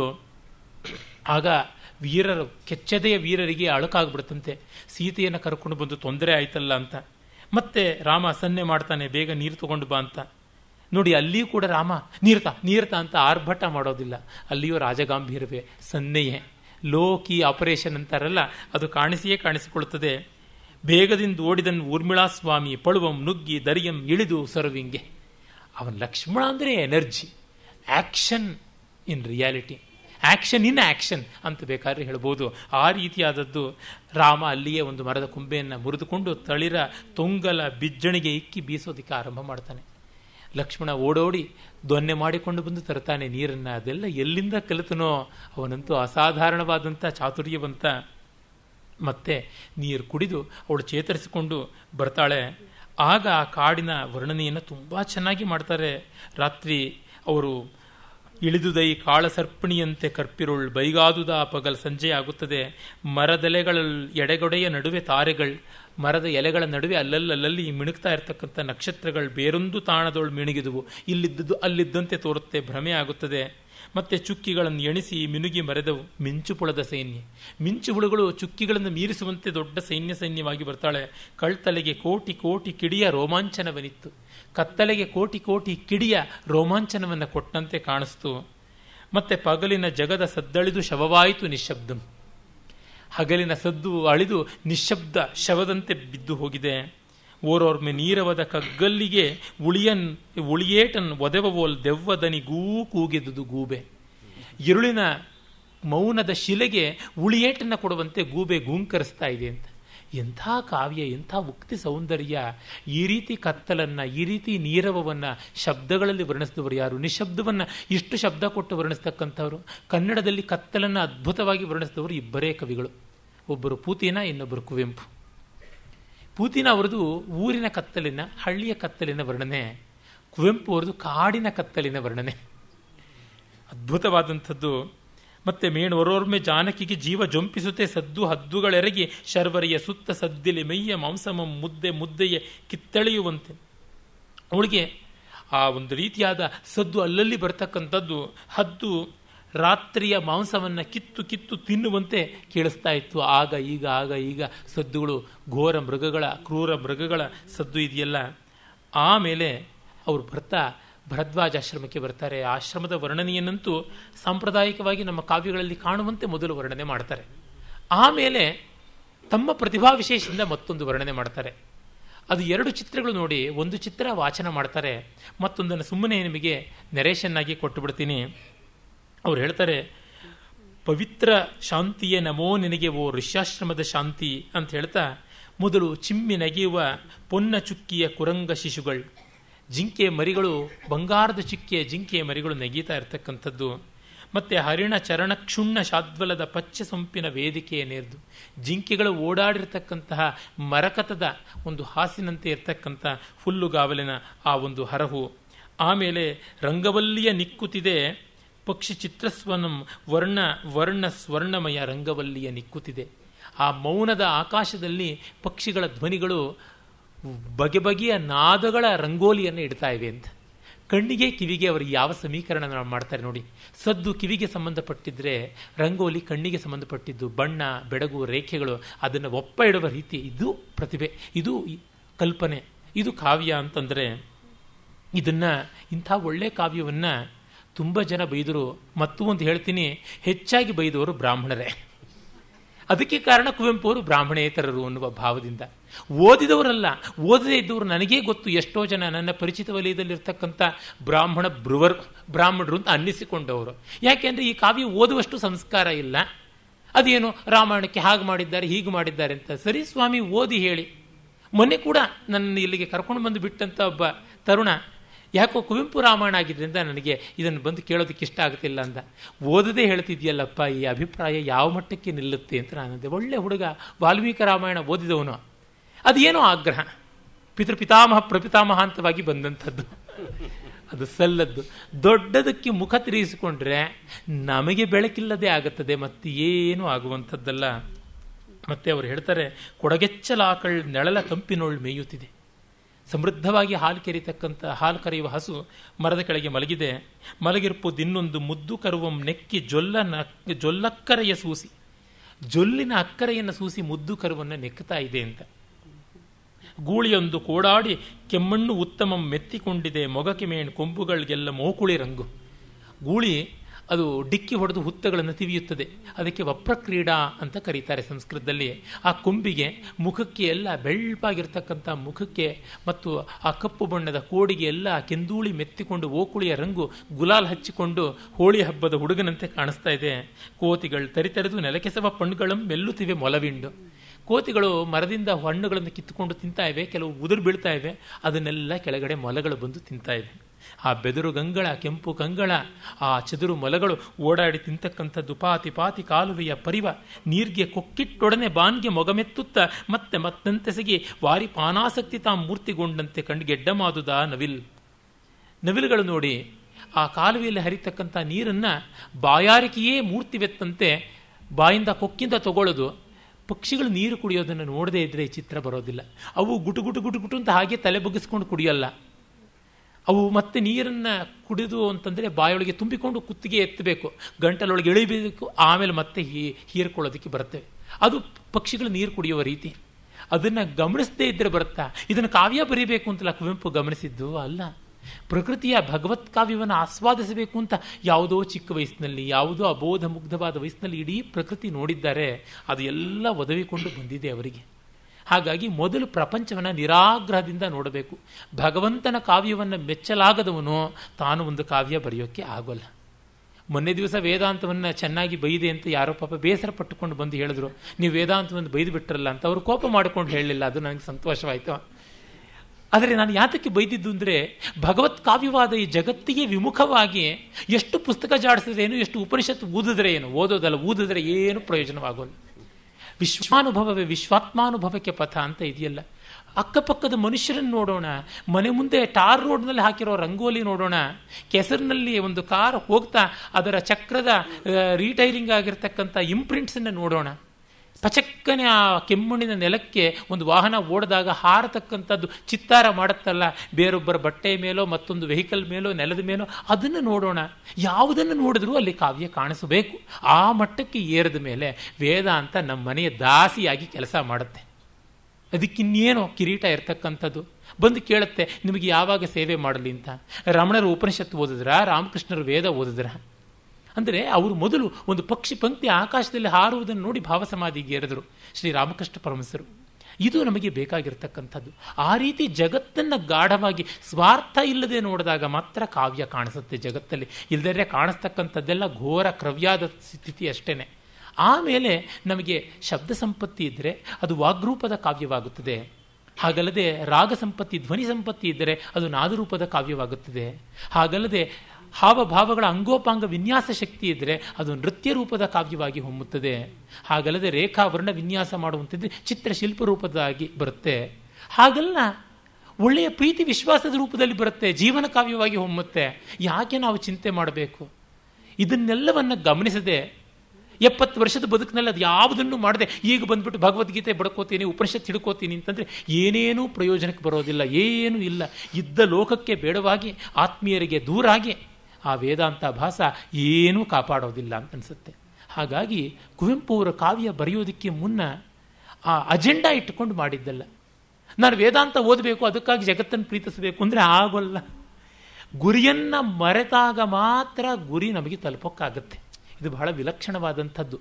ಆಗ ವೀರರು, ಕೆಚ್ಚದೆಯ ವೀರರಿಗೆ ಅಳುಕಾಗ್ಬಿಡುತ್ತಂತೆ, ಸೀತೆಯನ್ನು ಕರ್ಕೊಂಡು ಬಂದು ತೊಂದರೆ ಆಯ್ತಲ್ಲ ಅಂತ. ಮತ್ತೆ ರಾಮ ಸನ್ನೆ ಮಾಡ್ತಾನೆ, ಬೇಗ ನೀರು ತಗೊಂಡು ಬಾ ಅಂತ. ನೋಡಿ, ಅಲ್ಲಿಯೂ ಕೂಡ ರಾಮ ನೀರ್ತಾ ನೀರ್ತಾ ಅಂತ ಆರ್ಭಟ ಮಾಡೋದಿಲ್ಲ. ಅಲ್ಲಿಯೂ ರಾಜಗಾಂಭೀರ್ಯವೇ, ಸನ್ನೆಯೇ, ಲೋಕಿ ಆಪರೇಷನ್ ಅಂತಾರಲ್ಲ, ಅದು ಕಾಣಿಸಿಯೇ ಕಾಣಿಸಿಕೊಳ್ಳುತ್ತದೆ. ಬೇಗದಿಂದ ಓಡಿದನ್ ಊರ್ಮಿಳಾ ಸ್ವಾಮಿ ಪಳುವಂ ನುಗ್ಗಿ ದರಿಯಂ ಇಳಿದು ಸರ್ವಿಂಗೆ. ಅವನ ಲಕ್ಷ್ಮಣ ಅಂದರೆ energy, action in reality, action in action ಅಂತ ಬೇಕಾದ್ರೆ ಹೇಳ್ಬೋದು. ಆ ರೀತಿಯಾದದ್ದು. ರಾಮ ಅಲ್ಲಿಯೇ ಒಂದು ಮರದ ಕೊಂಬೆಯನ್ನು ಮುರಿದುಕೊಂಡು ತಳಿರ ತೊಂಗಲ ಬಿಜ್ಜಣಿಗೆ ಇಕ್ಕಿ ಬೀಸೋದಕ್ಕೆ ಆರಂಭ ಮಾಡ್ತಾನೆ. ಲಕ್ಷ್ಮಣ ಓಡೋಡಿ ದೊನ್ನೆ ಮಾಡಿಕೊಂಡು ಬಂದು ತರ್ತಾನೆ ನೀರನ್ನು. ಅದೆಲ್ಲ ಎಲ್ಲಿಂದ ಕಲಿತನೋ ಅವನಂತೂ ಅಸಾಧಾರಣವಾದಂಥ ಚಾತುರ್ಯವಂತ. ಮತ್ತೆ ನೀರು ಕುಡಿದು ಅವಳು ಚೇತರಿಸಿಕೊಂಡು ಬರ್ತಾಳೆ. ಆಗ ಆ ಕಾಡಿನ ವರ್ಣನೆಯನ್ನು ತುಂಬ ಚೆನ್ನಾಗಿ ಮಾಡ್ತಾರೆ. ರಾತ್ರಿ ಅವರು ಇಳಿದುದೈ ಕಾಳ ಸರ್ಪಿಣಿಯಂತೆ ಕರ್ಪಿರುಳ್ ಬೈಗಾದುದ ಪಗಲ್ ಸಂಜೆ ಆಗುತ್ತದೆ. ಮರದೆಲೆಗಳ ಎಡೆಗೊಡೆಯ ನಡುವೆ ತಾರೆಗಳು, ಮರದ ಎಲೆಗಳ ನಡುವೆ ಅಲ್ಲಲ್ಲಲ್ಲಿ ಮಿಣುಕ್ತಾ ಇರತಕ್ಕಂಥ ನಕ್ಷತ್ರಗಳು ಬೇರೊಂದು ತಾಣದೊಳು ಮಿಣುಗಿದುವು. ಇಲ್ಲಿದ್ದುದು ಅಲ್ಲಿದ್ದಂತೆ ತೋರುತ್ತೆ, ಭ್ರಮೆ ಆಗುತ್ತದೆ. ಮತ್ತೆ ಚುಕ್ಕಿಗಳನ್ನು ಎಣಿಸಿ ಮಿನುಗಿ ಮರೆದವು ಮಿಂಚುಪುಳದ ಸೈನ್ಯ. ಮಿಂಚು ಹುಳುಗಳು ಚುಕ್ಕಿಗಳನ್ನು ಮೀರಿಸುವಂತೆ ದೊಡ್ಡ ಸೈನ್ಯ ಸೈನ್ಯವಾಗಿ ಬರ್ತಾಳೆ. ಕಳ್ತಲೆಗೆ ಕೋಟಿ ಕೋಟಿ ಕಿಡಿಯ ರೋಮಾಂಚನವನಿತ್ತು. ಕತ್ತಲೆಗೆ ಕೋಟಿ ಕೋಟಿ ಕಿಡಿಯ ರೋಮಾಂಚನವನ್ನು ಕೊಟ್ಟಂತೆ ಕಾಣಿಸ್ತು. ಮತ್ತೆ ಪಗಲಿನ ಜಗದ ಸದ್ದಳಿದು ಶವವಾಯಿತು ನಿಶ್ಶಬ್ದಂ. ಹಗಲಿನ ಸದ್ದು ಅಳಿದು ನಿಶ್ಶಬ್ದ ಶವದಂತೆ ಬಿದ್ದು ಹೋಗಿದೆ. ಓರೋರ್ಮೆ ನೀರವದ ಕಗ್ಗಲ್ಲಿಗೆ ಉಳಿಯನ್ ಉಳಿಯೇಟನ್ ಒದೆವೋಲ್ ದೆವ್ವದನಿ ಗೂ ಕೂಗಿದುದು ಗೂಬೆ. ഇരുಳಿನ ಮೌನದ ಶಿಲೆಗೆ ಉಳಿಯೇಟನ್ನು ಕೊಡುವಂತೆ ಗೂಬೆ ಗೂಂಕರಿಸ್ತಾ ಇದೆ ಅಂತ. ಎಂಥ ಕಾವ್ಯ, ಎಂಥ ಉಕ್ತಿ ಸೌಂದರ್ಯ! ಈ ರೀತಿ ಕತ್ತಲನ್ನು, ಈ ರೀತಿ ನೀರವವನ್ನು ಶಬ್ದಗಳಲ್ಲಿ ವರ್ಣಿಸಿದವರು ಯಾರು? ನಿಶಬ್ದವನ್ನು ಇಷ್ಟು ಶಬ್ದ ಕೊಟ್ಟು ವರ್ಣಿಸ್ತಕ್ಕಂಥವ್ರು. ಕನ್ನಡದಲ್ಲಿ ಕತ್ತಲನ್ನು ಅದ್ಭುತವಾಗಿ ವರ್ಣಿಸಿದವರು ಇಬ್ಬರೇ ಕವಿಗಳು, ಒಬ್ಬರು ಪೂತಿನ, ಇನ್ನೊಬ್ಬರು ಕುವೆಂಪು. ಪೂತಿನ ಅವರದು ಊರಿನ ಕತ್ತಲಿನ, ಹಳ್ಳಿಯ ಕತ್ತಲಿನ ವರ್ಣನೆ. ಕುವೆಂಪು ಅವರದು ಕಾಡಿನ ಕತ್ತಲಿನ ವರ್ಣನೆ ಅದ್ಭುತವಾದಂಥದ್ದು. ಮತ್ತೆ ಮೇಣೊರೋರ್ಮೆ ಜಾನಕಿಗೆ ಜೀವ ಜೊಂಪಿಸುತ್ತೆ ಸದ್ದು ಹದ್ದುಗಳೆರಗಿ ಶರ್ವರಿಯ ಸುತ್ತ ಸದ್ದಿಲಿ ಮೈಯ ಮಾಂಸಮ ಮುದ್ದೆ ಮುದ್ದೆಯ ಕಿತ್ತಳೆಯುವಂತೆ. ಅವಳಿಗೆ ಆ ಒಂದು ರೀತಿಯಾದ ಸದ್ದು ಅಲ್ಲಲ್ಲಿ ಬರ್ತಕ್ಕಂಥದ್ದು ಹದ್ದು ರಾತ್ರಿಯ ಮಾಂಸವನ್ನು ಕಿತ್ತು ಕಿತ್ತು ತಿನ್ನುವಂತೆ ಕೇಳಿಸ್ತಾ ಇತ್ತು. ಆಗ ಈಗ ಆಗ ಈಗ ಸದ್ದುಗಳು ಘೋರ ಮೃಗಗಳ ಕ್ರೂರ ಮೃಗಗಳ ಸದ್ದು ಇದೆಯಲ್ಲ. ಆಮೇಲೆ ಅವರು ಬರ್ತಾ ಭರದ್ವಾಜಾಶ್ರಮಕ್ಕೆ ಬರ್ತಾರೆ. ಆಶ್ರಮದ ವರ್ಣನೆಯನ್ನಂತೂ ಸಾಂಪ್ರದಾಯಿಕವಾಗಿ ನಮ್ಮ ಕಾವ್ಯಗಳಲ್ಲಿ ಕಾಣುವಂತೆ ಮೊದಲು ವರ್ಣನೆ ಮಾಡ್ತಾರೆ. ಆಮೇಲೆ ತಮ್ಮ ಪ್ರತಿಭಾ ವಿಶೇಷದಿಂದ ಮತ್ತೊಂದು ವರ್ಣನೆ ಮಾಡ್ತಾರೆ. ಅದು ಎರಡು ಚಿತ್ರಗಳು ನೋಡಿ, ಒಂದು ಚಿತ್ರ ವಾಚನ ಮಾಡ್ತಾರೆ, ಮತ್ತೊಂದನ್ನು ಸುಮ್ಮನೆ ನಿಮಗೆ ನೆರೇಷನ್ ಆಗಿ ಕೊಟ್ಟು ಬಿಡ್ತೀನಿ. ಅವ್ರು ಹೇಳ್ತಾರೆ, ಪವಿತ್ರ ಶಾಂತಿಯೇ ನಮೋ ನಿನಗೆ ಓ ಋಷ್ಯಾಶ್ರಮದ ಶಾಂತಿ ಅಂತ ಹೇಳ್ತಾ, ಮೊದಲು ಚಿಮ್ಮಿ ನಗೆಯುವ ಪೊನ್ನ ಚುಕ್ಕಿಯ ಕುರಂಗ ಶಿಶುಗಳು, ಜಿಂಕೆ ಮರಿಗಳು, ಬಂಗಾರದ ಚುಕ್ಕಿಯ ಜಿಂಕೆಯ ಮರಿಗಳು ನೆಗೀತಾ ಇರತಕ್ಕಂಥದ್ದು. ಮತ್ತೆ ಹರಿಣ ಚರಣ ಕ್ಷುಣ್ಣ ಶಾದ್ವಲದ ಪಚ್ಚೆ ಸೊಂಪಿನ ವೇದಿಕೆಯ ನೇರ್ದು, ಜಿಂಕೆಗಳು ಓಡಾಡಿರ್ತಕ್ಕಂತಹ ಮರಕತದ ಒಂದು ಹಾಸಿನಂತೆ ಇರ್ತಕ್ಕಂಥ ಹುಲ್ಲುಗಾವಲಿನ ಆ ಒಂದು ಹರಹು. ಆಮೇಲೆ ರಂಗವಲ್ಲಿಯ ನಿಕ್ಕುತ್ತಿದೆ ಪಕ್ಷಿ ಚಿತ್ರಸ್ವನಂ ವರ್ಣ ವರ್ಣ ಸ್ವರ್ಣಮಯ ರಂಗವಲ್ಲಿಯ ನಿಕ್ಕುತ್ತಿದೆ. ಆ ಮೌನದ ಆಕಾಶದಲ್ಲಿ ಪಕ್ಷಿಗಳ ಧ್ವನಿಗಳು ಬಗೆ ಬಗೆಯ ನಾದಗಳ ರಂಗೋಲಿಯನ್ನು ಇಡ್ತಾ ಇವೆ ಅಂತ. ಕಣ್ಣಿಗೆ ಕಿವಿಗೆ ಅವರು ಯಾವ ಸಮೀಕರಣ ಮಾಡ್ತಾರೆ ನೋಡಿ. ಸದ್ದು ಕಿವಿಗೆ ಸಂಬಂಧಪಟ್ಟಿದ್ರೆ ರಂಗೋಲಿ ಕಣ್ಣಿಗೆ ಸಂಬಂಧಪಟ್ಟಿದ್ದು, ಬಣ್ಣ ಬೆಳಗು ರೇಖೆಗಳು ಅದನ್ನು ಒಪ್ಪ ಇಡುವ ರೀತಿ. ಇದು ಪ್ರತಿಭೆ, ಇದು ಕಲ್ಪನೆ, ಇದು ಕಾವ್ಯ ಅಂತಂದರೆ ಇದನ್ನು ಇಂಥ ಒಳ್ಳೆ ಕಾವ್ಯವನ್ನು ತುಂಬ ಜನ ಬೈದರು. ಮತ್ತೂ ಒಂದು ಹೇಳ್ತೀನಿ, ಹೆಚ್ಚಾಗಿ ಬೈದವರು ಬ್ರಾಹ್ಮಣರೇ. ಅದಕ್ಕೆ ಕಾರಣ ಕುವೆಂಪು ಅವರು ಬ್ರಾಹ್ಮಣೇತರರು ಅನ್ನುವ ಭಾವದಿಂದ. ಓದಿದವರಲ್ಲ, ಓದದೇ ಇದ್ದವರು ನನಗೇ ಗೊತ್ತು. ಎಷ್ಟೋ ಜನ ನನ್ನ ಪರಿಚಿತ ವಲಯದಲ್ಲಿರ್ತಕ್ಕಂಥ ಬ್ರಾಹ್ಮಣ ಬ್ರುವರು ಬ್ರಾಹ್ಮಣರು ಅಂತ ಅನ್ನಿಸಿಕೊಂಡವರು. ಯಾಕೆಂದರೆ ಈ ಕಾವ್ಯ ಓದುವಷ್ಟು ಸಂಸ್ಕಾರ ಇಲ್ಲ. ಅದೇನು ರಾಮಾಯಣಕ್ಕೆ ಹಾಗೆ ಮಾಡಿದ್ದಾರೆ ಹೀಗೆ ಮಾಡಿದ್ದಾರೆ ಅಂತ. ಸರಿ ಸ್ವಾಮಿ, ಓದಿ ಹೇಳಿ. ಮೊನ್ನೆ ಕೂಡ ನನ್ನ ಇಲ್ಲಿಗೆ ಕರ್ಕೊಂಡು ಬಂದು ಬಿಟ್ಟಂಥ ಒಬ್ಬ ತರುಣ, ಯಾಕೋ ಕುವೆಂಪು ರಾಮಾಯಣ ಆಗಿದ್ದರಿಂದ ನನಗೆ ಇದನ್ನು ಬಂದು ಕೇಳೋದಕ್ಕೆ ಇಷ್ಟ ಆಗುತ್ತಿಲ್ಲ ಅಂದ. ಓದದೇ ಹೇಳ್ತಿದ್ಯಲ್ಲಪ್ಪ, ಈ ಅಭಿಪ್ರಾಯ ಯಾವ ಮಟ್ಟಕ್ಕೆ ನಿಲ್ಲುತ್ತೆ ಅಂತ ನಾನಂದೆ. ಒಳ್ಳೆ ಹುಡುಗ, ವಾಲ್ಮೀಕಿ ರಾಮಾಯಣ ಓದಿದವನು. ಅದೇನೋ ಆಗ್ರಹ, ಪಿತೃಪಿತಾಮಹ ಪ್ರಪಿತಾಮಹಾಂತವಾಗಿ ಬಂದಂಥದ್ದು. ಅದು ಸಲ್ಲದ್ದು. ದೊಡ್ಡದಕ್ಕೆ ಮುಖ ತಿರುಗಿಸಿಕೊಂಡ್ರೆ ನಮಗೆ ಬೆಳಕಿಲ್ಲದೆ ಆಗುತ್ತದೆ, ಮತ್ತೆ ಏನೂ ಆಗುವಂಥದ್ದಲ್ಲ. ಮತ್ತೆ ಅವರು ಹೇಳ್ತಾರೆ, ಕೊಡಗೆಚ್ಚಲಾಕಳ್ ನೆಳಲ ತಂಪಿನೊಳ್ ಮೇಯುತ್ತಿದೆ. ಸಮೃದ್ಧವಾಗಿ ಹಾಲು ಕೆರಿತಕ್ಕಂಥ ಹಾಲು ಕರೆಯುವ ಹಸು ಮರದ ಕೆಳಗೆ ಮಲಗಿದೆ. ಮಲಗಿರ್ಪು ದಿನ್ನೊಂದು ಮುದ್ದು ಕರುವಂ ನೆಕ್ಕಿ ಜೊಲ್ಲನ ಜೊಲ್ಲಕ್ಕರೆಯ ಸೂಸಿ, ಜೊಲ್ಲಿನ ಅಕ್ಕರೆಯನ್ನು ಸೂಸಿ ಮುದ್ದು ಕರುವನ್ನು ನೆಕ್ಕುತ್ತಾ ಇದೆ ಅಂತ. ಗೂಳಿಯೊಂದು ಕೋಡಾಡಿ ಕೆಮ್ಮಣ್ಣು ಉತ್ತಮಂ ಮೆತ್ತಿಕೊಂಡಿದೆ ಮೊಗಕೆ ಮೇಣ್ ಕೊಂಬುಗಳಿಗೆಲ್ಲ ಮೋಕುಳಿ ರಂಗು. ಗೂಳಿ ಅದು ಡಿಕ್ಕಿ ಹೊಡೆದು ಹುತ್ತಗಳನ್ನು ತಿವಿಯುತ್ತದೆ. ಅದಕ್ಕೆ ವಪ್ರಕ್ರೀಡಾ ಅಂತ ಕರೀತಾರೆ ಸಂಸ್ಕೃತದಲ್ಲಿ. ಆ ಕೊಂಬಿಗೆ, ಮುಖಕ್ಕೆ ಎಲ್ಲ ಬೆಳ್ಪಾಗಿರ್ತಕ್ಕಂಥ ಮುಖಕ್ಕೆ ಮತ್ತು ಆ ಕಪ್ಪು ಬಣ್ಣದ ಕೋಡಿಗೆ ಎಲ್ಲ ಕೆಂದೂಳಿ ಮೆತ್ತಿಕೊಂಡು ಓಕುಳಿಯ ರಂಗು ಗುಲಾಲ್ ಹಚ್ಚಿಕೊಂಡು ಹೋಳಿ ಹಬ್ಬದ ಹುಡುಗನಂತೆ ಕಾಣಿಸ್ತಾ ಇದೆ. ಕೋತಿಗಳು ತರಿತರೆದು ನೆಲಕೆಸವ ಪಣ್ಣುಗಳನ್ನು ಮೆಲ್ಲುತ್ತಿವೆ ಮೊಲವಿಂಡು. ಕೋತಿಗಳು ಮರದಿಂದ ಹಣ್ಣುಗಳನ್ನು ಕಿತ್ತುಕೊಂಡು ತಿಂತಾ ಇವೆ, ಕೆಲವು ಉದುರು ಬೀಳ್ತಾ ಇವೆ, ಅದನ್ನೆಲ್ಲ ಕೆಳಗಡೆ ಮೊಲಗಳು ಬಂದು ತಿಂತಾ ಇವೆ. ಆ ಬೆದರು ಗಂಗಳ, ಕೆಂಪು ಕಂಗಳ, ಆ ಚದುರು ಮೊಲಗಳು ಓಡಾಡಿ ತಿಂತಕ್ಕಂಥದ್ದು. ಪಾತಿ ಪಾತಿ ಕಾಲುವೆಯ ಪರಿವ ನೀರ್ಗೆ ಕೊಕ್ಕಿಟ್ಟೊಡನೆ ಬಾನ್ಗೆ ಮೊಗಮೆತ್ತುತ್ತ ಮತ್ತೆ ಮತ್ತಂತೆಸಗಿ ವಾರಿ ಪಾನಾಸಕ್ತಿ ತಾ ಮೂರ್ತಿಗೊಂಡಂತೆ ಕಂಡುಗೆಡ್ಡಮಾದುದ ನವಿಲ್. ನವಿಲುಗಳು ನೋಡಿ ಆ ಕಾಲುವೆಯಲ್ಲಿ ಹರಿತಕ್ಕಂಥ ನೀರನ್ನು ಬಾಯಾರಿಕೆಯೇ ಮೂರ್ತಿವೆತ್ತಂತೆ ಬಾಯಿಂದ ಕೊಕ್ಕಿಂದ ತಗೊಳ್ಳೋದು. ಪಕ್ಷಿಗಳು ನೀರು ಕುಡಿಯೋದನ್ನು ನೋಡದೇ ಇದ್ದರೆ ಚಿತ್ರ ಬರೋದಿಲ್ಲ. ಅವು ಗುಟು ಗುಟು ಗುಟು ಗುಟು ಅಂತ ಹಾಗೆ ತಲೆ ಬಗ್ಗಿಸ್ಕೊಂಡು ಕುಡಿಯೋಲ್ಲ. ಅವು ಮತ್ತೆ ನೀರನ್ನು ಕುಡಿದು ಅಂತಂದರೆ ಬಾಯೊಳಗೆ ತುಂಬಿಕೊಂಡು ಕುತ್ತಿಗೆ ಎತ್ತಬೇಕು, ಗಂಟಲೊಳಗೆ ಎಳಿಬೇಕು, ಆಮೇಲೆ ಮತ್ತೆ ಹೀ ಹೀರ್ಕೊಳ್ಳೋದಕ್ಕೆ ಬರ್ತವೆ. ಅದು ಪಕ್ಷಿಗಳು ನೀರು ಕುಡಿಯುವ ರೀತಿ. ಅದನ್ನು ಗಮನಿಸದೇ ಇದ್ದರೆ ಬರುತ್ತಾ? ಇದನ್ನು ಕಾವ್ಯ ಬರೀಬೇಕು ಅಂತಲ್ಲ ಕುವೆಂಪು ಗಮನಿಸಿದ್ದು ಅಲ್ಲ. ಪ್ರಕೃತಿಯ ಭಗವತ್ ಕಾವ್ಯವನ್ನು ಆಸ್ವಾದಿಸಬೇಕು ಅಂತ ಯಾವುದೋ ಚಿಕ್ಕ ವಯಸ್ಸಿನಲ್ಲಿ, ಯಾವುದೋ ಅಬೋಧ ಮುಗ್ಧವಾದ ವಯಸ್ಸಿನಲ್ಲಿ ಇಡೀ ಪ್ರಕೃತಿ ನೋಡಿದ್ದಾರೆ. ಅದು ಎಲ್ಲ ಒದಗಿಕೊಂಡು ಬಂದಿದೆ ಅವರಿಗೆ. ಹಾಗಾಗಿ ಮೊದಲು ಪ್ರಪಂಚವನ್ನು ನಿರಾಗ್ರಹದಿಂದ ನೋಡಬೇಕು. ಭಗವಂತನ ಕಾವ್ಯವನ್ನು ಮೆಚ್ಚಲಾಗದವನು ತಾನು ಒಂದು ಕಾವ್ಯ ಬರೆಯೋಕ್ಕೆ ಆಗೋಲ್ಲ. ಮೊನ್ನೆ ದಿವಸ ವೇದಾಂತವನ್ನು ಚೆನ್ನಾಗಿ ಬೈದೆ ಅಂತ ಯಾರೋ ಪಾಪ ಬೇಸರ ಪಟ್ಟುಕೊಂಡು ಬಂದು ಹೇಳಿದ್ರು, ನೀವು ವೇದಾಂತವನ್ನು ಬೈದು ಬಿಟ್ರಲ್ಲ ಅಂತ. ಅವರು ಕೋಪ ಮಾಡಿಕೊಂಡು ಹೇಳಲಿಲ್ಲ, ಅದು ನನಗೆ ಸಂತೋಷವಾಯಿತು. ಆದರೆ ನಾನು ಯಾತಕ್ಕೆ ಬೈದಿದ್ದು ಅಂದರೆ, ಭಗವತ್ ಕಾವ್ಯವಾದ ಈ ಜಗತ್ತಿಗೆ ವಿಮುಖವಾಗಿ ಎಷ್ಟು ಪುಸ್ತಕ ಜಾಡಿಸಿದ್ರೆ ಏನು, ಎಷ್ಟು ಉಪನಿಷತ್ತು ಊದಿದ್ರೆ ಏನು, ಓದೋದಲ್ಲ ಊದಿದ್ರೆ ಏನು ಪ್ರಯೋಜನವಾಗೋಲ್ಲ. ವಿಶ್ವಾನುಭವವೇ ವಿಶ್ವಾತ್ಮಾನುಭವಕ್ಕೆ ಪಥ ಅಂತ ಇದೆಯಲ್ಲ. ಅಕ್ಕಪಕ್ಕದ ಮನುಷ್ಯರನ್ನು ನೋಡೋಣ, ಮನೆ ಮುಂದೆ ಟಾರ್ ರೋಡ್ನಲ್ಲಿ ಹಾಕಿರೋ ರಂಗೋಲಿ ನೋಡೋಣ, ಕೆಸರಿನಲ್ಲಿ ಒಂದು ಕಾರ್ ಹೋಗ್ತಾ ಅದರ ಚಕ್ರದ ರೀಟೈರಿಂಗ್ ಆಗಿರ್ತಕ್ಕಂಥ ಇಂಪ್ರಿಂಟ್ಸನ್ನು ನೋಡೋಣ. ಪಚಕ್ಕನೆ ಆ ಕೆಮ್ಮಣ್ಣಿನ ನೆಲಕ್ಕೆ ಒಂದು ವಾಹನ ಓಡಿದಾಗ ಹಾರತಕ್ಕಂಥದ್ದು ಚಿತ್ತಾರ ಮಾಡುತ್ತಲ್ಲ, ಬೇರೊಬ್ಬರ ಬಟ್ಟೆ ಮೇಲೋ ಮತ್ತೊಂದು ವೆಹಿಕಲ್ ಮೇಲೋ ನೆಲದ ಮೇಲೋ, ಅದನ್ನು ನೋಡೋಣ. ಯಾವುದನ್ನು ನೋಡಿದ್ರೂ ಅಲ್ಲಿ ಕಾವ್ಯ ಕಾಣಿಸಬೇಕು. ಆ ಮಟ್ಟಕ್ಕೆ ಏರಿದ ಮೇಲೆ ವೇದಾಂತ ನಮ್ಮ ಮನೆಯ ದಾಸಿಯಾಗಿ ಕೆಲಸ ಮಾಡುತ್ತೆ. ಅದಕ್ಕಿನ್ನೇನೋ ಕಿರೀಟ ಇರ್ತಕ್ಕಂಥದ್ದು. ಬಂದು ಕೇಳುತ್ತೆ, ನಿಮಗೆ ಯಾವಾಗ ಸೇವೆ ಮಾಡಲಿ ಅಂತ. ರಮಣರು ಉಪನಿಷತ್ತು ಓದಿದ್ರ, ರಾಮಕೃಷ್ಣರು ವೇದ ಓದಿದ್ರ? ಅಂದರೆ ಅವರು ಮೊದಲು ಒಂದು ಪಕ್ಷಿ ಪಂಕ್ತಿ ಆಕಾಶದಲ್ಲಿ ಹಾರುವುದನ್ನು ನೋಡಿ ಭಾವಸಮಾಧಿಗೆ ಏರಿದರು ಶ್ರೀರಾಮಕೃಷ್ಣ ಪರಮಹಂಸರು. ಇದು ನಮಗೆ ಬೇಕಾಗಿರ್ತಕ್ಕಂಥದ್ದು. ಆ ರೀತಿ ಜಗತ್ತನ್ನು ಗಾಢವಾಗಿ ಸ್ವಾರ್ಥ ಇಲ್ಲದೆ ನೋಡಿದಾಗ ಮಾತ್ರ ಕಾವ್ಯ ಕಾಣಿಸುತ್ತೆ ಜಗತ್ತಲ್ಲಿ. ಇಲ್ಲದೇ ಕಾಣಿಸ್ತಕ್ಕಂಥದ್ದೆಲ್ಲ ಘೋರ ಕ್ರವ್ಯಾದ ಸ್ಥಿತಿ ಅಷ್ಟೇನೆ. ಆಮೇಲೆ ನಮಗೆ ಶಬ್ದ ಸಂಪತ್ತಿ ಇದ್ದರೆ ಅದು ವಾಗ್ರೂಪದ ಕಾವ್ಯವಾಗುತ್ತದೆ. ಹಾಗಲ್ಲದೆ ರಾಗ ಸಂಪತ್ತಿ, ಧ್ವನಿ ಸಂಪತ್ತಿ ಇದ್ದರೆ ಅದು ನಾದರೂಪದ ಕಾವ್ಯವಾಗುತ್ತದೆ. ಹಾಗಲ್ಲದೆ ಹಾವಭಾವಗಳ ಅಂಗೋಪಾಂಗ ವಿನ್ಯಾಸ ಶಕ್ತಿ ಇದ್ದರೆ ಅದು ನೃತ್ಯ ರೂಪದ ಕಾವ್ಯವಾಗಿ ಹೊಮ್ಮುತ್ತದೆ. ಹಾಗಲ್ಲದೆ ರೇಖಾ ವರ್ಣ ವಿನ್ಯಾಸ ಮಾಡುವಂಥದ್ದು ಚಿತ್ರಶಿಲ್ಪ ರೂಪದಾಗಿ ಬರುತ್ತೆ. ಹಾಗಲ್ಲ, ಒಳ್ಳೆಯ ಪ್ರೀತಿ ವಿಶ್ವಾಸದ ರೂಪದಲ್ಲಿ ಬರುತ್ತೆ, ಜೀವನ ಕಾವ್ಯವಾಗಿ ಹೊಮ್ಮುತ್ತೆ. ಯಾಕೆ ನಾವು ಚಿಂತೆ ಮಾಡಬೇಕು? ಇದನ್ನೆಲ್ಲವನ್ನು ಗಮನಿಸದೆ ಎಪ್ಪತ್ತು ವರ್ಷದ ಬದುಕಿನಲ್ಲಿ ಅದು ಯಾವುದನ್ನು ಮಾಡದೆ ಈಗ ಬಂದ್ಬಿಟ್ಟು ಭಗವದ್ಗೀತೆ ಬಡ್ಕೋತೀನಿ, ಉಪನಿಷತ್ ಹಿಡ್ಕೋತೀನಿ ಅಂತಂದರೆ ಏನೇನೂ ಪ್ರಯೋಜನಕ್ಕೆ ಬರೋದಿಲ್ಲ, ಏನೂ ಇಲ್ಲ. ಇದ್ದ ಲೋಕಕ್ಕೆ ಬೇಡವಾಗಿ ಆತ್ಮೀಯರಿಗೆ ದೂರಾಗಿ ಆ ವೇದಾಂತ ಭಾಸ ಏನೂ ಕಾಪಾಡೋದಿಲ್ಲ ಅಂತ ಅನಿಸುತ್ತೆ. ಹಾಗಾಗಿ ಕುವೆಂಪು ಅವರ ಕಾವ್ಯ ಬರೆಯೋದಕ್ಕೆ ಮುನ್ನ ಆ ಅಜೆಂಡಾ ಇಟ್ಟುಕೊಂಡು ಮಾಡಿದ್ದಲ್ಲ. ನಾನು ವೇದಾಂತ ಓದಬೇಕು, ಅದಕ್ಕಾಗಿ ಜಗತ್ತನ್ನು ಪ್ರೀತಿಸಬೇಕು ಅಂದರೆ ಆಗೋಲ್ಲ. ಗುರಿಯನ್ನು ಮರೆತಾಗ ಮಾತ್ರ ಗುರಿ ನಮಗೆ ತಲುಪೋಕ್ಕಾಗತ್ತೆ. ಇದು ಬಹಳ ವಿಲಕ್ಷಣವಾದಂಥದ್ದು.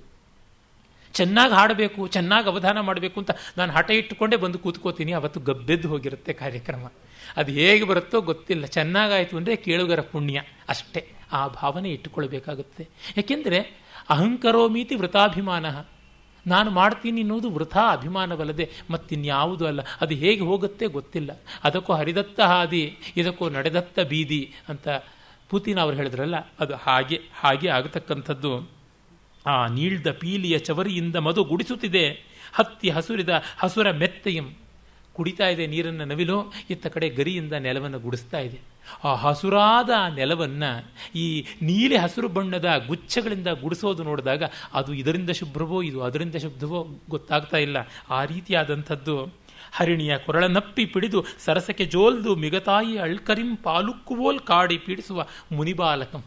ಚೆನ್ನಾಗಿ ಹಾಡಬೇಕು, ಚೆನ್ನಾಗಿ ಅವಧಾನ ಮಾಡಬೇಕು ಅಂತ ನಾನು ಹಠ ಇಟ್ಟುಕೊಂಡೇ ಬಂದು ಕೂತ್ಕೋತೀನಿ, ಅವತ್ತು ಗಬ್ಬೆದ್ದು ಹೋಗಿರುತ್ತೆ ಕಾರ್ಯಕ್ರಮ. ಅದು ಹೇಗೆ ಬರುತ್ತೋ ಗೊತ್ತಿಲ್ಲ. ಚೆನ್ನಾಗಾಯಿತು ಅಂದರೆ ಕೇಳುಗರ ಪುಣ್ಯ ಅಷ್ಟೇ. ಆ ಭಾವನೆ ಇಟ್ಟುಕೊಳ್ಬೇಕಾಗುತ್ತೆ. ಯಾಕೆಂದರೆ ಅಹಂಕರೋಮೀತಿ ವೃತಾಭಿಮಾನ, ನಾನು ಮಾಡ್ತೀನಿ ಅನ್ನೋದು ವೃಥಾ ಅಭಿಮಾನವಲ್ಲದೆ ಮತ್ತಿನ್ಯಾವುದೂ ಅಲ್ಲ. ಅದು ಹೇಗೆ ಹೋಗುತ್ತೆ ಗೊತ್ತಿಲ್ಲ. ಅದಕ್ಕೂ ಹರಿದತ್ತ ಹಾದಿ, ಇದಕ್ಕೂ ನಡೆದತ್ತ ಬೀದಿ ಅಂತ ಪೂತಿನ ಅವರು ಹೇಳಿದ್ರಲ್ಲ, ಅದು ಹಾಗೆ ಹಾಗೆ ಆಗತಕ್ಕಂಥದ್ದು. ಆ ನೀಳ್ದ ಪೀಲಿಯ ಚವರಿಯಿಂದ ಮಧು ಗುಡಿಸುತ್ತಿದೆ, ಹತ್ತಿ ಹಸುರಿದ ಹಸುರ ಮೆತ್ತೆಯಂ. ಕುಡಿತಾ ಇದೆ ನೀರನ್ನು ನವಿಲು, ಇತ್ತ ಕಡೆ ಗರಿಯಿಂದ ನೆಲವನ್ನು ಗುಡಿಸ್ತಾ ಇದೆ. ಆ ಹಸುರಾದ ನೆಲವನ್ನು ಈ ನೀಲಿ ಹಸಿರು ಬಣ್ಣದ ಗುಚ್ಛಗಳಿಂದ ಗುಡಿಸೋದು ನೋಡಿದಾಗ ಅದು ಇದರಿಂದ ಶುಭ್ರವೋ ಇದು ಅದರಿಂದ ಶುದ್ಧವೋ ಗೊತ್ತಾಗ್ತಾ ಇಲ್ಲ. ಆ ರೀತಿಯಾದಂಥದ್ದು. ಹರಿಣಿಯ ಕೊರಳನಪ್ಪಿ ಪಿಡಿದು ಸರಸಕ್ಕೆ ಜೋಲ್ದು ಮಿಗತಾಯಿ ಅಳ್ಕರಿಂ ಪಾಲುಕ್ಕುವೋಲ್ ಕಾಡಿ ಪೀಡಿಸುವ ಮುನಿಬಾಲಕಂ.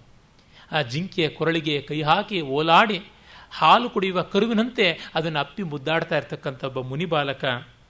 ಆ ಜಿಂಕೆಯ ಕೊರಳಿಗೆ ಕೈ ಹಾಕಿ ಓಲಾಡಿ ಹಾಲು ಕುಡಿಯುವ ಕರುವಿನಂತೆ ಅದನ್ನು ಅಪ್ಪಿ ಮುದ್ದಾಡ್ತಾ ಇರ್ತಕ್ಕಂಥ ಒಬ್ಬ ಮುನಿಬಾಲಕ.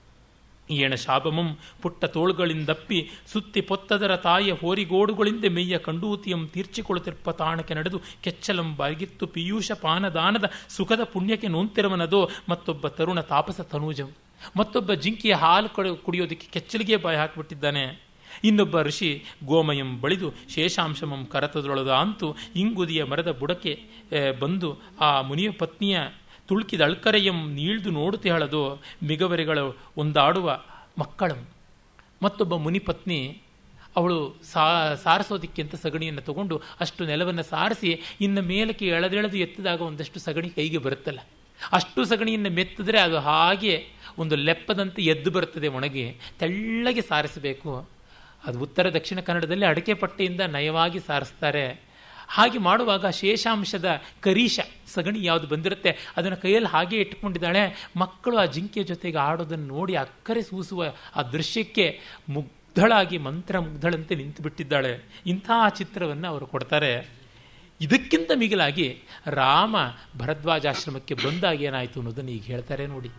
ಏಣ ಶಾಪಮಂ ಪುಟ್ಟ ತೋಳುಗಳಿಂದಪ್ಪಿ ಸುತ್ತಿ ಪೊತ್ತದರ ತಾಯಿಯ ಹೋರಿಗೋಡುಗಳಿಂದ ಮೆಯ್ಯ ಕಂಡೂತಿಯಂ ತೀರ್ಚಿಕೊಳ್ಳುತ್ತಿರ್ಪ ತಾಣಕ್ಕೆ ನಡೆದು ಕೆಚ್ಚಲಂ ಬಾಗಿತ್ತು ಪಿಯೂಷ ಪಾನದಾನದ ಸುಖದ ಪುಣ್ಯಕ್ಕೆ ನೋಂತಿರವನದೋ ಮತ್ತೊಬ್ಬ ತರುಣ ತಾಪಸ ತನೂಜಂ. ಮತ್ತೊಬ್ಬ ಜಿಂಕೆಯ ಹಾಲು ಕುಡಿಯೋದಕ್ಕೆ ಕೆಚ್ಚಲಿಗೆ ಬಾಯಿ ಹಾಕಿಬಿಟ್ಟಿದ್ದಾನೆ. ಇನ್ನೊಬ್ಬ ಋಷಿ ಗೋಮಯಂ ಬಳಿದು ಶೇಷಾಂಶಮಂ ಕರತದೊಳದ ಅಂತೂ ಇಂಗುದಿಯ ಮರದ ಬುಡಕ್ಕೆ ಬಂದು ಆ ಮುನಿಯ ಪತ್ನಿಯ ತುಳುಕಿದ ಅಳ್ಕರೆಯಂ ನೀಳ್ದು ನೋಡುತ್ತೆ ಹೇಳದು ಮಿಗವರಿಗಳು ಒಂದಾಡುವ ಮಕ್ಕಳಂ. ಮತ್ತೊಬ್ಬ ಮುನಿಪತ್ನಿ ಅವಳು ಸಾ ಸಾರಿಸೋದಿಕ್ಕೆ ಅಂತ ಸಗಣಿಯನ್ನು ತಗೊಂಡು ಅಷ್ಟು ನೆಲವನ್ನು ಸಾರಿಸಿ ಇನ್ನು ಮೇಲಕ್ಕೆ ಎಳೆದೆಳೆದು ಎತ್ತಿದಾಗ ಒಂದಷ್ಟು ಸಗಣಿ ಕೈಗೆ ಬರುತ್ತಲ್ಲ, ಅಷ್ಟು ಸಗಣಿಯನ್ನು ಮೆತ್ತಿದ್ರೆ ಅದು ಹಾಗೆ ಒಂದು ಲೆಪ್ಪದಂತೆ ಎದ್ದು ಬರುತ್ತದೆ, ಒಣಗಿ ತೆಳ್ಳಗೆ ಸಾರಿಸಬೇಕು. ಅದು ಉತ್ತರ ದಕ್ಷಿಣ ಕನ್ನಡದಲ್ಲಿ ಅಡಕೆ ಪಟ್ಟೆಯಿಂದ ನಯವಾಗಿ ಸಾರಿಸ್ತಾರೆ. ಹಾಗೆ ಮಾಡುವಾಗ ಶೇಷಾಂಶದ ಕರೀಶ ಸಗಣಿ ಯಾವುದು ಬಂದಿರುತ್ತೆ ಅದನ್ನು ಕೈಯಲ್ಲಿ ಹಾಗೆ ಇಟ್ಕೊಂಡಿದ್ದಾಳೆ. ಮಕ್ಕಳು ಆ ಜಿಂಕೆಯ ಜೊತೆಗೆ ಆಡೋದನ್ನು ನೋಡಿ ಅಕ್ಕರೆ ಸೂಸುವ ಆ ದೃಶ್ಯಕ್ಕೆ ಮುಗ್ಧಳಾಗಿ ಮಂತ್ರ ಮುಗ್ಧಳಂತೆ ನಿಂತು ಬಿಟ್ಟಿದ್ದಾಳೆ. ಇಂಥ ಚಿತ್ರವನ್ನು ಅವರು ಕೊಡ್ತಾರೆ. ಇದಕ್ಕಿಂತ ಮಿಗಿಲಾಗಿ ರಾಮ ಭರದ್ವಾಜಾಶ್ರಮಕ್ಕೆ ಬಂದಾಗ ಏನಾಯಿತು ಅನ್ನೋದನ್ನು ಈಗ ಹೇಳ್ತಾರೆ ನೋಡಿ.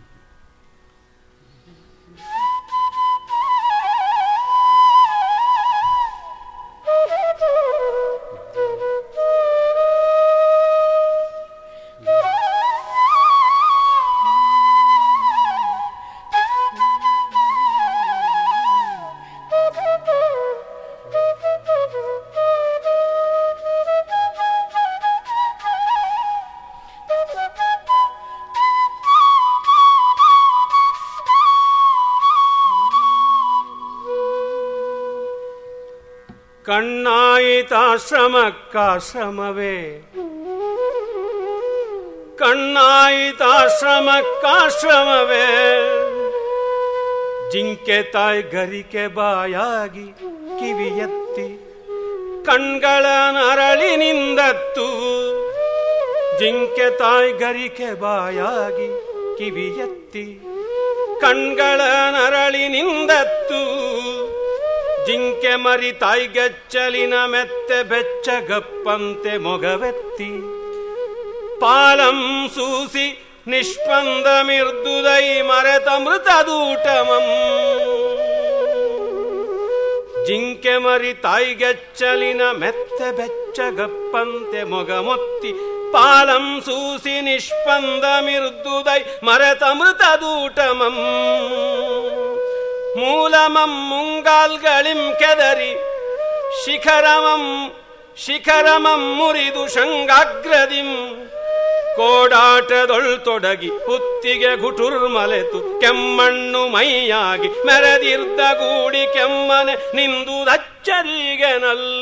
ಕಣ್ಣಾಯಿತಾಶ್ರಮಕ್ಕಾಶ್ರಮವೇ ಕಣ್ಣಾಯಿತಾಶ್ರಮಕ್ಕಾಶ್ರಮವೇ ಜಿಂಕೆ ತಾಯಿ ಗರಿಕೆ ಬಾಯಾಗಿ ಕಿವಿಯತ್ತಿ ಕಣ್ಗಳ ನರಳಿನಿಂದತ್ತು ಜಿಂಕೆ ತಾಯಿ ಗರಿಕೆ ಬಾಯಾಗಿ ಕಿವಿಯತ್ತಿ ಕಣ್ಗಳ ನರಳಿನಿಂದತ್ತು ಜಿಂಕೆ ಮರಿ ತಾಯಿಗೆಚ್ಚಲಿನ ಮೆತ್ತೆ ಬೆಚ್ಚಗಪ್ಪಂತೆ ಮೊಗವೆತ್ತಿ ಪಾಲಂ ಸೂಸಿ ನಿಷ್ಪಂದ ಮಿರ್ದುದೈ ಮರೆತ ಮೃತದೂಟಮಂ ಜಿಂಕೆ ಮರಿ ತಾಯಿಗೆಚ್ಚಲಿನ ಮೆತ್ತೆ ಬೆಚ್ಚಗಪ್ಪಂತೆ ಮೊಗಮೊತ್ತಿ ಪಾಲಂ ಸೂಸಿ ನಿಷ್ಪಂದ ಮಿರ್ದುದೈ ಮರೆತ ಮೃತದೂಟಮಂ ಮೂಲಮಂ ಮುಂಗಾಲ್ಗಳಿಂ ಕೆದರಿ ಶಿಖರಮಂ ಶಿಖರಮಂ ಮುರಿದು ಶಂಗಾಗ್ರದಿಂ ಕೋಡಾಟದೊಳ್ತೊಡಗಿ ಹುತ್ತಿಗೆ ಗುಟುರ್ಮಲೆತು ಕೆಮ್ಮಣ್ಣು ಮೈಯಾಗಿ ಮೆರೆದಿರ್ದ ಗೂಡಿ ಕೆಮ್ಮನೆ ನಿಂದುದಚ್ಚರಿಗೆನಲ್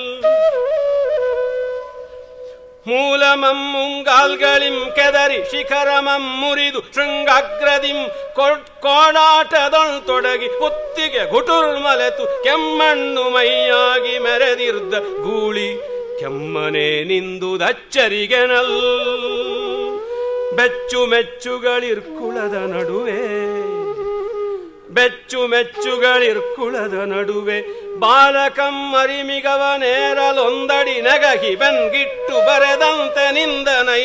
ಮೂಲಮಂ ಮುಂಗಾಲ್ಗಳಿಂ ಕೆದರಿ ಶಿಖರಮಂ ಮುರಿದು ಶೃಂಗಾಗ್ರದಿಂ ಕೋಡಾಟದೊಳ್ತೊಡಗಿ ಹುತ್ತಿಗೆ ಗುಟುರ್ಮಲೆತು ಕೆಮ್ಮಣ್ಣು ಮೈಯಾಗಿ ಮೆರೆದಿರ್ದ ಗೂಳಿ ಕೆಮ್ಮನೆ ನಿಂದುದಚ್ಚರಿಗೆನಲ್ ಬೆಚ್ಚು ಮೆಚ್ಚುಗಳಿರ್ಕುಳದ ನಡುವೆ ಬೆಚ್ಚು ಮೆಚ್ಚುಗಳಿರ್ಕುಳದ ನಡುವೆ ಬಾಲಕಂ ಮರಿಮಿಗವ ನೇರಲೊಂದಡಿ ನಗಹಿ ಬೆನ್ಗಿಟ್ಟು ಬರೆದಂತೆ ನಿಂದನೈ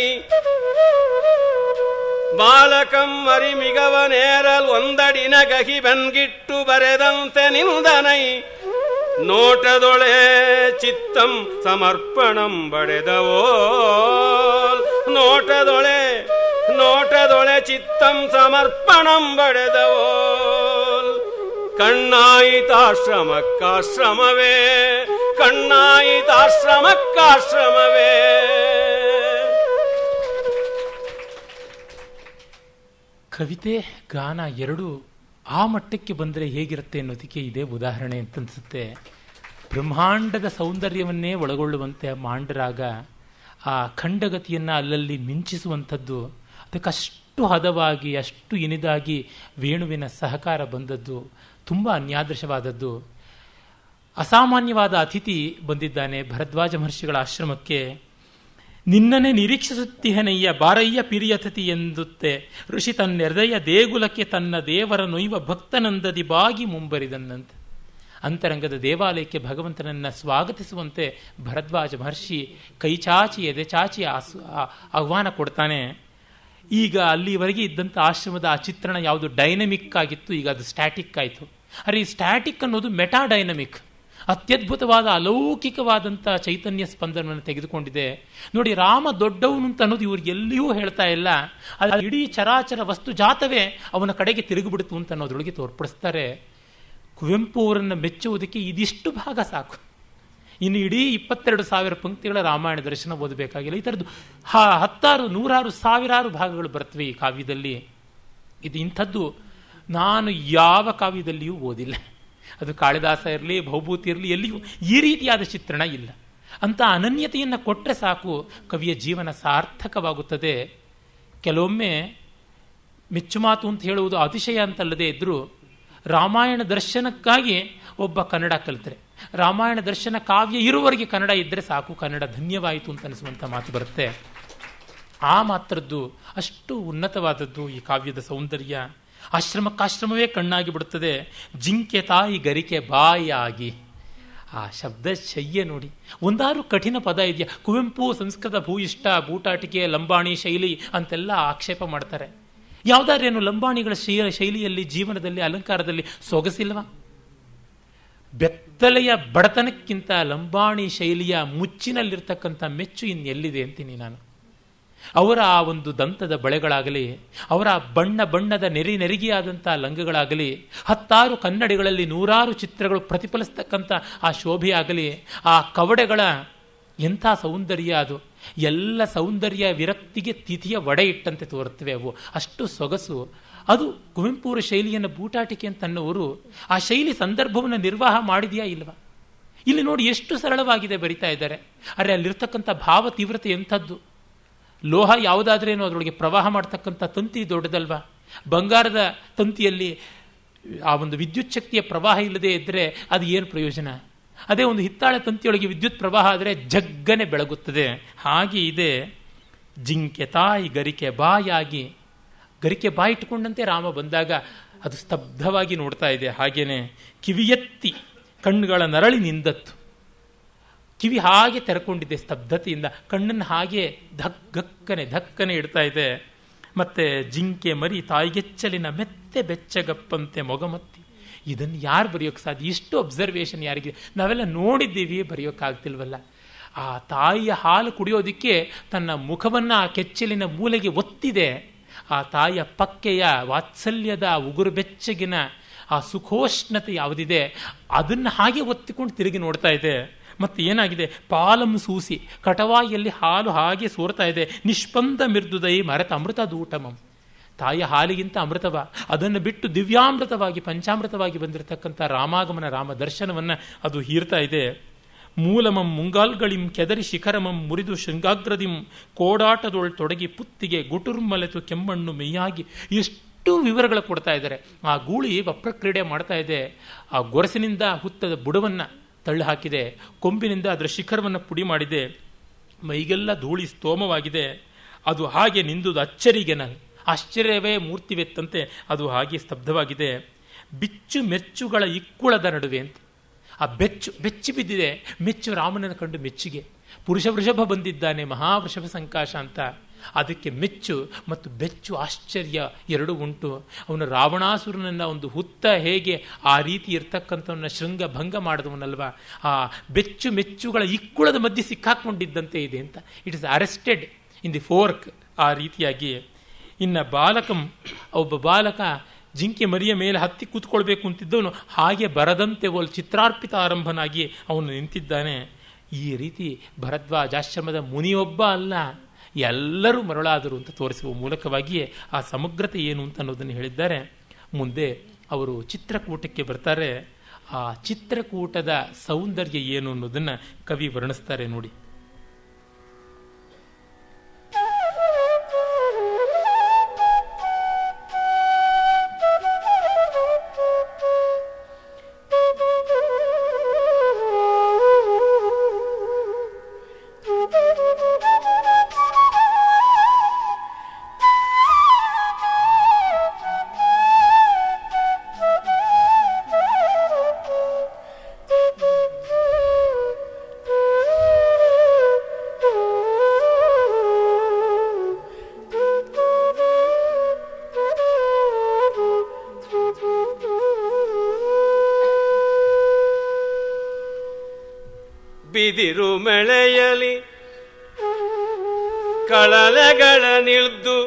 ಬಾಲಕಂ ಮರಿಮಿಗವ ನೇರಲ್ ಒಂದಡಿ ನಗಹಿ ಬೆನ್ಗಿಟ್ಟು ಬರೆದಂತೆ ನಿಂದನೈ ನೋಟದೊಳೆ ಚಿತ್ತಂ ಸಮರ್ಪಣಂ ಬಡೆದವೋ ನೋಟದೊಳೆ ನೋಟದೊಳೆ ಚಿತ್ತಂ ಸಮರ್ಪಣಂ ಬಡೆದವೋ ಕಣ್ಣಾಯಿತಾಶ್ರಮಕ್ಕಾಶ್ರಮವೇ ಕಣ್ಣಾಯಿತಾಶ್ರಮಕ್ಕಾಶ್ರಮವೇ. ಕವಿತೆ ಗಾನ ಎರಡು ಆ ಮಟ್ಟಕ್ಕೆ ಬಂದರೆ ಹೇಗಿರುತ್ತೆ ಅನ್ನೋದಕ್ಕೆ ಇದೇ ಉದಾಹರಣೆ ಅಂತನ್ಸುತ್ತೆ. ಬ್ರಹ್ಮಾಂಡದ ಸೌಂದರ್ಯವನ್ನೇ ಒಳಗೊಳ್ಳುವಂತೆ ಮಾಂಡರಾಗ ಆ ಖಂಡಗತಿಯನ್ನು ಅಲ್ಲಲ್ಲಿ ಮಿಂಚಿಸುವಂಥದ್ದು, ಅದಕ್ಕಷ್ಟು ಹದವಾಗಿ ಅಷ್ಟು ಇನಿದಾಗಿ ವೇಣುವಿನ ಸಹಕಾರ ಬಂದದ್ದು ತುಂಬ ಅನ್ಯಾದೃಶವಾದದ್ದು. ಅಸಾಮಾನ್ಯವಾದ ಅತಿಥಿ ಬಂದಿದ್ದಾನೆ ಭರದ್ವಾಜ ಮಹರ್ಷಿಗಳ ಆಶ್ರಮಕ್ಕೆ. ನಿನ್ನನೆ ನಿರೀಕ್ಷಿಸುತ್ತಿಹನಯ್ಯ ಬಾರಯ್ಯ ಪಿರಿಯತತಿ ಎಂದುತ್ತೆ ಋಷಿ ತನ್ನೆರ್ದಯ ದೇಗುಲಕ್ಕೆ ತನ್ನ ದೇವರ ನೊಯ್ವ ಭಕ್ತನಂದದಿ ಬಾಗಿ ಮುಂಬರಿದನ್ನಂತೆ. ಅಂತರಂಗದ ದೇವಾಲಯಕ್ಕೆ ಭಗವಂತನನ್ನು ಸ್ವಾಗತಿಸುವಂತೆ ಭರದ್ವಾಜ ಮಹರ್ಷಿ ಕೈಚಾಚಿ ಎದೆ ಚಾಚಿ ಆಸು ಆಹ್ವಾನ ಕೊಡ್ತಾನೆ. ಈಗ ಅಲ್ಲಿವರೆಗೆ ಇದ್ದಂಥ ಆಶ್ರಮದ ಆ ಚಿತ್ರಣ ಯಾವುದು ಡೈನಮಿಕ್ ಆಗಿತ್ತು, ಈಗ ಅದು ಸ್ಟ್ಯಾಟಿಕ್ ಆಯಿತು. ಅರೆ ಈ ಸ್ಟ್ಯಾಟಿಕ್ ಅನ್ನೋದು ಮೆಟಾ ಡೈನಮಿಕ್, ಅತ್ಯದ್ಭುತವಾದ ಅಲೌಕಿಕವಾದಂಥ ಚೈತನ್ಯ ಸ್ಪಂದನವನ್ನು ತೆಗೆದುಕೊಂಡಿದೆ. ನೋಡಿ, ರಾಮ ದೊಡ್ಡವನು ಅಂತ ಅನ್ನೋದು ಇವ್ರಿಗೆ ಎಲ್ಲಿಯೂ ಹೇಳ್ತಾ ಇಲ್ಲ, ಅದು ಇಡೀ ಚರಾಚರ ವಸ್ತು ಜಾತವೇ ಅವನ ಕಡೆಗೆ ತಿರುಗಿಬಿಡ್ತು ಅಂತ ಅನ್ನೋದ್ರೊಳಗೆ ತೋರ್ಪಡಿಸ್ತಾರೆ. ಕುವೆಂಪು ಅವರನ್ನು ಮೆಚ್ಚುವುದಕ್ಕೆ ಇದಿಷ್ಟು ಭಾಗ ಸಾಕು. ಇನ್ನು ಇಡೀ ಇಪ್ಪತ್ತೆರಡು ಸಾವಿರ ಪಂಕ್ತಿಗಳ ರಾಮಾಯಣ ದರ್ಶನ ಓದಬೇಕಾಗಿಲ್ಲ. ಈ ಥರದ್ದು ಹ ಹತ್ತಾರು ನೂರಾರು ಸಾವಿರಾರು ಭಾಗಗಳು ಬರ್ತವೆ ಈ ಕಾವ್ಯದಲ್ಲಿ. ಇದು ಇಂಥದ್ದು ನಾನು ಯಾವ ಕಾವ್ಯದಲ್ಲಿಯೂ ಓದಿಲ್ಲ. ಅದು ಕಾಳಿದಾಸ ಇರಲಿ, ಭೌಭೂತಿ ಇರಲಿ, ಎಲ್ಲಿಯೂ ಈ ರೀತಿಯಾದ ಚಿತ್ರಣ ಇಲ್ಲ. ಅಂತ ಅನನ್ಯತೆಯನ್ನು ಕೊಟ್ಟರೆ ಸಾಕು ಕವಿಯ ಜೀವನ ಸಾರ್ಥಕವಾಗುತ್ತದೆ. ಕೆಲವೊಮ್ಮೆ ಮೆಚ್ಚುಮಾತು ಅಂತ ಹೇಳುವುದು ಅತಿಶಯ ಅಂತಲ್ಲದೆ ಇದ್ದರೂ ರಾಮಾಯಣ ದರ್ಶನಕ್ಕಾಗಿ ಒಬ್ಬ ಕನ್ನಡ ಕಲಿತರೆ, ರಾಮಾಯಣ ದರ್ಶನ ಕಾವ್ಯ ಇರುವವರೆಗೆ ಕನ್ನಡ ಇದ್ದರೆ ಸಾಕು, ಕನ್ನಡ ಧನ್ಯವಾಯಿತು ಅಂತ ಅನಿಸುವಂಥ ಮಾತು ಬರುತ್ತೆ. ಆ ಮಾತ್ರದ್ದು ಅಷ್ಟು ಉನ್ನತವಾದದ್ದು ಈ ಕಾವ್ಯದ ಸೌಂದರ್ಯ. ಆಶ್ರಮಕ್ಕಾಶ್ರಮವೇ ಕಣ್ಣಾಗಿ ಬಿಡುತ್ತದೆ. ಜಿಂಕೆ ತಾಯಿ ಗರಿಕೆ ಬಾಯಾಗಿ, ಆ ಶಬ್ದ ಶಯ್ಯ ನೋಡಿ. ಒಂದಾರು ಕಠಿಣ ಪದ ಇದೆಯಾ? ಕುವೆಂಪು ಸಂಸ್ಕೃತ ಭೂಯಿಷ್ಠ, ಬೂಟಾಟಿಕೆ, ಲಂಬಾಣಿ ಶೈಲಿ ಅಂತೆಲ್ಲ ಆಕ್ಷೇಪ ಮಾಡ್ತಾರೆ. ಯಾವುದಾದ್ರೇನು ಲಂಬಾಣಿಗಳ ಶೈಲಿಯಲ್ಲಿ, ಜೀವನದಲ್ಲಿ, ಅಲಂಕಾರದಲ್ಲಿ ಸೊಗಸಿಲ್ವಾ? ಬೆತ್ತಲೆಯ ಬಡತನಕ್ಕಿಂತ ಲಂಬಾಣಿ ಶೈಲಿಯ ಮುಚ್ಚಿನಲ್ಲಿರ್ತಕ್ಕಂಥ ಮೆಚ್ಚು ಇನ್ನೆಲ್ಲಿದೆ ಅಂತೀನಿ ನಾನು. ಅವರ ಆ ಒಂದು ದಂತದ ಬಳೆಗಳಾಗಲಿ, ಅವರ ಬಣ್ಣ ಬಣ್ಣದ ನೆರಿ ನೆರಿಗೆಯಾದಂಥ ಲಂಗಗಳಾಗಲಿ, ಹತ್ತಾರು ಕನ್ನಡಿಗಳಲ್ಲಿ ನೂರಾರು ಚಿತ್ರಗಳು ಪ್ರತಿಫಲಿಸ್ತಕ್ಕಂಥ ಆ ಶೋಭೆಯಾಗಲಿ, ಆ ಕವಡೆಗಳ ಎಂಥ ಸೌಂದರ್ಯ ಅದು. ಎಲ್ಲ ಸೌಂದರ್ಯ ವಿರಕ್ತಿಗೆ ತಿಥಿಯ ಒಡೆ ಇಟ್ಟಂತೆ ತೋರುತ್ತವೆ ಅವು, ಅಷ್ಟು ಸೊಗಸು. ಅದು ಕುವೆಂಪುರ ಶೈಲಿಯನ್ನು ಬೂಟಾಟಿಕೆ ಅಂತ ಅನ್ನೋರು ಆ ಶೈಲಿ ಸಂದರ್ಭವನ್ನು ನಿರ್ವಾಹ ಮಾಡಿದೆಯಾ ಇಲ್ವಾ? ಇಲ್ಲಿ ನೋಡಿ ಎಷ್ಟು ಸರಳವಾಗಿದೆ ಬರಿತಾ ಇದ್ದಾರೆ. ಅರೆ ಅಲ್ಲಿರ್ತಕ್ಕಂಥ ಭಾವ ತೀವ್ರತೆ ಎಂಥದ್ದು. ಲೋಹ ಯಾವುದಾದ್ರೇನು ಅದರೊಳಗೆ ಪ್ರವಾಹ ಮಾಡ್ತಕ್ಕಂಥ ತಂತಿ ದೊಡ್ಡದಲ್ವಾ? ಬಂಗಾರದ ತಂತಿಯಲ್ಲಿ ಆ ಒಂದು ವಿದ್ಯುತ್ ಶಕ್ತಿಯ ಪ್ರವಾಹ ಇಲ್ಲದೆ ಇದ್ದರೆ ಅದು ಏನು ಪ್ರಯೋಜನ? ಅದೇ ಒಂದು ಹಿತ್ತಾಳೆ ತಂತಿಯೊಳಗೆ ವಿದ್ಯುತ್ ಪ್ರವಾಹ ಆದರೆ ಜಗ್ಗನೆ ಬೆಳಗುತ್ತದೆ. ಹಾಗೆ ಇದೆ ಜಿಂಕೆ ತಾಯಿ ಗರಿಕೆ ಬಾಯಾಗಿ, ಗರಿಕೆ ಬಾಯಿ ಇಟ್ಟುಕೊಂಡಂತೆ ರಾಮ ಬಂದಾಗ ಅದು ಸ್ತಬ್ಧವಾಗಿ ನೋಡ್ತಾ ಇದೆ. ಹಾಗೇನೆ ಕಿವಿಯೆತ್ತಿ ಕಣ್ಣುಗಳ ನರಳಿ ನಿಂದತ್ತು, ಕಿವಿ ಹಾಗೆ ತೆರೆಕೊಂಡಿದೆ ಸ್ತಬ್ಧತೆಯಿಂದ, ಕಣ್ಣನ್ನು ಹಾಗೆ ಧಕ್ಕನೆ ಧಕ್ಕನೆ ಇಡ್ತಾ ಇದೆ. ಮತ್ತೆ ಜಿಂಕೆ ಮರಿ ತಾಯಿಗೆಚ್ಚಲಿನ ಮೆತ್ತೆ ಬೆಚ್ಚಗಪ್ಪಂತೆ ಮೊಗಮತ್ತಿ. ಇದನ್ನು ಯಾರು ಬರೆಯೋಕ್ಕೆ ಸಾಧ್ಯ? ಇಷ್ಟು ಅಬ್ಸರ್ವೇಷನ್ ಯಾರಿಗೆ? ನಾವೆಲ್ಲ ನೋಡಿದ್ದೀವಿ, ಬರೆಯೋಕ್ಕಾಗ್ತಿಲ್ವಲ್ಲ. ಆ ತಾಯಿಯ ಹಾಲು ಕುಡಿಯೋದಕ್ಕೆ ತನ್ನ ಮುಖವನ್ನು ಆ ಕೆಚ್ಚಲಿನ ಮೂಲೆಗೆ ಒತ್ತಿದೆ. ಆ ತಾಯಿಯ ಪಕ್ಕೆಯ ವಾತ್ಸಲ್ಯದ ಉಗುರು ಬೆಚ್ಚಗಿನ ಆ ಸುಖೋಷ್ಣತೆ ಯಾವುದಿದೆ ಅದನ್ನು ಹಾಗೆ ಒತ್ತಿಕೊಂಡು ತಿರುಗಿ ನೋಡ್ತಾ ಇದೆ. ಮತ್ತೆ ಏನಾಗಿದೆ? ಪಾಲಂ ಸೂಸಿ ಕಟವಾಯಿಯಲ್ಲಿ ಹಾಲು ಹಾಗೆ ಸೋರ್ತಾ ಇದೆ. ನಿಷ್ಪಂದ ಮಿರ್ದುದೈ ಮರೆತ ಅಮೃತ ದೂಟಮಂ. ತಾಯಿಯ ಹಾಲಿಗಿಂತ ಅಮೃತವ, ಅದನ್ನು ಬಿಟ್ಟು ದಿವ್ಯಾಮೃತವಾಗಿ ಪಂಚಾಮೃತವಾಗಿ ಬಂದಿರತಕ್ಕಂಥ ರಾಮಾಗಮನ ರಾಮ ದರ್ಶನವನ್ನು ಅದು ಹೀರ್ತಾ ಇದೆ. ಮೂಲಮಂ ಮುಂಗಾಲ್ಗಳಿಂ ಕೆದರಿ ಶಿಖರಮಂ ಮುರಿದು ಶೃಂಗಾಗ್ರದಿಂ ಕೋಡಾಟದೊಳ್ ತೊಡಗಿ ಪುತ್ತಿಗೆ ಗುಟುರ್ಮಲೆತು ಕೆಮ್ಮಣ್ಣು ಮೇಯಾಗಿ. ಎಷ್ಟು ವಿವರಗಳು ಕೊಡ್ತಾ ಇದ್ದಾರೆ. ಆ ಗೂಳಿ ವಪ್ರಕ್ರೀಡೆ ಮಾಡ್ತಾ ಇದೆ. ಆ ಗೊರಸಿನಿಂದ ಹುತ್ತದ ಬುಡವನ್ನು ತಳ್ಳಿ ಹಾಕಿದೆ, ಕೊಂಬಿನಿಂದ ಅದರ ಶಿಖರವನ್ನು ಪುಡಿ ಮಾಡಿದೆ, ಮೈಗೆಲ್ಲ ಧೂಳಿ ಸ್ತೋಮವಾಗಿದೆ. ಅದು ಹಾಗೆ ನಿಂದುದು ಅಚ್ಚರಿಗೆ ನಾನು ಆಶ್ಚರ್ಯವೇ ಮೂರ್ತಿವೆತ್ತಂತೆ ಅದು ಹಾಗೆ ಸ್ತಬ್ಧವಾಗಿದೆ. ಬಿಚ್ಚು ಮೆಚ್ಚುಗಳ ಇಕ್ಕುಳದ ನಡುವೆ ಅಂತ ಆ ಬೆಚ್ಚು ಬೆಚ್ಚಿ ಬಿದ್ದಿದೆ. ಮೆಚ್ಚು ರಾಮನನ್ನು ಕಂಡು ಮೆಚ್ಚುಗೆ. ಪುರುಷ ವೃಷಭ ಬಂದಿದ್ದಾನೆ, ಮಹಾವೃಷಭ ಸಂಕಾಶ ಅಂತ. ಅದಕ್ಕೆ ಮೆಚ್ಚು ಮತ್ತು ಬೆಚ್ಚು ಆಶ್ಚರ್ಯ ಎರಡೂ ಉಂಟು. ಅವನು ರಾವಣಾಸುರನನ್ನ ಒಂದು ಹುತ್ತ ಹೇಗೆ ಆ ರೀತಿ ಇರ್ತಕ್ಕಂಥವನ್ನ ಶೃಂಗ ಭಂಗ ಮಾಡಿದವನಲ್ವಾ, ಆ ಬೆಚ್ಚು ಮೆಚ್ಚುಗಳ ಇಕ್ಕುಳದ ಮಧ್ಯೆ ಸಿಕ್ಕಾಕೊಂಡಿದ್ದಂತೆ ಇದೆ ಅಂತ. It is arrested in the fork. ಆ ರೀತಿಯಾಗಿ ಇನ್ನು ಬಾಲಕಂ, ಒಬ್ಬ ಬಾಲಕ ಜಿಂಕೆ ಮರಿಯ ಮೇಲೆ ಹತ್ತಿ ಕೂತ್ಕೊಳ್ಬೇಕು ಅಂತಿದ್ದವನು ಹಾಗೆ ಬರದಂತೆ ಒಲ್ ಚಿತ್ರಾರ್ಪಿತ ಆರಂಭನಾಗಿ ಅವನು ನಿಂತಿದ್ದಾನೆ. ಈ ರೀತಿ ಭರದ್ವಾಜಾಶ್ರಮದ ಮುನಿಯೊಬ್ಬ ಅಲ್ಲ, ಎಲ್ಲರೂ ಮರಳಾದರು ಅಂತ ತೋರಿಸುವ ಮೂಲಕವಾಗಿಯೇ ಆ ಸಮಗ್ರತೆ ಏನು ಅಂತ ಅನ್ನೋದನ್ನು ಹೇಳಿದ್ದಾರೆ. ಮುಂದೆ ಅವರು ಚಿತ್ರಕೂಟಕ್ಕೆ ಬರ್ತಾರೆ. ಆ ಚಿತ್ರಕೂಟದ ಸೌಂದರ್ಯ ಏನು ಅನ್ನೋದನ್ನು ಕವಿ ವರ್ಣಿಸ್ತಾರೆ ನೋಡಿ. ಬಿದಿರು ಮಳೆಯಲಿ ಕಳಲೆಗಳ ನಿಲ್ದು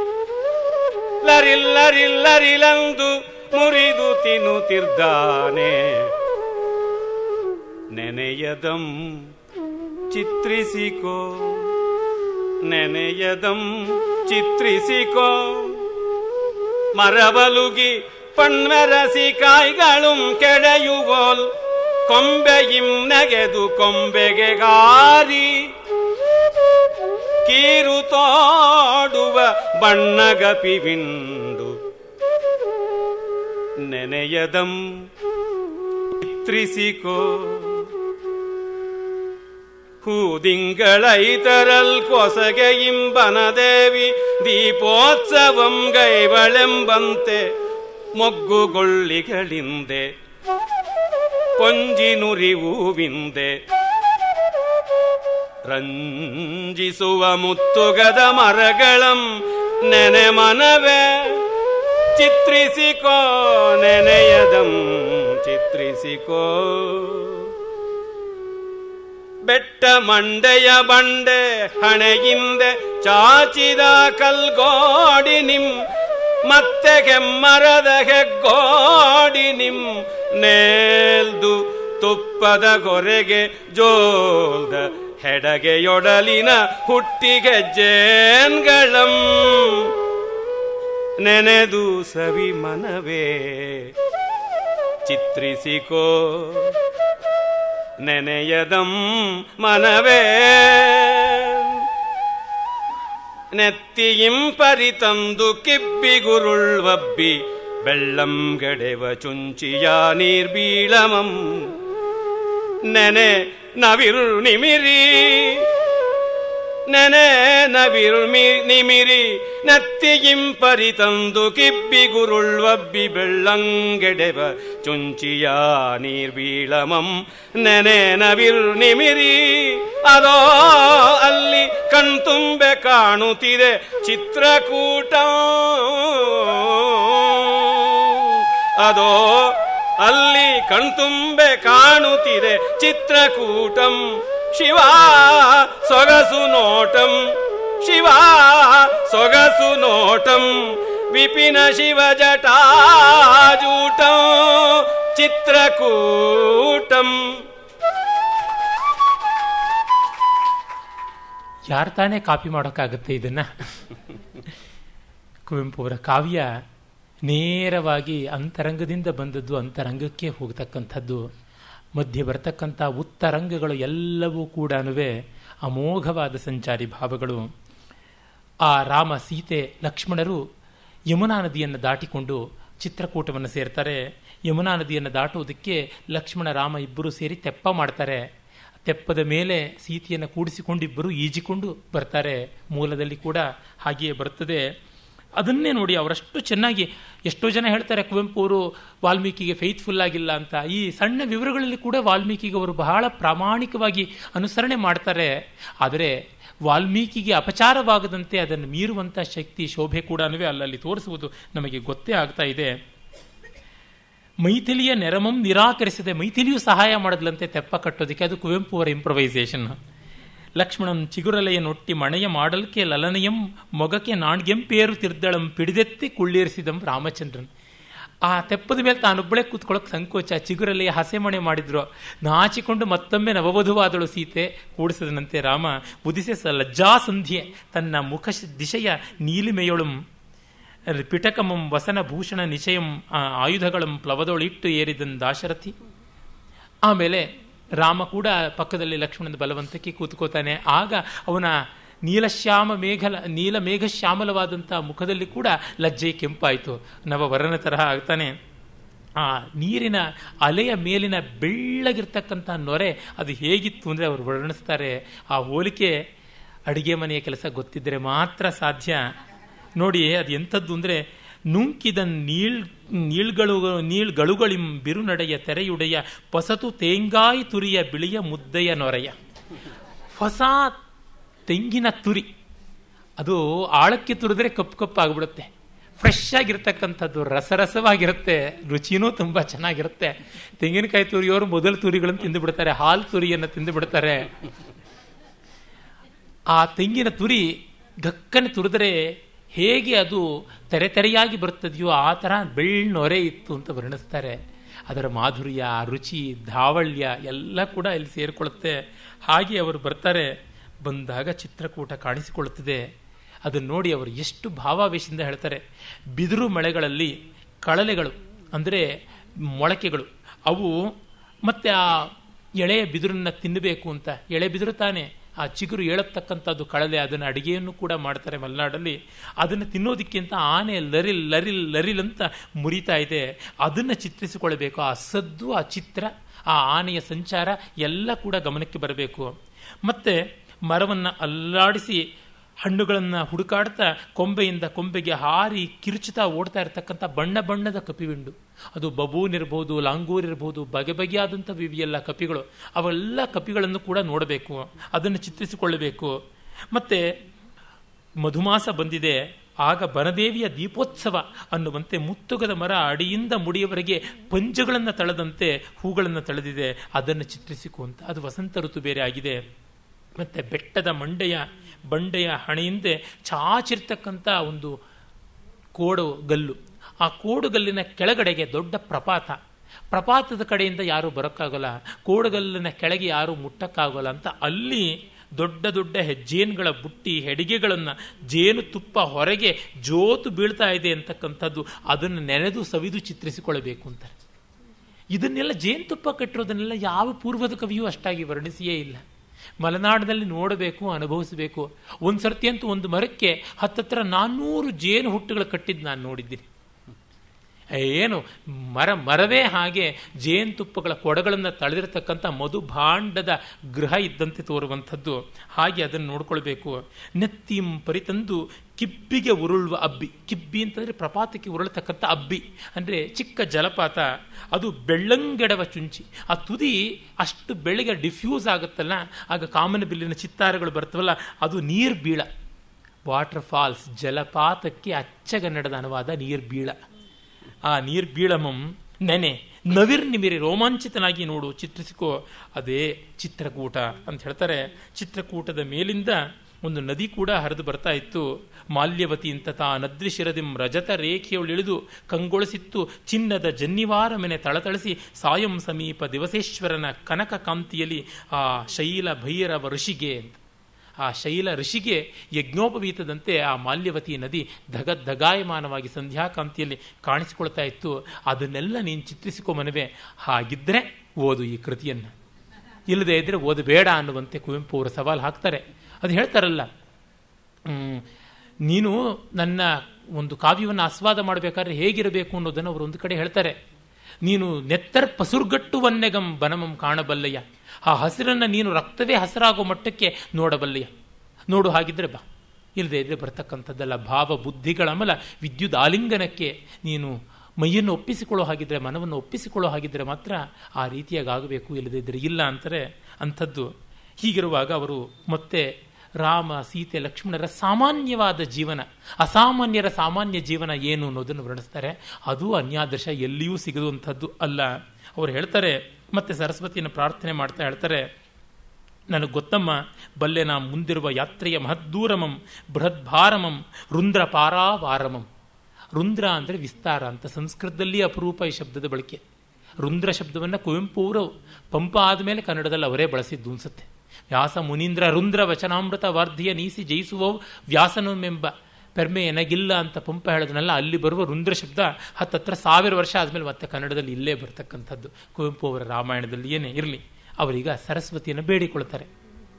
ಲರಿಲ್ಲರಿಲ್ಲರಿಲಂದು ಮುರಿದು ತಿನ್ನುತ್ತಿದ್ದಾನೆ. ನೆನೆಯದಂ ಚಿತ್ರಿಸಿಕೋ, ನೆನೆಯದಂ ಚಿತ್ರಿಸಿಕೋ. ಮರಬಲುಗಿ ಪಣ್ಮೆರಸಿ ಕಾಯ್களும் ಕೆಡೆಯುವೋಲ್ ಕೊಂಬೆಯಿಂ ನೆಗೆದು ಕೊಂಬೆಗೆ ಗಾರಿ ಕೀರು ತೋಡುವ ಬಣ್ಣಗಪಿವಿಂಡು. ನೆನೆಯದಂ ಚಿತ್ರಿಸಿಕೋ. ಹೂದಿಂಗಳೈತರಲ್ ಕೊಸಗೆಯಿಂ ಬನದೇವಿ ದೀಪೋತ್ಸವಂ ಗೈವಳೆಂಬಂತೆ ಮೊಗ್ಗುಗೊಳ್ಳಿಗಳಿಂದೆ ಕೊಂಜಿನುರಿವುವಿಂದೆ ರಂಜಿಸುವ ಮುತ್ತುಗದ ಮರಗಳಂ ನೆನೆ ಮನವೇ ಚಿತ್ರಿಸಿಕೋ. ನೆನೆಯದಂ ಚಿತ್ರಿಸಿಕೋ. ಬೆಟ್ಟ ಮಂಡೆಯ ಬಂಡೆ ಹಣೆಯಿಂದೆ ಚಾಚಿದ ಕಲ್ಗೋಡಿ ನಿಮ್ ಮತ್ತೆ ಕೆಮ್ಮರದ ಹೆಗ್ಗೋಡಿ ನಿಮ್ ನೇಲ್ದು ತುಪ್ಪದ ಗೊರೆಗೆ ಜೋಲ್ದ ಹೆಡಗೆಯೊಡಲಿನ ಹುಟ್ಟಿಗೆ ಜೇನ್ಗಳಂ ನೆನೆದು ಸವಿ ಮನವೇ ಚಿತ್ರಿಸಿಕೋ. ನೆನೆಯದಂ ಮನವೇ. ನೆತ್ತಿಯಿಂಪರಿ ತಂದು ಕಿಬ್ಬಿಗುರುಳ್ವಬ್ಬಿ ಬೆಳ್ಳಂ ಗಡೆವ ಚುಂಚಿಯ ನೀರ್ಬೀಳಮಂ ನೆನೆ ನವಿರು ನಿಮಿರಿ ನೆನೆ ನವಿರು ನಿಮಿರಿ ನತ್ತಿಯಿಂಪರಿ ತಂದು ಕಿಬ್ಬಿಗುರುಳ್ವಬ್ಬಿ ಬೆಳ್ಳಂಗೆಡೆವ ಚುಂಚಿಯ ನೀರ್ಬೀಳಮಂ ನೆನೆ ನವಿರು ನಿಮಿರಿ ಅದೋ ಅಲ್ಲಿ ಕಣ್ತುಂಬೆ ಕಾಣುತ್ತಿದೆ ಚಿತ್ರಕೂಟ ಅದೋ ಅಲ್ಲಿ ಕಣ್ತುಂಬೆ ಕಾಣುತ್ತಿದೆ ಚಿತ್ರಕೂಟಂ ಶಿವ ಸೊಗಸು ನೋಟಂ ಶಿವ ಸೊಗಸು ನೋಟಂ ವಿಪಿನ ಶಿವ ಜಟಾಜೂಟಂ ಚಿತ್ರಕೂಟಂ. ಯಾರು ತಾನೇ ಕಾಪಿ ಮಾಡೋಕ್ಕಾಗುತ್ತೆ ಇದನ್ನ? ಕುವೆಂಪು ಅವರ ಕಾವ್ಯ ನೇರವಾಗಿ ಅಂತರಂಗದಿಂದ ಬಂದದ್ದು, ಅಂತರಂಗಕ್ಕೆ ಹೋಗ್ತಕ್ಕಂಥದ್ದು. ಮಧ್ಯೆ ಬರ್ತಕ್ಕಂಥ ಉತ್ತರಂಗಗಳು ಎಲ್ಲವೂ ಕೂಡ ಅಮೋಘವಾದ ಸಂಚಾರಿ ಭಾವಗಳು. ಆ ರಾಮ, ಸೀತೆ, ಲಕ್ಷ್ಮಣರು ಯಮುನಾ ನದಿಯನ್ನು ದಾಟಿಕೊಂಡು ಚಿತ್ರಕೂಟವನ್ನು ಸೇರ್ತಾರೆ. ಯಮುನಾ ನದಿಯನ್ನು ದಾಟುವುದಕ್ಕೆ ಲಕ್ಷ್ಮಣ ರಾಮ ಇಬ್ಬರು ಸೇರಿ ತೆಪ್ಪ ಮಾಡ್ತಾರೆ. ತೆಪ್ಪದ ಮೇಲೆ ಸೀತೆಯನ್ನು ಕೂಡಿಸಿಕೊಂಡಿಬ್ಬರು ಈಜಿಕೊಂಡು ಬರ್ತಾರೆ. ಮೂಲದಲ್ಲಿ ಕೂಡ ಹಾಗೆಯೇ ಬರ್ತದೆ. ಅದನ್ನೇ ನೋಡಿ ಅವರಷ್ಟು ಚೆನ್ನಾಗಿ, ಎಷ್ಟೋ ಜನ ಹೇಳ್ತಾರೆ ಕುವೆಂಪು ಅವರು ವಾಲ್ಮೀಕಿಗೆ ಫೇತ್ಫುಲ್ ಆಗಿಲ್ಲ ಅಂತ. ಈ ಸಣ್ಣ ವಿವರಗಳಲ್ಲಿ ಕೂಡ ವಾಲ್ಮೀಕಿಗೆ ಅವರು ಬಹಳ ಪ್ರಾಮಾಣಿಕವಾಗಿ ಅನುಸರಣೆ ಮಾಡ್ತಾರೆ. ಆದರೆ ವಾಲ್ಮೀಕಿಗೆ ಅಪಚಾರವಾಗದಂತೆ ಅದನ್ನು ಮೀರುವಂಥ ಶಕ್ತಿ, ಶೋಭೆ ಕೂಡ ಅಲ್ಲಲ್ಲಿ ತೋರಿಸುವುದು ನಮಗೆ ಗೊತ್ತೇ ಆಗ್ತಾ ಇದೆ. ಮೈಥಿಲಿಯ ನೆರಮಂ ನಿರಾಕರಿಸದೆ ಮೈಥಿಲಿಯು ಸಹಾಯ ಮಾಡದ್ಲಂತೆ ತೆಪ್ಪ ಕಟ್ಟೋದಕ್ಕೆ. ಅದು ಕುವೆಂಪು ಅವರ ಇಂಪ್ರೊವೈಸೇಷನ್. ಲಕ್ಷ್ಮಣನ್ ಚಿಗುರಲೆಯನ್ನೊಟ್ಟಿ ಮಣೆಯ ಮಾಡಲ್ಕೆ ಲಲನೆಯಂ ಮೊಗಕ್ಕೆ ನಾಣ್ಗೆಂಪೇರು ತಿರ್ದಳಂ ಪಿಡಿದೆತ್ತಿ ಕುಳ್ಳೇರಿಸಿದಂ ರಾಮಚಂದ್ರನ್. ಆ ತೆಪ್ಪದ ಮೇಲೆ ತಾನೊಬ್ಬಳೇ ಕೂತ್ಕೊಳ್ಳೋಕೆ ಸಂಕೋಚ. ಚಿಗುರಲೆಯ ಹಸೆಮಣೆ ಮಾಡಿದ್ರು. ನಾಚಿಕೊಂಡು ಮತ್ತೊಮ್ಮೆ ನವವಧುವಾದಳು ಸೀತೆ. ಕೂಡಿಸದನಂತೆ ರಾಮ ಉದಿಸೆ ಸ ಲಜ್ಜಾಸಂಧ್ಯೆ ತನ್ನ ಮುಖ ದಿಶೆಯ ನೀಲಿಮೆಯೊಳಂ ಪಿಟಕಮಂ ವಸನ ಭೂಷಣ ನಿಶಯಂ ಆಯುಧಗಳಂ ಪ್ಲವದೊಳಿಟ್ಟು ಏರಿದನ್ ದಾಶರಥಿ. ಆಮೇಲೆ ರಾಮ ಕೂಡ ಪಕ್ಕದಲ್ಲಿ ಲಕ್ಷ್ಮಣನ ಬಲವಂತಕ್ಕೆ ಕೂತ್ಕೋತಾನೆ. ಆಗ ಅವನ ನೀಲಶ್ಯಾಮ ಮೇಘಲ ನೀಲ ಮೇಘಶ್ಯಾಮಲವಾದಂಥ ಮುಖದಲ್ಲಿ ಕೂಡ ಲಜ್ಜೆ ಕೆಂಪಾಯಿತು. ನವವರನ ತರಹ ಆಗ್ತಾನೆ. ಆ ನೀರಿನ ಅಲೆಯ ಮೇಲಿನ ಬೆಳ್ಳಗಿರ್ತಕ್ಕಂಥ ನೊರೆ ಅದು ಹೇಗಿತ್ತು ಅಂದರೆ ಅವರು ವರ್ಣಿಸ್ತಾರೆ. ಆ ಹೋಲಿಕೆ ಅಡಿಗೆ ಮನೆಯ ಕೆಲಸ ಗೊತ್ತಿದ್ದರೆ ಮಾತ್ರ ಸಾಧ್ಯ. ನೋಡಿ ಅದು ಎಂಥದ್ದು ಅಂದರೆ, ನುಂಕಿದ ನೀಳ್ ನೀಳ್ಗಳು ನೀಳ್ಗಳುಗಳಿಂ ಬಿರುನಡೆಯ ತೆರೆಯುಡೆಯ ಪಸತು ತೇಂಗಾಯಿ ತುರಿಯ ಬಿಳಿಯ ಮುದ್ದೆಯ ನೊರೆಯ. ಹೊಸ ತೆಂಗಿನ ತುರಿ ಅದು ಆಳಕ್ಕೆ ತುರಿದ್ರೆ ಕಪ್ಪು ಕಪ್ಪು ಆಗಿಬಿಡುತ್ತೆ. ಫ್ರೆಶ್ ಆಗಿರ್ತಕ್ಕಂಥದ್ದು, ರಸರಸವಾಗಿರುತ್ತೆ, ರುಚಿನೂ ತುಂಬ ಚೆನ್ನಾಗಿರುತ್ತೆ. ತೆಂಗಿನಕಾಯಿ ತುರಿಯೋರು ಮೊದಲು ತುರಿಗಳನ್ನು ತಿಂದು ಬಿಡ್ತಾರೆ, ಹಾಲು ತುರಿಯನ್ನು ತಿಂದು ಬಿಡ್ತಾರೆ. ಆ ತೆಂಗಿನ ತುರಿ ಗಕ್ಕನೆ ತುರಿದ್ರೆ ಹೇಗೆ ಅದು ತೆರೆ ತೆರೆಯಾಗಿ ಬರ್ತದೆಯೋ ಆ ಥರ ಬೆಳ್ಳೊರೆ ಇತ್ತು ಅಂತ ವರ್ಣಿಸ್ತಾರೆ. ಅದರ ಮಾಧುರ್ಯ, ರುಚಿ, ಧಾವಳ್ಯ ಎಲ್ಲ ಕೂಡ ಇಲ್ಲಿ ಸೇರಿಕೊಳ್ಳುತ್ತೆ. ಹಾಗೆ ಅವರು ಬರ್ತಾರೆ. ಬಂದಾಗ ಚಿತ್ರಕೂಟ ಕಾಣಿಸಿಕೊಳ್ಳುತ್ತದೆ. ಅದನ್ನು ನೋಡಿ ಅವರು ಎಷ್ಟು ಭಾವಾವೇಶದಿಂದ ಹೇಳ್ತಾರೆ. ಬಿದಿರು ಮಳೆಗಳಲ್ಲಿ ಕಳಲೆಗಳು ಅಂದರೆ ಮೊಳಕೆಗಳು, ಅವು ಮತ್ತೆ ಆ ಎಳೆಯ ಬಿದಿರನ್ನ ತಿನ್ನಬೇಕು ಅಂತ. ಎಳೆ ಬಿದಿರು ತಾನೆ, ಆ ಚಿಗುರು ಏಳತಕ್ಕಂಥದ್ದು ಕಳಲೆ. ಅದನ್ನು ಅಡಿಗೆಯನ್ನು ಕೂಡ ಮಾಡ್ತಾರೆ ಮಲೆನಾಡಲ್ಲಿ. ಅದನ್ನು ತಿನ್ನೋದಕ್ಕಿಂತ ಆನೆ ಲರಿಲ್ ಲರಿಲ್ ಲರಿಲ್ ಅಂತ ಮುರಿತಾ ಇದೆ. ಅದನ್ನು ಚಿತ್ರಿಸಿಕೊಳ್ಳಬೇಕು. ಆ ಸದ್ದು, ಆ ಚಿತ್ರ, ಆ ಆನೆಯ ಸಂಚಾರ ಎಲ್ಲ ಕೂಡ ಗಮನಕ್ಕೆ ಬರಬೇಕು. ಮತ್ತೆ ಮರವನ್ನು ಅಲ್ಲಾಡಿಸಿ ಹಣ್ಣುಗಳನ್ನು ಹುಡುಕಾಡ್ತಾ ಕೊಂಬೆಯಿಂದ ಕೊಂಬೆಗೆ ಹಾರಿ ಕಿರುಚುತ್ತಾ ಓಡ್ತಾ ಇರತಕ್ಕಂಥ ಬಣ್ಣ ಬಣ್ಣದ ಕಪಿವಿಂಡು, ಅದು ಬಬೂನ್ ಇರ್ಬೋದು, ಲಾಂಗೂರ್ ಇರ್ಬೋದು, ಬಗೆ ಬಗೆಯಾದಂಥ ವಿವಿಯೆಲ್ಲ ಕಪಿಗಳು. ಅವೆಲ್ಲ ಕಪಿಗಳನ್ನು ಕೂಡ ನೋಡಬೇಕು, ಅದನ್ನು ಚಿತ್ರಿಸಿಕೊಳ್ಳಬೇಕು. ಮತ್ತೆ ಮಧುಮಾಸ ಬಂದಿದೆ, ಆಗ ಬನದೇವಿಯ ದೀಪೋತ್ಸವ ಅನ್ನುವಂತೆ ಮುತ್ತುಗದ ಮರ ಅಡಿಯಿಂದ ಮುಡಿಯವರೆಗೆ ಪಂಜಗಳನ್ನು ತಳೆದಂತೆ ಹೂಗಳನ್ನು ತಳೆದಿದೆ, ಅದನ್ನು ಚಿತ್ರಿಸಿಕೊಂತ. ಅದು ವಸಂತ ಋತು ಬೇರೆ ಆಗಿದೆ. ಮತ್ತೆ ಬೆಟ್ಟದ ಮಂಡೆಯ ಬಂಡೆಯ ಹಣೆಯಿಂದೆ ಚಾಚಿರ್ತಕ್ಕಂಥ ಒಂದು ಕೋಡುಗಲ್ಲು. ಆ ಕೋಡುಗಲ್ಲಿನ ಕೆಳಗಡೆಗೆ ದೊಡ್ಡ ಪ್ರಪಾತ. ಪ್ರಪಾತದ ಕಡೆಯಿಂದ ಯಾರೂ ಬರೋಕ್ಕಾಗಲ್ಲ, ಕೋಡುಗಲ್ಲಿನ ಕೆಳಗೆ ಯಾರೂ ಮುಟ್ಟಕ್ಕಾಗಲ್ಲ ಅಂತ ಅಲ್ಲಿ ದೊಡ್ಡ ದೊಡ್ಡ ಹೆಜ್ಜೇನುಗಳ ಬುಟ್ಟಿ, ಹೆಡಿಗೆಗಳನ್ನು, ಜೇನು ತುಪ್ಪ ಹೊರಗೆ ಜೋತು ಬೀಳ್ತಾ ಇದೆ ಅಂತಕ್ಕಂಥದ್ದು, ಅದನ್ನು ನೆನೆದು ಸವಿದು ಚಿತ್ರಿಸಿಕೊಳ್ಳಬೇಕು ಅಂತಾರೆ. ಇದನ್ನೆಲ್ಲ ಜೇನುತುಪ್ಪ ಕಟ್ಟಿರೋದನ್ನೆಲ್ಲ ಯಾವ ಪೂರ್ವದ ಕವಿಯೂ ಅಷ್ಟಾಗಿ ವರ್ಣಿಸಿಯೇ ಇಲ್ಲ. ಮಲೆನಾಡಿನಲ್ಲಿ ನೋಡಬೇಕು, ಅನುಭವಿಸಬೇಕು. ಒಂದು ಸರ್ತಿ ಅಂತೂ ಒಂದು ಮರಕ್ಕೆ ಹತ್ತತ್ರ ನಾನ್ನೂರು ಜೇನು ಹುಟ್ಟುಗಳು ಕಟ್ಟಿದ್ದು ನಾನು ನೋಡಿದ್ದೀನಿ. ಏನು ಮರ ಮರವೇ ಹಾಗೆ ಜೇನುತುಪ್ಪಗಳ ಕೊಡಗಳನ್ನು ತಳೆದಿರತಕ್ಕಂಥ ಮಧುಭಾಂಡದ ಗೃಹ ಇದ್ದಂತೆ ತೋರುವಂಥದ್ದು. ಹಾಗೆ ಅದನ್ನು ನೋಡ್ಕೊಳ್ಬೇಕು. ನೆತ್ತಿಂ ಪರಿತಂದು ಕಿಬ್ಬಿಗೆ ಉರುಳುವ ಅಬ್ಬಿ. ಕಿಬ್ಬಿ ಅಂತಂದರೆ ಪ್ರಪಾತಕ್ಕೆ ಉರುಳತಕ್ಕಂಥ ಅಬ್ಬಿ ಅಂದರೆ ಚಿಕ್ಕ ಜಲಪಾತ. ಅದು ಬೆಳ್ಳಂಗೆಡವ ಚುಂಚಿ. ಆ ತುದಿ ಅಷ್ಟು ಬೆಳ್ಳಗೆ ಡಿಫ್ಯೂಸ್ ಆಗುತ್ತಲ್ಲ, ಆಗ ಕಾಮನ ಬಿಲ್ಲಿನ ಚಿತ್ತಾರಗಳು ಬರ್ತವಲ್ಲ, ಅದು ನೀರು ಬೀಳ. ವಾಟರ್ ಫಾಲ್ಸ್, ಜಲಪಾತಕ್ಕೆ ಅಚ್ಚಗನ್ನಡದ ಅನುವಾದ ನೀರು ಬೀಳ. ಆ ನೀರ್ ಬೀಳಮಂ ನೆನೆ ನವಿರ್ನಿಮಿರಿ ರೋಮಾಂಚಿತನಾಗಿ ನೋಡು, ಚಿತ್ರಿಸಿಕೋ. ಅದೇ ಚಿತ್ರಕೂಟ ಅಂತ ಹೇಳ್ತಾರೆ. ಚಿತ್ರಕೂಟದ ಮೇಲಿಂದ ಒಂದು ನದಿ ಕೂಡ ಹರಿದು ಬರ್ತಾ ಇತ್ತು. ಮಾಲ್ಯವತಿ ಅಂತ ತಾ ನದ್ರಿಶಿರದಿಂ ರಜತ ರೇಖೆಯೊಳಿಳಿದು ಕಂಗೊಳಿಸಿತ್ತು ಚಿನ್ನದ ಜನ್ನಿವಾರ ಮೆನೆ ತಳತಳಿಸಿ ಸಾಯಂ ಸಮೀಪ ದಿವಸೇಶ್ವರನ ಕನಕ ಕಾಂತಿಯಲ್ಲಿ ಆ ಶೈಲ ಭೈರವ ಋಷಿಗೆ ಅಂತ. ಆ ಶೈಲ ಋಷಿಗೆ ಯಜ್ಞೋಪವೀತದಂತೆ ಆ ಮಾಲ್ಯವತಿ ನದಿ ಧಗಧಗಾಯಮಾನವಾಗಿ ಸಂಧ್ಯಾಕಾಂತಿಯಲ್ಲಿ ಕಾಣಿಸಿಕೊಳ್ತಾ ಇತ್ತು. ಅದನ್ನೆಲ್ಲ ನೀನು ಚಿತ್ರಿಸಿಕೊ ಮನವೇ. ಹಾಗಿದ್ರೆ ಓದು ಈ ಕೃತಿಯನ್ನು, ಇಲ್ಲದೆ ಇದ್ರೆ ಓದಬೇಡ ಅನ್ನುವಂತೆ ಕುವೆಂಪು ಅವರು ಸವಾಲು ಹಾಕ್ತಾರೆ. ಅದು ಹೇಳ್ತಾರಲ್ಲ, ನೀನು ನನ್ನ ಒಂದು ಕಾವ್ಯವನ್ನು ಆಸ್ವಾದ ಮಾಡಬೇಕಾದ್ರೆ ಹೇಗಿರಬೇಕು ಅನ್ನೋದನ್ನು ಅವರು ಒಂದು ಕಡೆ ಹೇಳ್ತಾರೆ. ನೀನು ನೆತ್ತರ್ ಪಸುರ್ಗಟ್ಟುವನ್ನೆಗಂ ಬನಮಂ ಕಾಣಬಲ್ಲಯ್ಯ. ಆ ಹಸಿರನ್ನು ನೀನು ರಕ್ತವೇ ಹಸಿರಾಗೋ ಮಟ್ಟಕ್ಕೆ ನೋಡಬಲ್ಲಯ್ಯ. ನೋಡು, ಹಾಗಿದ್ರೆ ಬಾ. ಇಲ್ಲದೆ ಇದ್ರೆ ಬರ್ತಕ್ಕಂಥದ್ದೆಲ್ಲ ಭಾವ ಬುದ್ಧಿಗಳ ಅಮಲ ವಿದ್ಯುತ್ ಆಲಿಂಗನಕ್ಕೆ ನೀನು ಮೈಯನ್ನು ಒಪ್ಪಿಸಿಕೊಳ್ಳೋ ಹಾಗಿದ್ರೆ, ಮನವನ್ನು ಒಪ್ಪಿಸಿಕೊಳ್ಳೋ ಹಾಗಿದ್ರೆ ಮಾತ್ರ ಆ ರೀತಿಯಾಗಿ ಆಗಬೇಕು. ಇಲ್ಲದೆ ಇದ್ರೆ ಇಲ್ಲ ಅಂತಾರೆ. ಅಂಥದ್ದು. ಹೀಗಿರುವಾಗ ಅವರು ಮತ್ತೆ ರಾಮ, ಸೀತೆ, ಲಕ್ಷ್ಮಣರ ಸಾಮಾನ್ಯವಾದ ಜೀವನ, ಅಸಾಮಾನ್ಯರ ಸಾಮಾನ್ಯ ಜೀವನ ಏನು ಅನ್ನೋದನ್ನು ವರ್ಣಿಸ್ತಾರೆ. ಅದು ಅನ್ಯಾದರ್ಶ, ಎಲ್ಲಿಯೂ ಸಿಗದುವಂಥದ್ದು ಅಲ್ಲ. ಅವರು ಹೇಳ್ತಾರೆ, ಮತ್ತೆ ಸರಸ್ವತಿಯನ್ನು ಪ್ರಾರ್ಥನೆ ಮಾಡ್ತಾ ಹೇಳ್ತಾರೆ, ನನಗೆ ಗೊತ್ತಮ್ಮ, ಬಲ್ಲೆ ನಾ ಮುಂದಿರುವ ಯಾತ್ರೆಯ ಮಹದ್ದೂರಮಂ ಬೃಹದ್ಭಾರಮಂ ರುಂದ್ರ ಪಾರಾವಾರಮಂ. ರುಂದ್ರ ಅಂದರೆ ವಿಸ್ತಾರ ಅಂತ. ಸಂಸ್ಕೃತದಲ್ಲಿ ಅಪರೂಪ ಈ ಶಬ್ದದ ಬಳಕೆ. ರುಂದ್ರ ಶಬ್ದವನ್ನು ಕುವೆಂಪು ಅವರು ಪಂಪ ಆದಮೇಲೆ ಕನ್ನಡದಲ್ಲಿ ಅವರೇ ಬಳಸಿದ್ದು ಅನ್ಸುತ್ತೆ. ವ್ಯಾಸ ಮುನೀಂದ್ರ ರುಂದ್ರ ವಚನಾಮೃತ ವಾರ್ಧಿಯ ನೀಸಿ ಜಯಿಸುವವು ವ್ಯಾಸನಮೆಂಬ ಪೆರ್ಮೆ ಎನಗಿಲ್ಲ ಅಂತ ಪಂಪ ಹೇಳೋದನ್ನೆಲ್ಲ ಅಲ್ಲಿ ಬರುವ ರುಂದ್ರ ಶಬ್ದ ಹತ್ತತ್ರ ಸಾವಿರ ವರ್ಷ ಆದಮೇಲೆ ಮತ್ತೆ ಕನ್ನಡದಲ್ಲಿ ಇಲ್ಲೇ ಬರ್ತಕ್ಕಂಥದ್ದು. ಕುವೆಂಪು ಅವರ ರಾಮಾಯಣದಲ್ಲಿ ಏನೇ ಇರಲಿ, ಅವರೀಗ ಸರಸ್ವತಿಯನ್ನು ಬೇಡಿಕೊಳ್ತಾರೆ.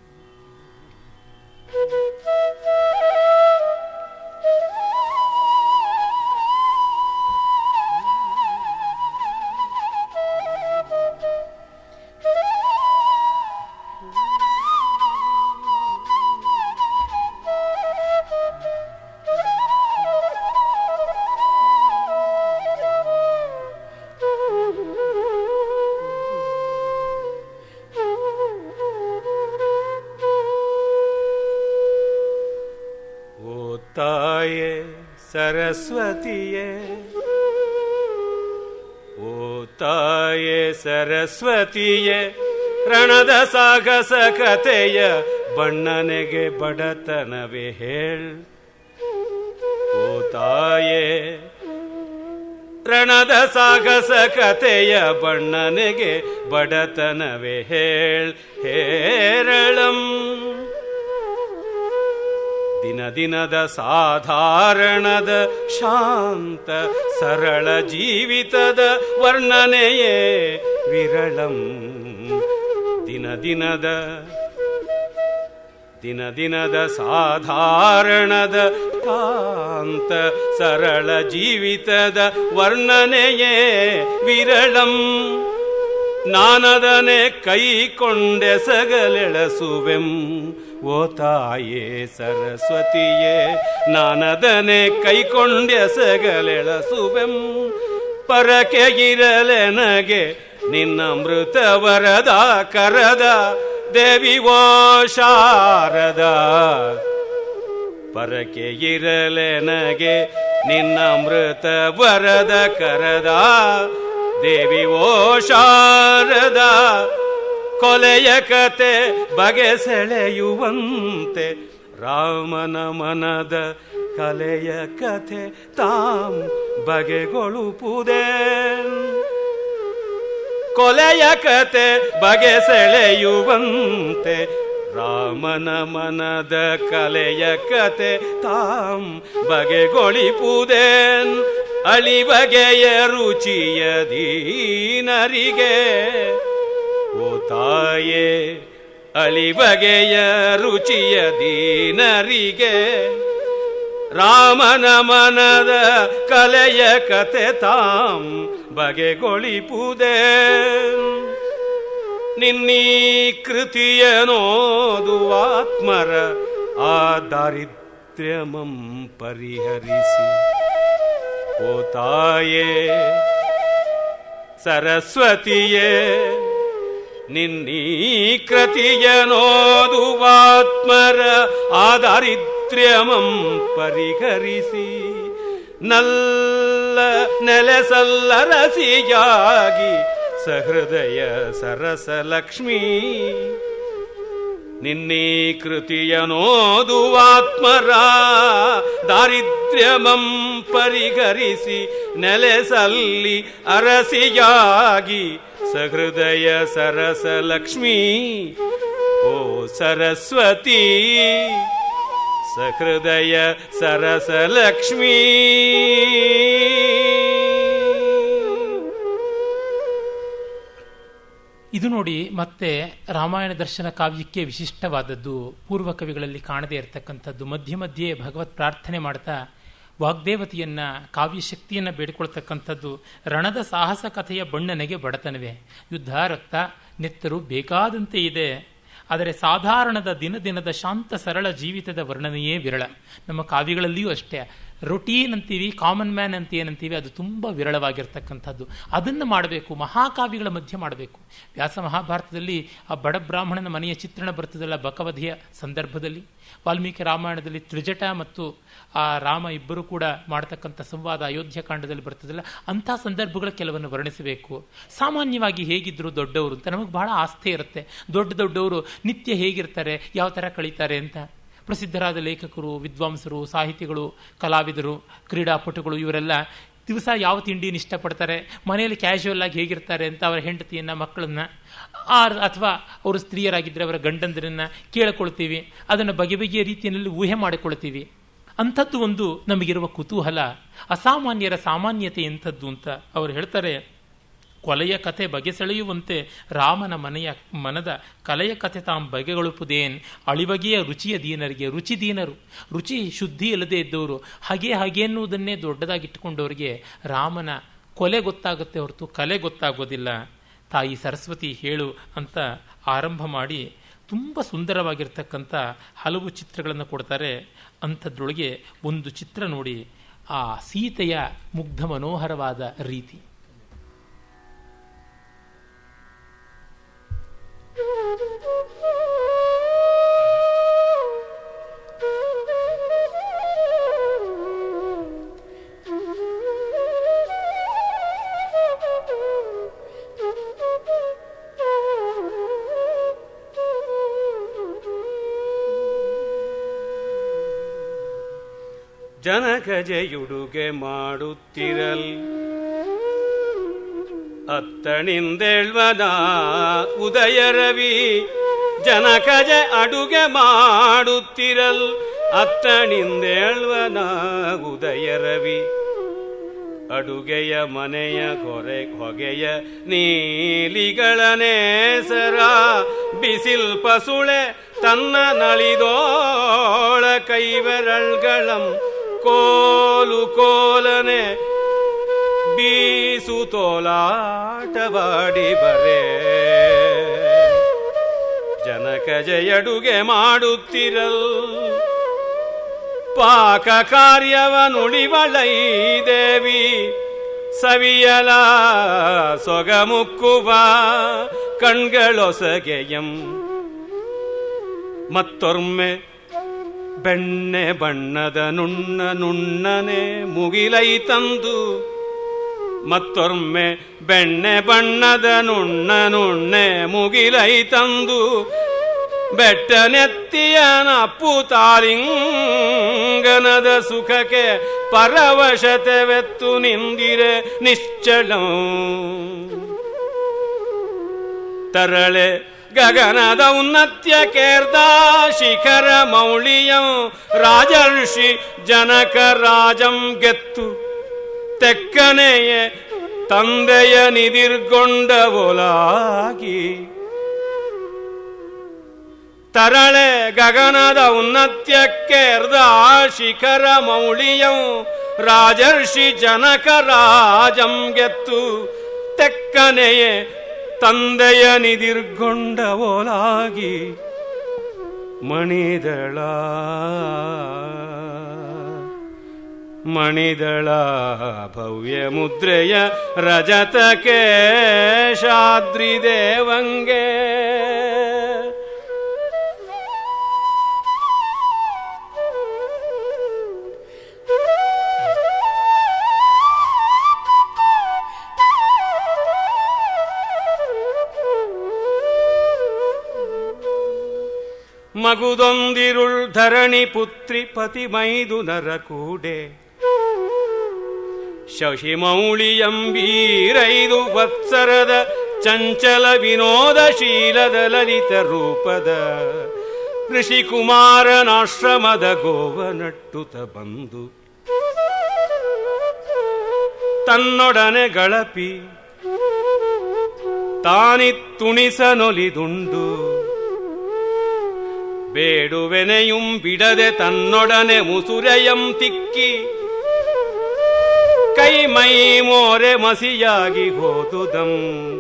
ಸರಸ್ವತಿಯೇ, ಓ ತಾಯೇ ಸರಸ್ವತಿಯೇ, ರಣದ ಸಾಗಸ ಕಥೆಯ ಬಣ್ಣನೆಗೆ ಬಡತನವೇ ಹೇಳ್. ಓ ತಾಯೇ ರಣದ ಸಾಗಸ ಕಥೆಯ ಬಣ್ಣನೆಗೆ ಬಡತನವೇ ಹೇಳ್. ಹೇರಳಂ ದಿನ ದಿನದ ಸಾಧಾರಣದ ಶಾಂತ ಸರಳ ಜೀವಿತದ ವರ್ಣನೆಯೇ ವಿರಳಂ. ದಿನ ದಿನದ ದಿನ ದಿನದ ಸಾಧಾರಣದ ಶಾಂತ ಸರಳ ಜೀವಿತದ ವರ್ಣನೆಯೇ ವಿರಳಂ. ನಾನದನೆ ಕೈಕೊಂಡೆಸಗಲೆಳಸುವೆಂ. ಓ ತಾಯೇ ಸರಸ್ವತಿಯೇ, ನಾನದನೆ ಕೈಕೊಂಡೆಸಗಲೆಳಸುವೆಂ. ಪರಕೆಗಿರಲೆನಗೆ ನಿನ್ನ ಮೃತ ವರದ ಕರದ ದೇವಿ ಓ ಶಾರದ. ಪರಕೆಗಿರಲೆನಗೆ ನಿನ್ನ ಮೃತ ವರದ ಕರದ ದೇವಿ ಓ ಶಾರದ. ಕೊಲೆಯ ಕತೆ ಬಗೆ ಸೆಳೆಯುವಂತೆ ರಾಮನ ಮನದ ಕಲೆಯ ಕಥೆ ತಾಂ ಬಗೆಗೊಳುಪುದೇ. ಕೊಲೆಯ ಕತೆ ಬಗೆ ಸೆಳೆಯುವಂತೆ ರಾಮನ ಮನದ ಕಲೆಯ ಕತೆ ತಾಂ ಬಗೆಗೊಳಿಪುದೇನ್. ಅಳಿಬಗೆಯ ರುಚಿಯ ದೀನರಿಗೆ ಓ ತಾಯೇ ಅಳಿಬಗೆಯ ರುಚಿಯ ದೀನರಿಗೆ ರಾಮನ ಮನದ ಕಲೆಯ ಕತೆ ತಾಂ ಬಗೆಗೊಳಿಪುದೇ. ನಿನ್ನೀ ಕೃತಿಯನೋದುವಾತ್ಮರ ಆ ದಾರಿದ್ರ್ಯಮಂ ಪರಿಹರಿಸಿ. ಓ ತಾಯೇ ಸರಸ್ವತಿಯೇ, ನಿನ್ನೀ ಕೃತಿಯನೋದುವಾತ್ಮರ ಆ ದಾರಿದ್ರ್ಯಮಂ ಪರಿಹರಿಸಿ. ನಲ್ಲ ನೆಲೆಸಲ್ಲರಸಿಯಾಗಿ ಸಹೃದಯ ಸರಸಲಕ್ಷ್ಮೀ. ನಿನ್ನೀ ಕೃತಿಯನೋದುವಾತ್ಮರ ದಾರಿದ್ರ್ಯಮಂ ಪರಿಹರಿಸಿ. ನೆಲೆಸಲ್ಲಿ ಅರಸಿಯಾಗಿ ಸಹೃದಯ ಸರಸಲಕ್ಷ್ಮೀ. ಓ ಸರಸ್ವತಿ ಸಹೃದಯ ಸರಸಲಕ್ಷ್ಮೀ. ಇದು ನೋಡಿ ಮತ್ತೆ ರಾಮಾಯಣ ದರ್ಶನ ಕಾವ್ಯಕ್ಕೆ ವಿಶಿಷ್ಟವಾದದ್ದು, ಪೂರ್ವ ಕವಿಗಳಲ್ಲಿ ಕಾಣದೇ ಇರತಕ್ಕಂಥದ್ದು. ಮಧ್ಯೆ ಮಧ್ಯೆ ಭಗವತ್ ಪ್ರಾರ್ಥನೆ ಮಾಡ್ತಾ ವಾಗ್ದೇವತೆಯನ್ನ ಕಾವ್ಯಶಕ್ತಿಯನ್ನು ಬೇಡಿಕೊಳ್ತಕ್ಕಂಥದ್ದು. ರಣದ ಸಾಹಸ ಕಥೆಯ ಬಣ್ಣನೆಗೆ ಬಡತನವೇ, ಯುದ್ಧ ರಕ್ತ ನೆತ್ತರು ಬೇಕಾದಂತೆ ಇದೆ. ಆದರೆ ಸಾಧಾರಣದ ದಿನ ದಿನದ ಶಾಂತ ಸರಳ ಜೀವಿತದ ವರ್ಣನೆಯೇ ವಿರಳ. ನಮ್ಮ ಕಾವ್ಯಗಳಲ್ಲಿಯೂ ಅಷ್ಟೇ ರೊಟೀನ್ ಅಂತೀವಿ, ಕಾಮನ್ ಮ್ಯಾನ್ ಅಂತ ಏನಂತೀವಿ, ಅದು ತುಂಬ ವಿರಳವಾಗಿರ್ತಕ್ಕಂಥದ್ದು. ಅದನ್ನು ಮಾಡಬೇಕು, ಮಹಾಕಾವ್ಯಗಳ ಮಧ್ಯೆ ಮಾಡಬೇಕು. ವ್ಯಾಸ ಮಹಾಭಾರತದಲ್ಲಿ ಆ ಬಡ ಬ್ರಾಹ್ಮಣನ ಮನೆಯ ಚಿತ್ರಣ ಬರ್ತದಲ್ಲ ಬಕವಧೆಯ ಸಂದರ್ಭದಲ್ಲಿ, ವಾಲ್ಮೀಕಿ ರಾಮಾಯಣದಲ್ಲಿ ತ್ರಿಜಟ ಮತ್ತು ಆ ರಾಮ ಇಬ್ಬರು ಕೂಡ ಮಾಡತಕ್ಕಂಥ ಸಂವಾದ ಅಯೋಧ್ಯ ಕಾಂಡದಲ್ಲಿ ಬರ್ತದಲ್ಲ, ಅಂಥ ಸಂದರ್ಭಗಳ ಕೆಲವನ್ನು ವರ್ಣಿಸಬೇಕು. ಸಾಮಾನ್ಯವಾಗಿ ಹೇಗಿದ್ರು ದೊಡ್ಡವರು ಅಂತ ನಮಗೆ ಬಹಳ ಆಸ್ಥೆ ಇರುತ್ತೆ. ದೊಡ್ಡ ದೊಡ್ಡವರು ನಿತ್ಯ ಹೇಗಿರ್ತಾರೆ, ಯಾವ ಥರ ಕಳೀತಾರೆ ಅಂತ. ಪ್ರಸಿದ್ಧರಾದ ಲೇಖಕರು, ವಿದ್ವಾಂಸರು, ಸಾಹಿತಿಗಳು, ಕಲಾವಿದರು, ಕ್ರೀಡಾಪಟುಗಳು ಇವರೆಲ್ಲ ದಿವಸ ಯಾವ ತಿಂಡಿನ ಇಷ್ಟಪಡ್ತಾರೆ, ಮನೆಯಲ್ಲಿ ಕ್ಯಾಶುವಲ್ ಆಗಿ ಹೇಗಿರ್ತಾರೆ ಅಂತ ಅವರ ಹೆಂಡತಿಯನ್ನು ಮಕ್ಕಳನ್ನು ಅಥವಾ ಅವರು ಸ್ತ್ರೀಯರಾಗಿದ್ದರೆ ಅವರ ಗಂಡಂದರನ್ನು ಕೇಳಿಕೊಳ್ತೀವಿ. ಅದನ್ನು ಬಗೆ ಬಗೆಯ ರೀತಿಯಲ್ಲಿ ಊಹೆ ಮಾಡಿಕೊಳ್ತೀವಿ. ಅಂಥದ್ದು ಒಂದು ನಮಗಿರುವ ಕುತೂಹಲ. ಅಸಾಮಾನ್ಯರ ಸಾಮಾನ್ಯತೆ ಎಂಥದ್ದು ಅಂತ ಅವರು ಹೇಳ್ತಾರೆ. ಕೊಲೆಯ ಕಥೆ ಬಗೆಸೆಳೆಯುವಂತೆ ರಾಮನ ಮನೆಯ ಮನದ ಕಲೆಯ ಕಥೆ ತಾಂ ಬಗೆಗೊಳುಪುದೇನ್. ಅಳಿಬಗೆಯ ರುಚಿಯ ದೀನರಿಗೆ, ರುಚಿ ದೀನರು, ರುಚಿ ಶುದ್ಧಿ ಇಲ್ಲದೆ ಇದ್ದವರು, ಹಾಗೆ ಹಾಗೆ ಎನ್ನುವುದನ್ನೇ ದೊಡ್ಡದಾಗಿಟ್ಟುಕೊಂಡವರಿಗೆ ರಾಮನ ಕೊಲೆ ಗೊತ್ತಾಗುತ್ತೆ ಹೊರತು ಕಲೆ ಗೊತ್ತಾಗೋದಿಲ್ಲ. ತಾಯಿ ಸರಸ್ವತಿ ಹೇಳು ಅಂತ ಆರಂಭ ಮಾಡಿ ತುಂಬ ಸುಂದರವಾಗಿರ್ತಕ್ಕಂಥ ಹಲವು ಚಿತ್ರಗಳನ್ನು ಕೊಡ್ತಾರೆ. ಅಂಥದ್ರೊಳಗೆ ಒಂದು ಚಿತ್ರ ನೋಡಿ, ಆ ಸೀತೆಯ ಮುಗ್ಧ ಮನೋಹರವಾದ ರೀತಿ. ಜನಕಜೆಯುಡುಗೆ ಮಾಡುತ್ತಿರಲ್ ಅತ್ತಣಿಂದೆಳ್ವನ ಉದಯ ರವಿ. ಜನಕಜ ಅಡುಗೆ ಮಾಡುತ್ತಿರಲ್ ಅತ್ತಣಿಂದೆಳ್ವನ ಉದಯ ರವಿ. ಅಡುಗೆಯ ಮನೆಯ ಕೊರೆ ಹೊಗೆಯ ನೀಲಿಗಳ ನೇಸರ. ಬಿಸಿಲ್ ಪಸುಳೆ ತನ್ನ ನಳಿದೋಳ ಕೈವೆರಳ್ಗಳಂ ಕೋಲು ಕೋಲನೆ ಬೀಸು ತೋಲಾಟವಾಡಿ ಬರೇ. ಜನಕಜೆಯಡುಗೆ ಮಾಡುತ್ತಿರಲ್ ಪಾಕ ಕಾರ್ಯವನುಳಿವಳೈ ದೇವಿ. ಸವಿಯಲ ಸೊಗಮುಕ್ಕುವ ಕಣ್ಗಳೊಸಗೆಯಂ. ಮತ್ತೊರ್ಮೆ ಬೆಣ್ಣೆ ಬಣ್ಣದ ನುಣ್ಣ ನುಣ್ಣನೆ ಮುಗಿಲೈ ತಂದು. ಮತ್ತೊರ್ಮೆ ಬೆಣ್ಣೆ ಬಣ್ಣದ ನುಣ್ಣ ನುಣ್ಣೆ ಮುಗಿಲೈ ತಂದು. ಬೆಟ್ಟನೆತ್ತಿಯನ ಪುತಾಲಿಂಗನದ ಸುಖಕ್ಕೆ ಪರವಶತೆವೆತ್ತು ನಿಂದಿರೆ ನಿಶ್ಚಲ. ತರಳೆ ಗಗನದ ಉನ್ನತ್ಯ ಕೇರ್ದ ಶಿಖರ ಮೌಳಿಯಂ. ರಾಜರ್ಷಿ ಜನಕ ರಾಜಂ ಗೆತ್ತು ತೆಕ್ಕನೆಯ ತಂದೆಯ ನಿದಿರ್ಗೊಂಡ ಒಲಾಗಿ. ತರಳೆ ಗಗನದ ಉನ್ನತ್ಯಕ್ಕೆರ್ದ ಶಿಖರ ಮೌಳಿಯಂ ರಾಜರ್ಷಿ ಜನಕ ರಾಜಂ ಗೆತ್ತು ತೆಕ್ಕನೆಯೇ ತಂದೆಯ ನಿದಿರ್ಗೊಂಡ ಓಲಾಗಿ ಮಣಿದಳ ಮಣಿದಳ ಭವ್ಯ ಮುದ್ರೆಯ ರಜತ ಕೇಶಾದ್ರಿ ದೇವಂಗೆ ಮಗುದೊಂದಿರುಳ್ ಧರಣಿ ಪುತ್ರಿ ಪತಿ ಮೈದು ನರ ಕೂಡೆ ಶಶಿಮೌಳಿಯಂಬೀರೈದು ವತ್ಸರದ ಚಂಚಲ ವಿನೋದಶೀಲದ ಲಲಿತ ರೂಪದ ಋಷಿಕುಮಾರನಾಶ್ರಮದ ಗೋವನಟ್ಟುತ ಬಂದು ತನ್ನೊಡನೆ ಗಳಪಿ ತಾನಿತ್ತುಣಿಸನೊಲಿದುಂಡು ಬೇಡುವೆನೆಯುಂ ಬಿಡದೆ ತನ್ನೊಡನೆ ಮುಸುರೆಯಂ ತಿಕ್ಕಿ ಕೈ ಮೈ ಮೋರೆ ಮಸಿಯಾಗಿ ಹೋದುದಂ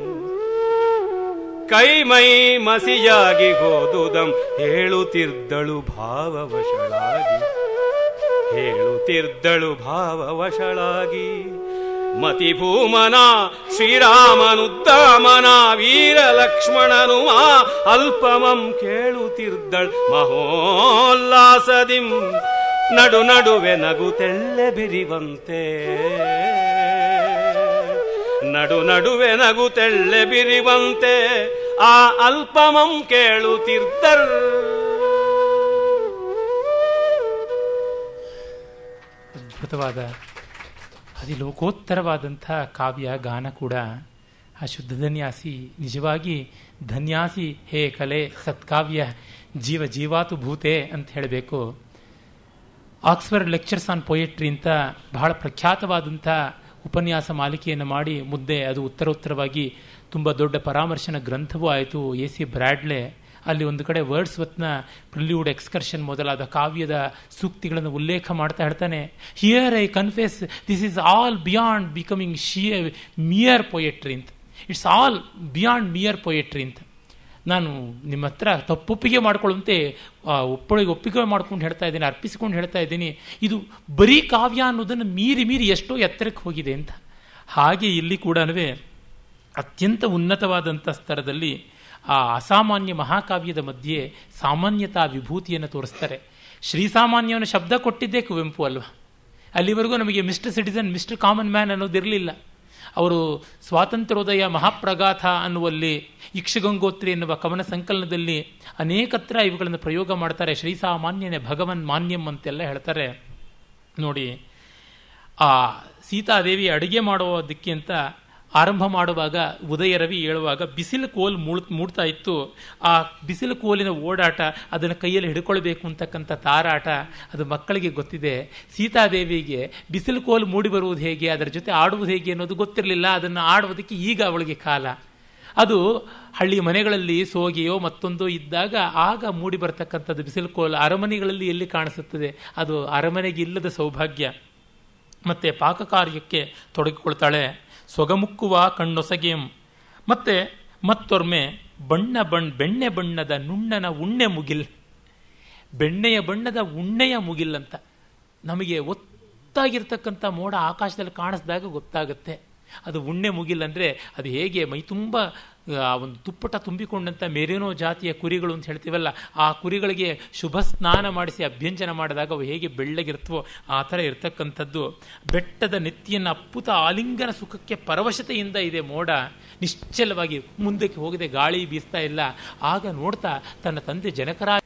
ಕೈ ಮೈ ಮಸಿಯಾಗಿ ಹೋದುದಂ ಹೇಳುತ್ತಿರ್ದಳು ಭಾವವಶಳಾಗಿ ಹೇಳುತ್ತಿರ್ದಳು ಭಾವವಶಳಾಗಿ ಮತಿಭೂಮನ ಶ್ರೀರಾಮನುದ್ದಾಮನ ವೀರ ಲಕ್ಷ್ಮಣನು ಮಾ ಅಲ್ಪಮಂ ಕೇಳುತ್ತಿರ್ದಳ್ ಮಹೋಲ್ಲಾಸದಿಂ ನಡು ನಡುವೆ ನಗುತೆಳ್ಳೆ ಬಿರಿವಂತೆ ನಡು ನಡುವೆ ನಗುತೆಳ್ಳೆ ಬಿರಿವಂತೆ ಆ ಅಲ್ಪಮಂ ಕೇಳುತ್ತಿರ್ದರ್. ಅದ್ಭುತವಾದ ಅತಿ ಲೋಕೋತ್ತರವಾದಂಥ ಕಾವ್ಯ ಗಾನ ಕೂಡ. ಆ ಶುದ್ಧ ಧನ್ಯಾಸಿ ನಿಜವಾಗಿ ಧನ್ಯಾಸಿ ಹೇ ಕಲೆ ಸತ್ಕಾವ್ಯ ಜೀವ ಜೀವಾತು ಭೂತೆ ಅಂತ ಹೇಳಬೇಕು. ಆಕ್ಸ್ಫರ್ಡ್ ಲೆಕ್ಚರ್ಸ್ ಆನ್ ಪೊಯೆಟ್ರಿ ಅಂತ ಬಹಳ ಪ್ರಖ್ಯಾತವಾದಂಥ ಉಪನ್ಯಾಸ ಮಾಲಿಕೆಯನ್ನು ಮಾಡಿ ಮುದ್ದೆ ಅದು ಉತ್ತರೋತ್ತರವಾಗಿ ತುಂಬ ದೊಡ್ಡ ಪರಾಮರ್ಶನ ಗ್ರಂಥವೂ ಆಯಿತು. ಎ ಸಿ ಬ್ರ್ಯಾಡ್ಲೆ ಅಲ್ಲಿ ಒಂದು ಕಡೆ ವರ್ಡ್ಸ್ವತ್ನ ಪ್ರಿಲ್ಯೂಡ್ ಎಕ್ಸ್ಕರ್ಷನ್ ಮೊದಲಾದ ಕಾವ್ಯದ ಸೂಕ್ತಿಗಳನ್ನು ಉಲ್ಲೇಖ ಮಾಡ್ತಾ ಹೇಳ್ತಾನೆ, here I confess this is all beyond becoming sheer mere poetry ಅಂತ. It's all beyond mere poetry ಅಂತ. ನಾನು ನಿಮ್ಮ ಹತ್ರ ತಪ್ಪೊಪ್ಪಿಗೆ ಮಾಡ್ಕೊಳ್ಳುವಂತೆ ಒಪ್ಪಳಿಗೆ ಒಪ್ಪಿಗೆ ಮಾಡ್ಕೊಂಡು ಹೇಳ್ತಾ ಇದ್ದೀನಿ, ಅರ್ಪಿಸಿಕೊಂಡು ಹೇಳ್ತಾ ಇದ್ದೀನಿ, ಇದು ಬರೀ ಕಾವ್ಯ ಅನ್ನೋದನ್ನು ಮೀರಿ ಮೀರಿ ಎಷ್ಟೋ ಎತ್ತರಕ್ಕೆ ಹೋಗಿದೆ ಅಂತ. ಹಾಗೆ ಇಲ್ಲಿ ಕೂಡ ಅತ್ಯಂತ ಉನ್ನತವಾದಂಥ ಸ್ತರದಲ್ಲಿ ಆ ಅಸಾಮಾನ್ಯ ಮಹಾಕಾವ್ಯದ ಮಧ್ಯೆ ಸಾಮಾನ್ಯತಾ ವಿಭೂತಿಯನ್ನು ತೋರಿಸ್ತಾರೆ. ಶ್ರೀಸಾಮಾನ್ಯವನ್ನು ಶಬ್ದ ಕೊಟ್ಟಿದ್ದೇ ಕುವೆಂಪು ಅಲ್ವಾ. ಅಲ್ಲಿವರೆಗೂ ನಮಗೆ mister citizen mister common man ಅನ್ನೋದಿರಲಿಲ್ಲ. ಅವರು ಸ್ವಾತಂತ್ರ್ಯೋದಯ ಮಹಾಪ್ರಗಾಥ ಅನ್ನುವಲ್ಲಿ ಇಕ್ಷಗಂಗೋತ್ರಿ ಎನ್ನುವ ಕವನ ಸಂಕಲನದಲ್ಲಿ ಅನೇಕತ್ರ ಇವುಗಳನ್ನು ಪ್ರಯೋಗ ಮಾಡ್ತಾರೆ. ಶ್ರೀಸಾಮಾನ್ಯನೇ ಭಗವನ್ ಮಾನ್ಯಂ ಅಂತೆಲ್ಲ ಹೇಳ್ತಾರೆ. ನೋಡಿ, ಆ ಸೀತಾದೇವಿ ಅಡುಗೆ ಮಾಡೋದಕ್ಕೆ ಅಂತ ಆರಂಭ ಮಾಡುವಾಗ ಉದಯ ರವಿ ಹೇಳುವಾಗ ಬಿಸಿಲು ಕೋಲು ಮೂಡ್ ಮೂಡ್ತಾ ಇತ್ತು. ಆ ಬಿಸಿಲು ಕೋಲಿನ ಓಡಾಟ, ಅದನ್ನು ಕೈಯಲ್ಲಿ ಹಿಡ್ಕೊಳ್ಬೇಕು ಅಂತಕ್ಕಂಥ ತಾರಾಟ ಅದು ಮಕ್ಕಳಿಗೆ ಗೊತ್ತಿದೆ. ಸೀತಾದೇವಿಗೆ ಬಿಸಿಲು ಕೋಲು ಮೂಡಿ ಬರುವುದು ಹೇಗೆ, ಅದರ ಜೊತೆ ಆಡುವುದು ಹೇಗೆ ಅನ್ನೋದು ಗೊತ್ತಿರಲಿಲ್ಲ. ಅದನ್ನು ಆಡುವುದಕ್ಕೆ ಈಗ ಅವಳಿಗೆ ಕಾಲ. ಅದು ಹಳ್ಳಿ ಮನೆಗಳಲ್ಲಿ ಸೋಗೆಯೋ ಮತ್ತೊಂದೋ ಇದ್ದಾಗ ಆಗ ಮೂಡಿ ಬರ್ತಕ್ಕಂಥದ್ದು ಬಿಸಿಲು ಕೋಲು. ಅರಮನೆಗಳಲ್ಲಿ ಎಲ್ಲಿ ಕಾಣಿಸುತ್ತದೆ, ಅದು ಅರಮನೆಗೆ ಇಲ್ಲದ ಸೌಭಾಗ್ಯ. ಮತ್ತೆ ಪಾಕ ಕಾರ್ಯಕ್ಕೆ ತೊಡಗಿಕೊಳ್ತಾಳೆ. ಸೊಗಮುಕ್ಕುವ ಕಣ್ಣೊಸಗೆಯಂ. ಮತ್ತೆ ಮತ್ತೊರ್ಮೆ ಬಣ್ಣ ಬಣ್ಣ ಬೆಣ್ಣೆ ಬಣ್ಣದ ನುಣ್ಣನ ಉಣ್ಣೆ ಮುಗಿಲ್. ಬೆಣ್ಣೆಯ ಬಣ್ಣದ ಉಣ್ಣೆಯ ಮುಗಿಲ್ ಅಂತ ನಮಗೆ ಒತ್ತಾಗಿರ್ತಕ್ಕಂಥ ಮೋಡ ಆಕಾಶದಲ್ಲಿ ಕಾಣಿಸಿದಾಗ ಗೊತ್ತಾಗುತ್ತೆ ಅದು ಉಣ್ಣೆ ಮುಗಿಲ್ ಅಂದರೆ ಅದು ಹೇಗೆ ಮೈ ತುಂಬ ಒಂದು ತುಪ್ಪಟ ತುಂಬಿಕೊಂಡಂಥ ಮೇರೇನೋ ಜಾತಿಯ ಕುರಿಗಳು ಅಂತ ಹೇಳ್ತೀವಲ್ಲ, ಆ ಕುರಿಗಳಿಗೆ ಶುಭ ಸ್ನಾನ ಮಾಡಿಸಿ ಅಭ್ಯಂಜನ ಮಾಡಿದಾಗ ಅವು ಹೇಗೆ ಬೆಳ್ಳಗಿರ್ತವೋ ಆ ಥರ ಇರ್ತಕ್ಕಂಥದ್ದು. ಬೆಟ್ಟದ ನೆತ್ತಿಯನ್ನು ಅಪ್ಪುತ ಆಲಿಂಗನ ಸುಖಕ್ಕೆ ಪರವಶತೆಯಿಂದ ಇದೆ ಮೋಡ. ನಿಶ್ಚಲವಾಗಿ ಮುಂದಕ್ಕೆ ಹೋಗದೆ ಗಾಳಿ ಬೀಸ್ತಾ ಇಲ್ಲ. ಆಗ ನೋಡ್ತಾ ತನ್ನ ತಂದೆ ಜನಕರಾಜ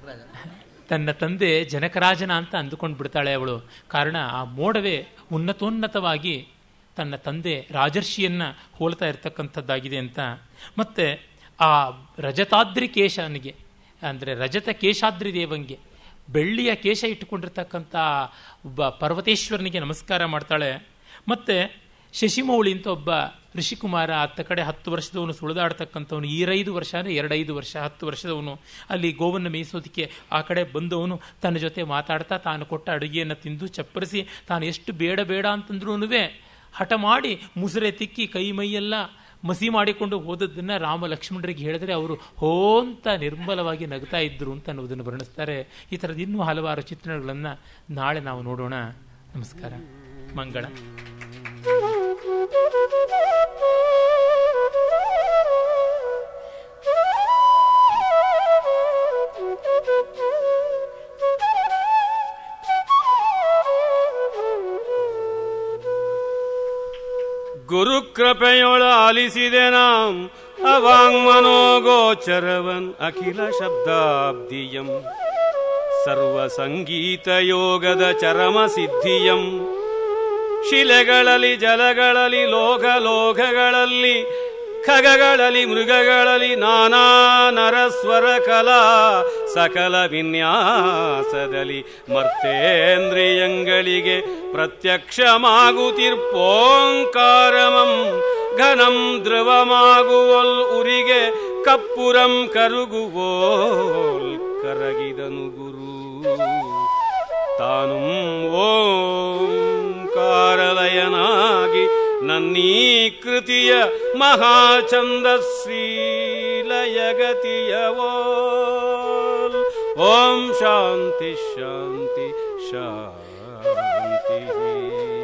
ತನ್ನ ತಂದೆ ಜನಕರಾಜನ ಅಂತ ಅಂದುಕೊಂಡು ಬಿಡ್ತಾಳೆ ಅವಳು. ಕಾರಣ ಆ ಮೋಡವೇ ಉನ್ನತೋನ್ನತವಾಗಿ ತನ್ನ ತಂದೆ ರಾಜರ್ಷಿಯನ್ನು ಹೋಲ್ತಾ ಇರ್ತಕ್ಕಂಥದ್ದಾಗಿದೆ ಅಂತ. ಮತ್ತು ಆ ರಜತಾದ್ರಿ ಕೇಶನಿಗೆ ಅಂದರೆ ರಜತ ಕೇಶಾದ್ರಿ ದೇವಂಗೆ ಬೆಳ್ಳಿಯ ಕೇಶ ಇಟ್ಟುಕೊಂಡಿರ್ತಕ್ಕಂಥ ಒಬ್ಬ ಪರ್ವತೇಶ್ವರನಿಗೆ ನಮಸ್ಕಾರ ಮಾಡ್ತಾಳೆ. ಮತ್ತು ಶಶಿಮೌಳಿ ಅಂತ ಒಬ್ಬ ಋಷಿಕುಮಾರ, ಅತ್ತ ಕಡೆ ಹತ್ತು ವರ್ಷದವನು ಸುಳಿದಾಡ್ತಕ್ಕಂಥವನು, ಈರೈದು ವರ್ಷ ಅಂದರೆ ಎರಡೈದು ವರ್ಷ ಹತ್ತು ವರ್ಷದವನು ಅಲ್ಲಿ ಗೋವನ್ನು ಮೇಯಿಸೋದಕ್ಕೆ ಆ ಕಡೆ ಬಂದವನು ತನ್ನ ಜೊತೆ ಮಾತಾಡ್ತಾ ತಾನು ಕೊಟ್ಟ ಅಡುಗೆಯನ್ನು ತಿಂದು ಚಪ್ಪರಿಸಿ ತಾನು ಎಷ್ಟು ಬೇಡ ಬೇಡ ಅಂತಂದ್ರೂ ಹಠ ಮಾಡಿ ಮುಸುರೆ ತಿಕ್ಕಿ ಕೈ ಮೈಯೆಲ್ಲ ಮಸಿ ಮಾಡಿಕೊಂಡು ಹೋದದ್ದನ್ನು ರಾಮ ಲಕ್ಷ್ಮಣರಿಗೆ ಹೇಳಿದ್ರೆ ಅವರು ಹೋಂತ ನಿರ್ಮಲವಾಗಿ ನಗ್ತಾ ಇದ್ರು ಅಂತ ಅನ್ನೋದನ್ನು ವರ್ಣಿಸ್ತಾರೆ. ಈ ಥರದ ಇನ್ನೂ ಹಲವಾರು ಚಿತ್ರಣಗಳನ್ನು ನಾಳೆ ನಾವು ನೋಡೋಣ. ನಮಸ್ಕಾರ, ಮಂಗಳ. ಗುರುಕೃಪೆಯೊಳ ಆಲಿಸಿದೆ ನಾಂ ಅವಾಂಗ್ಮನೋಗೋಚರವನ್ ಅಖಿಲ ಶಬ್ದಾಬ್ದಿಯಂ ಸರ್ವ ಸಂಗೀತ ಯೋಗದ ಚರಮ ಸಿದ್ಧಿಯಂ ಶಿಲೆಗಳಲ್ಲಿ ಜಲಗಳಲ್ಲಿ ಲೋಕ ಲೋಕಗಳಲ್ಲಿ ಖಗಗಳಲ್ಲಿ ಮೃಗಗಳಲ್ಲಿ ನಾನಾ ನರಸ್ವರ ಕಲಾ ಸಕಲ ವಿನ್ಯಾಸದಲ್ಲಿ ಮರ್ತೇಂದ್ರಿಯಂಗಳಿಗೆ ಪ್ರತ್ಯಕ್ಷಮಾಗುತ್ತಿರ್ಪೋಂಕಾರಮಂ ಘನಂ ಧ್ರುವಮಾಗುವಲ್ ಉರಿಗೆ ಕಪ್ಪುರಂ ಕರುಗುವೋಲ್ ಕರಗಿದನು ಗುರು ತಾನು ಓಂಕಾರಲಯನಾಗಿ ನನ್ನೀ ಕೃತಿಯ ಮಹಾಛಂದಶ್ರೀಲಯಗತಿಯವೋ. ಓಂ ಶಾಂತಿ ಶಾಂತಿ ಶಾಂತಿ.